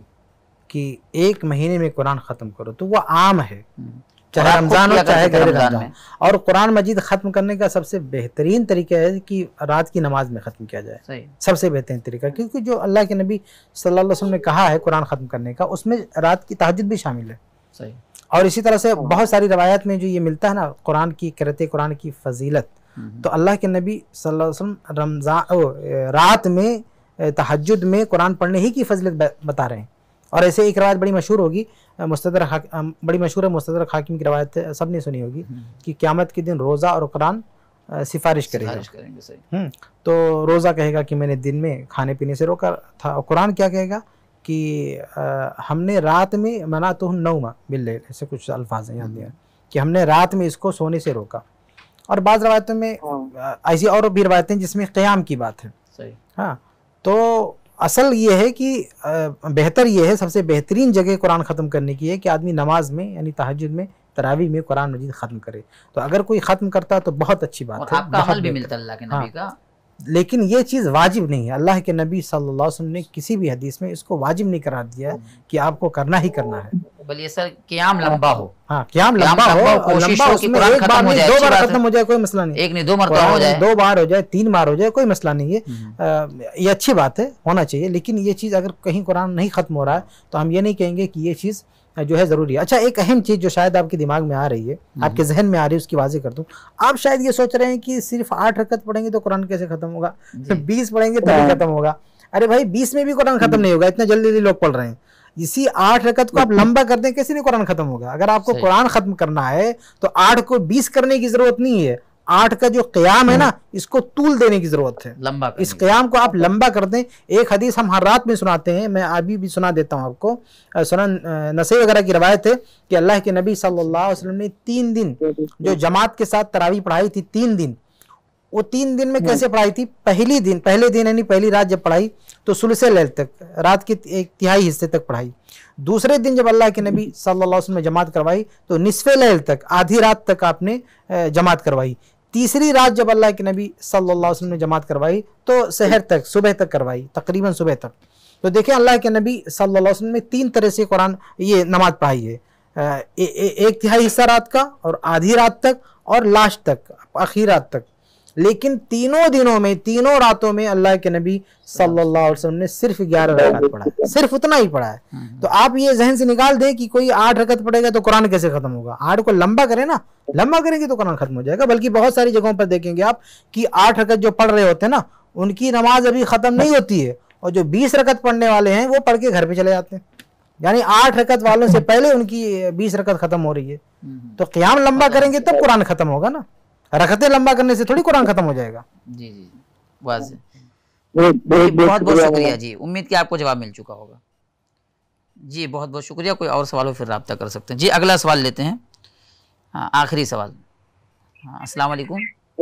कि एक महीने में कुरान खत्म करो। तो वो आम है, हम्म। चाहे और आप रमजान खुद हो किया चाहे करते थे गैर रमजान रमजान। में। और कुरान मजीद खत्म करने का सबसे बेहतरीन तरीका है कि रात की नमाज में खत्म किया जाए। सही। सबसे बेहतरीन तरीका, क्योंकि जो अल्लाह के नबी सल्लल्लाहु अलैहि वसल्लम ने कहा है कुरान खत्म करने का, उसमें रात की तहज्जुद भी शामिल है। सही। और इसी तरह से बहुत सारी रवायत में जो ये मिलता है ना कुरान की क़िराअत कुरान की फजीलत, हम्म, तो अल्लाह के नबी सल्लल्लाहु अलैहि वसल्लम रमजान ओ, रात में तहज्जुद में कुरान पढ़ने ही की फजीलत ब- बता रहे हैं। और ऐसे एक रवायत बड़ी मशहूर होगी, मुस्तदरक हाक- अम, बड़ी मशहूर है, मुस्तदरक हाकिम की रवायत है, सबने सुनी होगी कि क़यामत के दिन रोज़ा और कुरान अ, सिफारिश करेगा। सिफारिश करेंगे। सही। हम्म, तो रोज़ा कहेगा कि मैंने दिन में खाने पीने से रोका था, और कुरान क्या कहेगा कि आ, हमने रात में मना तो नौमा बिल्लैल, ऐसे कुछ अल्फाज हैं याद नहीं आ रहे, कि हमने रात में इसको सोने से रोका। और बाज़ रवायतों में आ, ऐसी और भी रवायतें जिसमें क़याम की बात है। सही। हाँ, तो असल ये है कि आ, बेहतर ये है, सबसे बेहतरीन जगह कुरान ख़त्म करने की है कि आदमी नमाज में यानी तहज्जुद में तरावी में कुरान मजीद ख़त्म करे। तो अगर कोई ख़त्म करता तो बहुत अच्छी बात और है, आपका बहुत अमल भी बेहतर। मिलता है अल्लाह के हाँ। नबी का। लेकिन ये चीज़ वाजिब नहीं है। अल्लाह के नबी सल्लल्लाहु अलैहि वसल्लम ने किसी भी हदीस में इसको वाजिब नहीं करार दिया है कि आपको करना ही करना है। बल्कि सर क़याम लंबा हो, हाँ, क़याम क़याम लंबा हो, लंबा हो, कोशिश लंबा हो कि उसमें कुरान एक खत्म बार हो नहीं, जाए, दो अच्छी बार बात है। खत्म हो जाए कोई मसला नहीं। एक नहीं दो मरतबा कुरान हो जाए। दो बार हो जाए, तीन बार हो जाए, कोई मसला नहीं है। हम्म। अ, ये अच्छी बात है, होना चाहिए। लेकिन ये चीज़ अगर कहीं कुरान नहीं ख़त्म हो रहा है तो हम ये नहीं कहेंगे कि ये चीज़ जो है ज़रूरी है। अच्छा, एक अहम चीज़ जो शायद आपके दिमाग में आ रही है, आपके जहन में आ रही है, उसकी वाज़ेह कर दूँ। आप शायद ये सोच रहे हैं कि सिर्फ आठ रकत पढ़ेंगे तो कुरान कैसे ख़त्म होगा, बीस पढ़ेंगे तभी ख़त्म होगा। अरे भाई, बीस में भी कुरान ख़त्म नहीं होगा, इतना जल्दी जल्दी लोग पढ़ रहे हैं। इसी आठ रकत को आप लंबा कर दें, कैसे नहीं कुरान ख़त्म होगा। अगर आपको सही। कुरान ख़त्म करना है तो आठ को बीस करने की ज़रूरत नहीं है। आठ का जो क़याम है ना, इसको तूल देने की ज़रूरत है। लंबा इस करने क़याम को आप लंबा कर दें। एक हदीस हम हर रात में सुनाते हैं, मैं अभी भी सुना देता हूँ आपको। अ, सुनन अ, नसई वगैरह की रवायत है कि अल्लाह के नबी सल्लल्लाहु अलैहि वसल्लम ने तीन दिन जो जमात के साथ तरावी पढ़ाई थी, तीन दिन, वो तीन दिन में कैसे पढ़ाई थी। पहली दिन पहले दिन यानी पहली रात जब पढ़ाई तो सुलसे लैल तक, रात के एक तिहाई हिस्से तक पढ़ाई। दूसरे दिन जब अल्लाह के नबी सल्लल्लाहु अलैहि वसल्लम ने जमात करवाई तो निसफे लैल तक, आधी रात तक आपने अ, जमात करवाई। तीसरी रात जब अल्लाह के नबी सल्लल्लाहु अलैहि वसल्लम ने जमात करवाई तो सहर तक, सुबह तक करवाई, तकरीबन सुबह तक। तो देखें, अल्लाह के नबी सल्लल्लाहु अलैहि वसल्लम ने तीन तरह से कुरान ये नमाज पढ़ाई है। अ, ए, ए, एक तिहाई हिस्सा रात का, और आधी रात तक, और लास्ट तक, आखिर रात तक। लेकिन तीनों दिनों में, तीनों रातों में अल्लाह के नबी सल्लल्लाहु अलैहि वसल्लम ने सिर्फ ग्यारह रकात पढ़ा है, सिर्फ उतना ही पढ़ा है। तो आप ये जहन से निकाल दें कि कोई आठ रकत पढ़ेगा तो कुरान कैसे खत्म होगा। आठ को लंबा करें ना, लंबा करेंगे तो कुरान खत्म हो जाएगा। बल्कि बहुत सारी जगहों पर देखेंगे आप कि आठ रकत जो पढ़ रहे होते हैं ना, उनकी नमाज अभी खत्म नहीं होती है, और जो बीस रकत पढ़ने वाले हैं वो पढ़ के घर पे चले जाते हैं। यानी आठ रकत वालों से पहले उनकी बीस रकत खत्म हो रही है। तो क़याम लंबा करेंगे तब कुरान खत्म होगा ना, रकतें लंबा करने से थोड़ी कुरान खत्म हो जाएगा। जी जी, वाज़ेह। बहुत बहुत बहुत शुक्रिया जी, उम्मीद कि आपको जवाब मिल चुका होगा जी। बहुत बहुत शुक्रिया। कोई और सवाल हो फिर रब्ता कर सकते हैं जी। अगला सवाल लेते हैं। हाँ, आखिरी सवाल। हाँ, अस्सलाम वालेकुम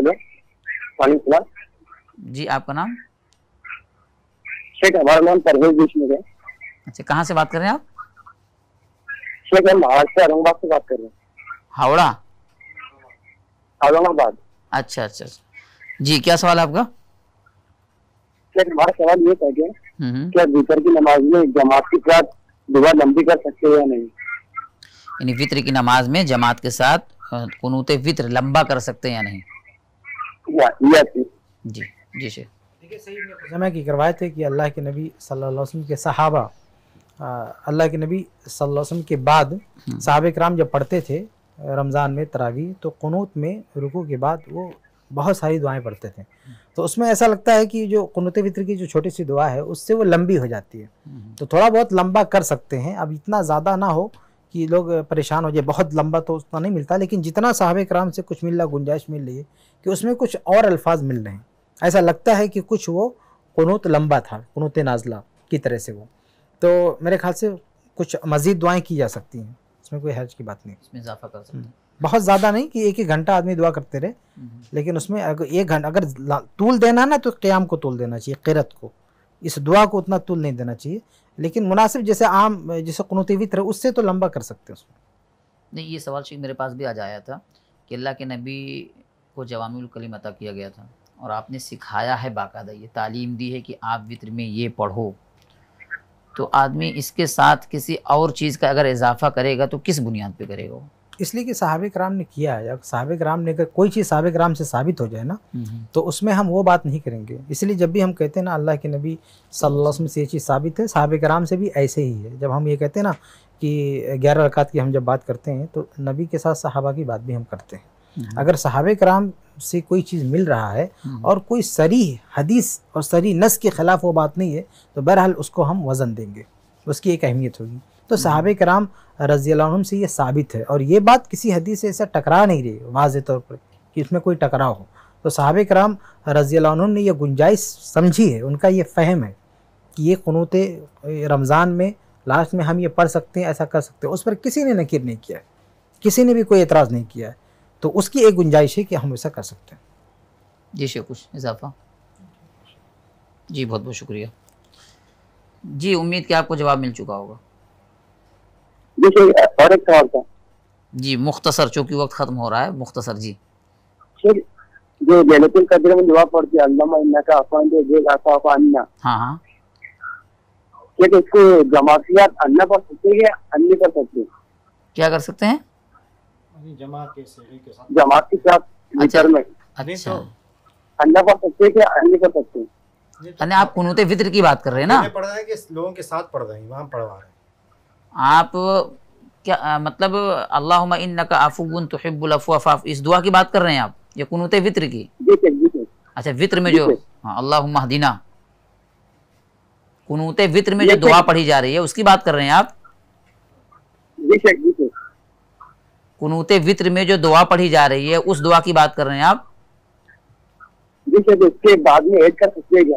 जी, आपका नाम? शेख, हमारा नाम परवेज देशमुख है। अच्छा, कहाँ से बात कर रहे हैं आप? शेख, हम महाराष्ट्र से औरंगाबाद से बात कर रहे हैं। हावड़ा? औरंगाबाद। अच्छा अच्छा जी, क्या सवाल है आपका? शेख, हमारा सवाल ये था कि हम्म, क्या वितर की नमाज में जमात के साथ दुआ लंबी कर सकते हैं या नहीं? यानी वित्र की नमाज में जमात के साथ अ, कुनूते वित्र लंबा कर सकते हैं या नहीं? या, या जी जी शेख। देखिए, सही में समय की रवायत है कि अल्लाह के नबी सल्लल्लाहु अलैहि वसल्लम के सहाबा, आ, अल्लाह के नबी सल्लल्लाहु अलैहि वसल्लम के बाद सहाबे कराम जब पढ़ते थे रमज़ान में तरावी, तो कुनूत में रुकू के बाद वो बहुत सारी दुआएं पढ़ते थे। तो उसमें ऐसा लगता है कि जो कुनूत वित्र की जो छोटी सी दुआ है उससे वो लंबी हो जाती है। तो थोड़ा बहुत लंबा कर सकते हैं, अब इतना ज़्यादा ना हो कि लोग परेशान हो जाए। बहुत लंबा तो उतना नहीं मिलता, लेकिन जितना सहाबे कराम से कुछ मिल रहा, गुंजाइश मिल रही है कि उसमें कुछ और अल्फाज मिल रहे हैं। ऐसा लगता है कि कुछ वो कुनूत लंबा था, कुनूत नाज़ला की तरह से वो। तो मेरे ख्याल से कुछ मज़ीद दुआएं की जा सकती हैं, इसमें कोई हर्ज की बात नहीं, इसमें इजाफा कर सकते हैं। बहुत ज़्यादा नहीं कि एक एक घंटा आदमी दुआ करते रहे, लेकिन उसमें अगर एक घंटा अगर तूल देना ना तो क़याम को तूल देना चाहिए, क़िरत को, इस दुआ को उतना तूल नहीं देना चाहिए, लेकिन मुनासिब जैसे आम जैसे कुनूत वित्र उससे तो लंबा कर सकते हैं उसमें। नहीं, ये सवाल शेख मेरे पास भी आज आया था कि अल्लाह के नबी को जवामिउल कलीम अता किया गया था और आपने सिखाया है, बाकायदा ये तालीम दी है कि आप वित्र में ये पढ़ो, तो आदमी इसके साथ किसी और चीज़ का अगर इजाफा करेगा तो किस बुनियाद पे करेगा? इसलिए कि सहाबे कराम ने किया है, अगर सहाबे कराम ने अगर कोई चीज़ सहाबे कराम से साबित हो जाए ना तो उसमें हम वो बात नहीं करेंगे। इसलिए जब भी हम कहते हैं ना अल्लाह के नबी सल्लल्लाहु अलैहि वसल्लम से ये चीज़ साबित है, सहाबे कराम से भी ऐसे ही है। जब हम ये कहते हैं ना कि ग्यारह रकात की हम जब बात करते हैं तो नबी के साथ सहाबा की बात भी हम करते हैं। अगर सहाबे कराम से कोई चीज़ मिल रहा है और कोई सरीह हदीस और सरीह नस के ख़िलाफ़ वो बात नहीं है तो बहरहाल उसको हम वज़न देंगे, उसकी एक अहमियत होगी। तो सहाबे कराम रज़ियल्लाहु अन्हुम से ये साबित है और ये बात किसी हदीस से ऐसा टकरा नहीं रही वाज़े तौर पर कि इसमें कोई टकराव हो। तो सहाबे कराम रज़ियल्लाहु अन्हुम ने ये गुंजाइश समझी है, उनका ये फ़हम है कि ये कुनूत रमज़ान में लास्ट में हम ये पढ़ सकते हैं, ऐसा कर सकते हैं, उस पर किसी ने नकीर नहीं किया है, किसी ने भी कोई एतराज़ नहीं किया है। तो उसकी एक गुंजाइश है कि हम ऐसा कर सकते हैं। जी शेख, कुछ इजाफा? जी बहुत बहुत शुक्रिया जी, उम्मीद कि आपको जवाब मिल चुका होगा। और एक सवाल था जी, मुख्तसर, चूँकि वक्त ख़त्म हो रहा है, मुख्तसर। जी जो लैलतुल कद्र में दुआ पढ़ती है अल्लाहुम्मा इन्नका अफ़्वन तुहिब्बुल अफ़्व अन्ना, हाँ हाँ, क्या तो इसको जमातियात अन्ना पढ़ सकते हैं या अन्नी पढ़ सकते हैं? क्या कर सकते हैं? जमात के सेगे के साथ, जमात के साथ वितर में अच्छा, अन्ना पढ़ सकते हैं क्या अन्नी पढ़ सकते हैं? यानी आप कुनूत वित्र की बात कर रहे हैं ना? पढ़ रहे हैं कि लोगों के साथ पढ़ रहे हैं, इमाम पढ़वा रहे हैं। आप क्या आ, मतलब अल्लाहुम्मा इन्नका अफ़्वन तुहिब्बुल अफ़्व फ़अफ़, इस दुआ की बात कर रहे हैं आप, ये कुनूत वित्र की? जी सर, जी सर। अच्छा, वित्र में जो हाँ, अल्लाहुम्मा हदीना, कुनूत वित्र में जो दुआ पढ़ी जा रही है उसकी बात कर रहे हैं आप? जी सर, जी सर। कुनूत वित्र में जो दुआ पढ़ी जा रही है उस दुआ की बात कर रहे हैं आप? जी सर, उसके बाद में ऐड कर सकते हैं क्या?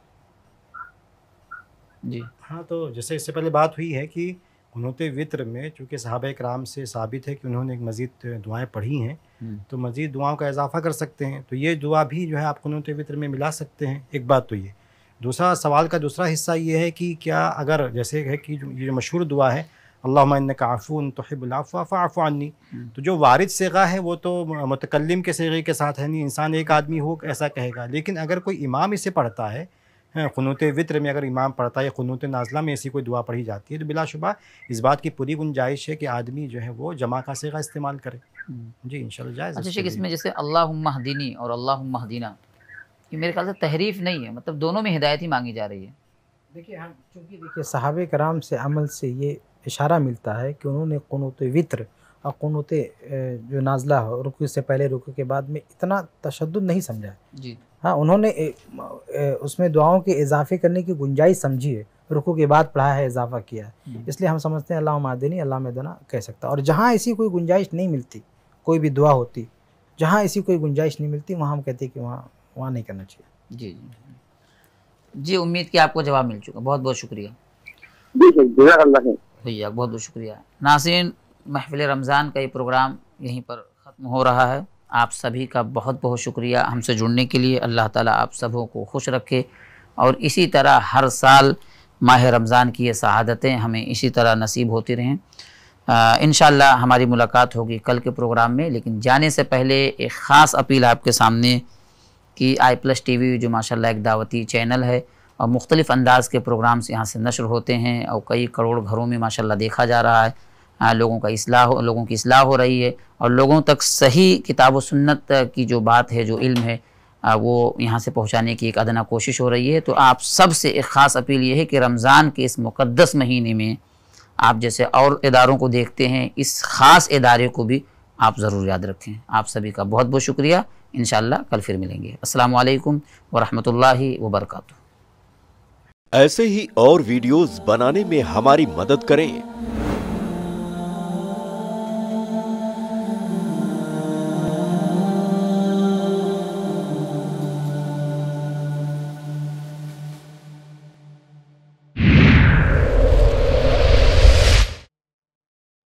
जी हाँ, तो जैसे इससे पहले बात हुई है कि कुनूत वित्र में चूँकि सहाबा कराम से साबित है कि उन्होंने एक मज़ीद दुआएं पढ़ी हैं, तो मज़ीद दुआओं का इजाफ़ा कर सकते हैं। तो ये दुआ भी जो है आप कुनूत वित्र में मिला सकते हैं। एक बात तो ये। दूसरा सवाल का दूसरा हिस्सा ये है कि क्या अगर जैसे है कि ये जो मशहूर दुआ है अल्लाहुम्मा इन्नका अफ़्वन तुहिब्बुल अफ़्व फ़अफ़ु अन्नी, तो जो वारिद सेगा है वो तो मुतकल्लिम के सेगे के साथ है, नहीं इंसान एक आदमी हो ऐसा कहेगा। लेकिन अगर कोई इमाम इसे पढ़ता है, कुनूत वित्र में अगर इमाम पढ़ता है या कुनूत नाज़िला में ऐसी कोई दुआ पढ़ी जाती है, तो बिलाशुबा इस बात की पूरी गुंजाइश है कि आदमी जो है वो जमा का सेगा इस्तेमाल करे। जी इंशाल्लाह जायज़। अच्छा शेख, इसमें जैसे अल्लाहुम्मा हदीनी और अल्लाहुम्मा हदीना, ये मेरे ख्याल से तहरीफ नहीं है, मतलब दोनों में हिदायत ही मांगी जा रही है। देखिए हम चूँकि देखिए सहाबे कराम से अमल से ये इशारा मिलता है कि उन्होंने कुनूत वित्र और कुनूत जो नाज़िला हो, रुकू से पहले रुकू के बाद में इतना तशद्दुद नहीं समझा है। जी हाँ, उन्होंने उसमें दुआओं के इजाफे करने की गुंजाइश समझी है, रुकू के बाद पढ़ा है, इजाफा किया है, इसलिए हम समझते हैं अल्लाहुम्मा हदीनी अल्लाहुम्मा हदीना कह सकता है। और जहाँ ऐसी कोई गुंजाइश नहीं मिलती, कोई भी दुआ होती जहाँ ऐसी कोई गुंजाइश नहीं मिलती, वहाँ हम कहते हैं कि वहाँ वहाँ नहीं करना चाहिए। जी जी जी, उम्मीद कि आपको जवाब मिल चुका, बहुत बहुत शुक्रिया भैया, बहुत बहुत शुक्रिया। नाज़रीन, महफ़िल रमज़ान का ये प्रोग्राम यहीं पर ख़त्म हो रहा है। आप सभी का बहुत बहुत शुक्रिया हमसे जुड़ने के लिए। अल्लाह ताला आप सबों को खुश रखे और इसी तरह हर साल माह रमज़ान की ये शहादतें हमें इसी तरह नसीब होती रहें। इंशाअल्लाह हमारी मुलाकात होगी कल के प्रोग्राम में, लेकिन जाने से पहले एक ख़ास अपील आपके सामने कि आई प्लस टी वी जो माशाल्लाह एक दावती चैनल है और मुख्तलिफ़ अंदाज़ के प्रोग्राम्स यहाँ से नशर होते हैं और कई करोड़ घरों में माशाल्लाह देखा जा रहा है। आ, लोगों का इस्लाह हो लोगों की इस्लाह हो रही है और लोगों तक सही किताब व सुन्नत की जो बात है, जो इल्म है, आ, वो यहाँ से पहुँचाने की एक अदना कोशिश हो रही है। तो आप सब से एक ख़ास अपील ये है कि रमज़ान के इस मुक़द्दस महीने में आप जैसे और इदारों को देखते हैं, इस ख़ास इदारे को भी आप ज़रूर याद रखें। आप सभी का बहुत बहुत शुक्रिया। इंशाअल्लाह कल फिर मिलेंगे। अस्सलामु अलैकुम व रहमतुल्लाहि व बरकातुहू। ऐसे ही और वीडियोस बनाने में हमारी मदद करें